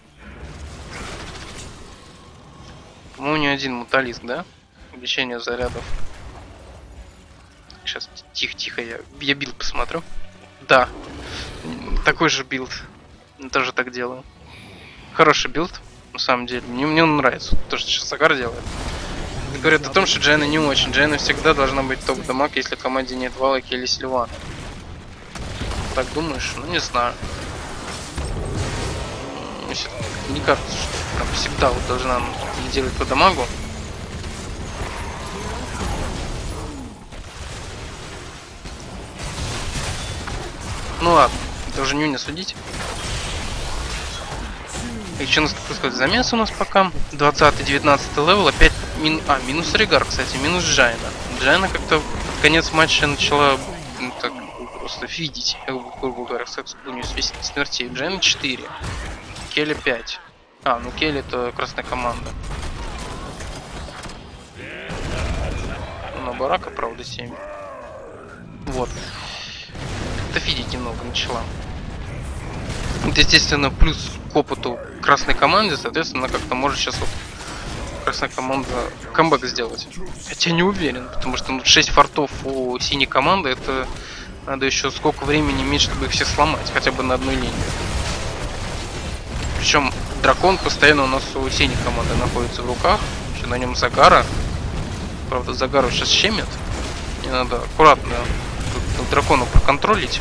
По-моему, не один муталист, да? Увеличение зарядов. Сейчас, тихо-тихо, я билд посмотрю. Да, такой же билд. Тоже так делаю. Хороший билд, на самом деле. Мне он нравится, то, что сейчас Загар делает. Говорят о том, что Джайна не очень. Джайна всегда должна быть топ-дамаг, если в команде нет Валаки или Сильвана. Так думаешь? Ну, не знаю. Мне кажется, что там всегда вот должна лидировать по дамагу. Ну ладно, это уже не судить. И что у нас происходит? Замес у нас пока. 20-19 левел. Опять минус Ригар, кстати, минус Джайна. Джайна как-то под конец матча начала так просто видеть, грубо говоря, у нее смертей. Джайна 4. Келли 5. Ну Келли это красная команда. На Барака, правда, 7. Вот. Как-то видеть немного начала. Это, естественно, плюс к опыту красной команде, соответственно, как-то может сейчас вот красная команда камбэк сделать. Хотя не уверен, потому что 6 фортов у синей команды, это надо еще сколько времени иметь, чтобы их все сломать, хотя бы на одной линии. Причем дракон постоянно у нас у синей команды находится в руках, еще на нем Загара. Правда, Загару сейчас щемит. Мне надо аккуратно тут дракона проконтролить.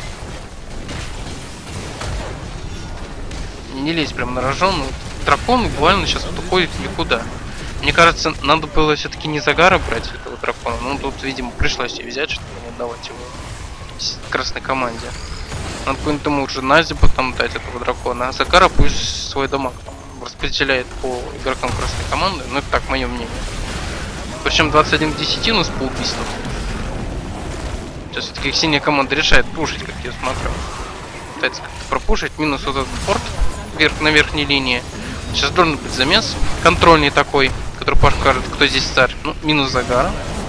Не лезть прям на рожон. Дракон буквально сейчас вот уходит в никуда. Мне кажется, надо было все-таки не Загара брать этого дракона. Но тут, видимо, пришлось ее взять, чтобы не отдавать его красной команде. Надо какой-нибудь ему уже Назе потом дать этого дракона. А Загара пусть свой дамаг распределяет по игрокам красной команды. Ну это так, мое мнение. Причем 21 к 10 у нас по убийствам. Сейчас все-таки синяя команда решает пушить, как я смотрю. Пытается как-то пропушить. Минус вот этот порт на верхней линии. Сейчас должен быть замес. Контрольный такой, который покажет, кто здесь царь. Ну, минус Загара.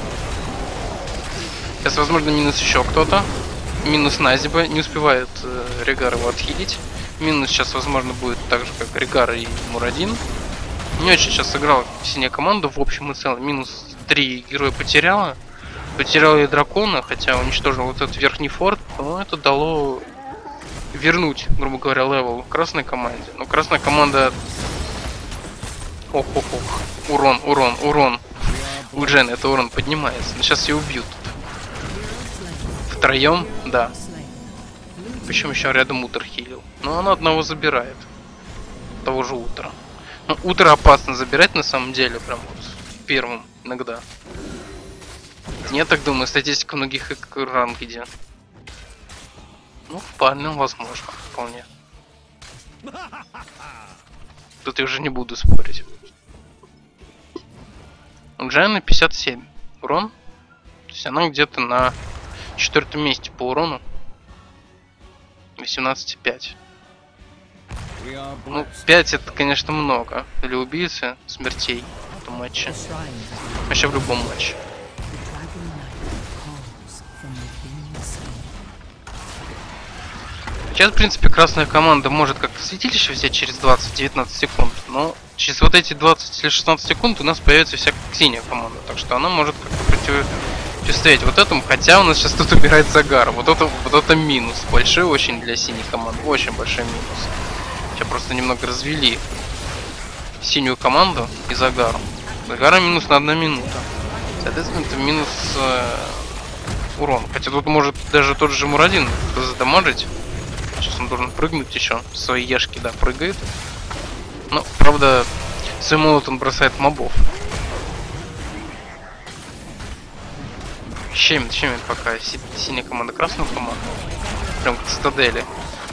Сейчас, возможно, минус еще кто-то. Минус Назиба. Не успевает Ригар его отхилить. Минус сейчас, возможно, будет так же, как Ригар и Мурадин. Не очень сейчас сыграла синяя команда в общем и целом. Минус 3 героя потеряла. Потеряла и дракона, хотя уничтожил вот этот верхний форт. Но это дало вернуть, грубо говоря, левел красной команде. Но красная команда... Ох-ох-ох. Урон. У Джен это урон поднимается. Но сейчас ее убьют. Втроем, да. Причем еще рядом Утр хилил. Но она одного забирает. Того же Утра. Ну, Утро опасно забирать на самом деле, прям вот первым иногда. Я так думаю, статистика многих ранг где. Ну, вполне возможно, вполне. Тут я уже не буду спорить. У Джайны 57 урон. То есть она где-то на 4-м месте по урону. 18,5. Ну, 5 это, конечно, много для убийцы смертей в этом матче. Вообще в любом матче. Сейчас, в принципе, красная команда может как святилище взять через 20-19 секунд, но через вот эти 20 или 16 секунд у нас появится вся синяя команда, так что она может как-то противостоять вот этому, хотя у нас сейчас тут убирает Загар. Вот это минус большой очень для синей команды, очень большой минус. Сейчас просто немного развели синюю команду и Загар. Загара минус на 1 минута. Соответственно, это минус урон. Хотя тут может даже тот же Мурадин задамажить. Сейчас он должен прыгнуть еще. Свои яшки, да, прыгает. Но, правда, свой молот он бросает мобов. Щемит пока синяя команда красную команду. Прям как Цитадели.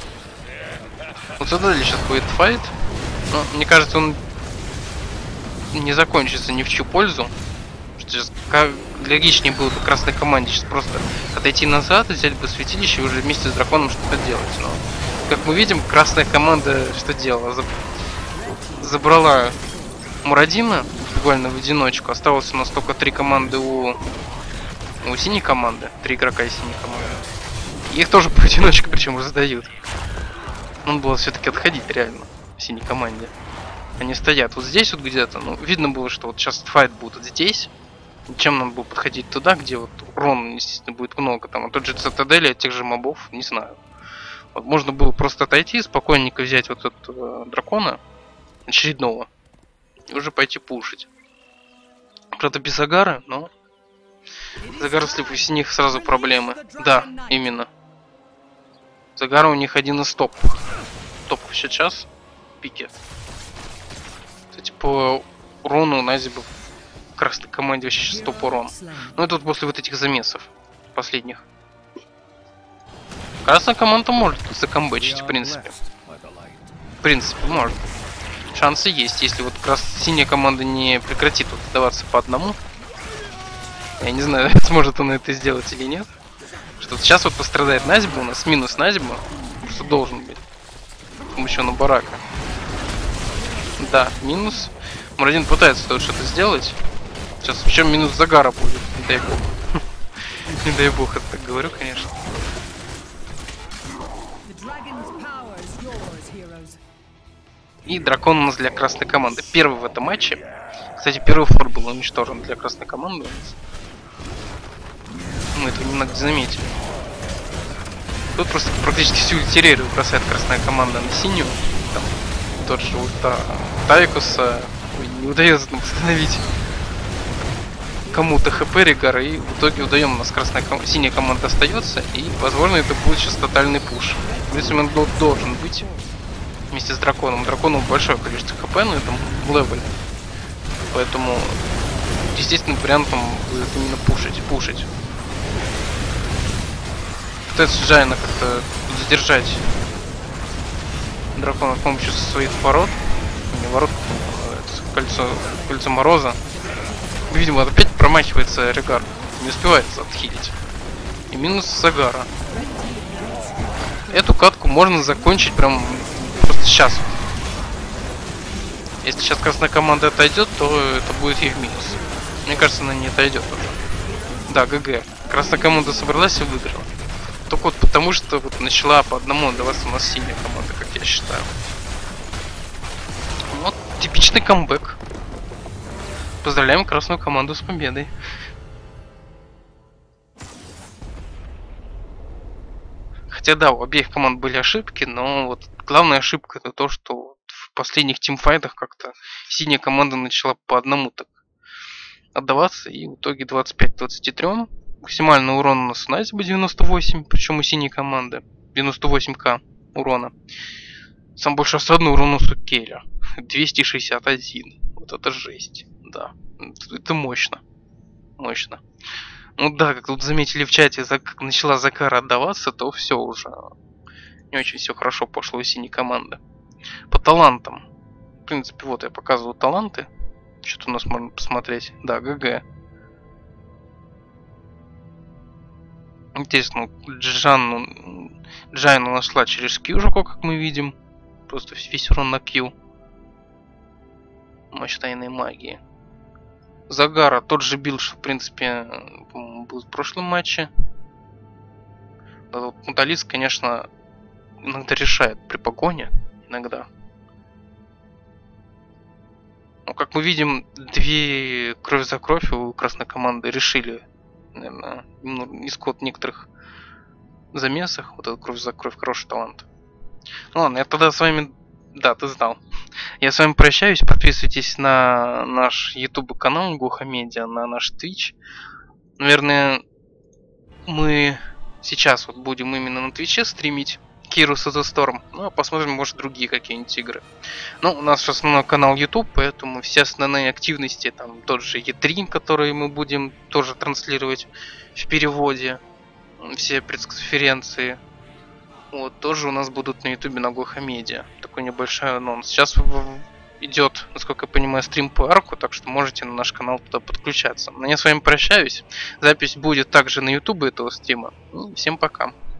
У Цитадели сейчас будет файт. Но мне кажется, он не закончится ни в чью пользу. Что сейчас логичнее было бы красной команде сейчас просто отойти назад, взять бы святилище и уже вместе с драконом что-то делать. Но, как мы видим, красная команда что делала? Забрала Мурадина буквально в одиночку. Осталось у нас только 3 команды у синей команды. 3 игрока из синей команды. Их тоже по одиночку причем раздают. Надо было все-таки отходить реально в синей команде. Они стоят вот здесь вот где-то. Ну, видно было, что вот сейчас файт будет вот здесь. Чем нам было подходить туда, где вот урон, естественно, будет много. Там, а тот же Цитадели, тех же мобов, не знаю. Вот можно было просто отойти, спокойненько взять вот этого дракона очередного и уже пойти пушить. Правда, без Загара, но Загар, если у синих сразу проблемы. Да, именно. Загара у них один из топов. Топов сейчас. Пики. Кстати, по урону Назиба в красной команде вообще сейчас топ урон. Но это вот после вот этих замесов последних. Красная команда может закомбэчить, в принципе. В принципе, может. Шансы есть, если вот синяя команда не прекратит вот отдаваться по одному. Я не знаю, сможет он это сделать или нет. Что сейчас вот пострадает Назиба, у нас минус Назиба. Что должен быть. С помощью на барака. Да, минус. Мурадин пытается тут что-то сделать. Сейчас причем минус Загара будет, не дай бог. Не дай бог, это так говорю, конечно. И дракон у нас для красной команды. Первый в этом матче. Кстати, первый флор был уничтожен для красной команды. Мы этого немного заметили. Тут просто практически всю артиллерию бросает красная команда на синюю. Там тот же ульта Тайкуса. Не удается нам восстановить кому-то хп Ригара. И в итоге удаем, у нас синяя команда остается. И возможно это будет сейчас тотальный пуш. Если он должен быть вместе с драконом. Дракону большое количество хп на этом левеле. Поэтому естественным вариантом будет именно пушить. Пытается Джайна как-то задержать дракона с помощью своих ворот. Не ворот, кольцо Мороза. Видимо, опять промахивается Ригар. Не успевает отхилить. И минус Загара. Эту катку можно закончить прям просто сейчас. Если сейчас красная команда отойдет, то это будет ей в минус. Мне кажется, она не отойдет уже. Да, ГГ. Красная команда собралась и выиграла. Только вот потому, что вот начала по одному отдаваться у нас синяя команда, как я считаю. Вот типичный камбэк. Поздравляем красную команду с победой. Хотя да, у обеих команд были ошибки, но вот главная ошибка это то, что в последних тимфайтах как-то синяя команда начала по одному так отдаваться, и в итоге 25-23. Максимальный урон у нас на бы 98, причем у синей команды 98к урона. Сам больше осадный урон у Сукеля 261. Вот это жесть, да. Это мощно. Мощно. Ну да, как тут заметили в чате, как начала Закара отдаваться, то все уже не очень все хорошо пошло у синей команды. По талантам. В принципе, вот я показываю таланты. Что-то у нас можно посмотреть. Да, ГГ. Интересно, Джайну нашла через Q уже, как мы видим. Просто весь урон на Q. Мощь тайной магии. Загара тот же билд, что в принципе был в прошлом матче. Муталист, конечно, иногда решает при погоне. Иногда. Но как мы видим, две кровь за кровь у красной команды решили, наверное, исход некоторых замесах. Вот этот кровь за кровь, хороший талант. Ну ладно, я тогда с вами... Да, ты знал. Я с вами прощаюсь. Подписывайтесь на наш YouTube канал Глухомедиа, на наш Twitch. Наверное, мы сейчас вот будем именно на Твиче стримить Heroes of the Storm. Ну, а посмотрим, может, другие какие-нибудь игры. Ну, у нас основной канал YouTube, поэтому все основные активности, там тот же E3, который мы будем тоже транслировать в переводе. Все пресс-конференции. Вот, тоже у нас будут на ютубе на Глухомедиа. Такой небольшой анонс. Сейчас идет, насколько я понимаю, стрим по арку, так что можете на наш канал туда подключаться. Но я с вами прощаюсь. Запись будет также на ютубе этого стрима. И всем пока.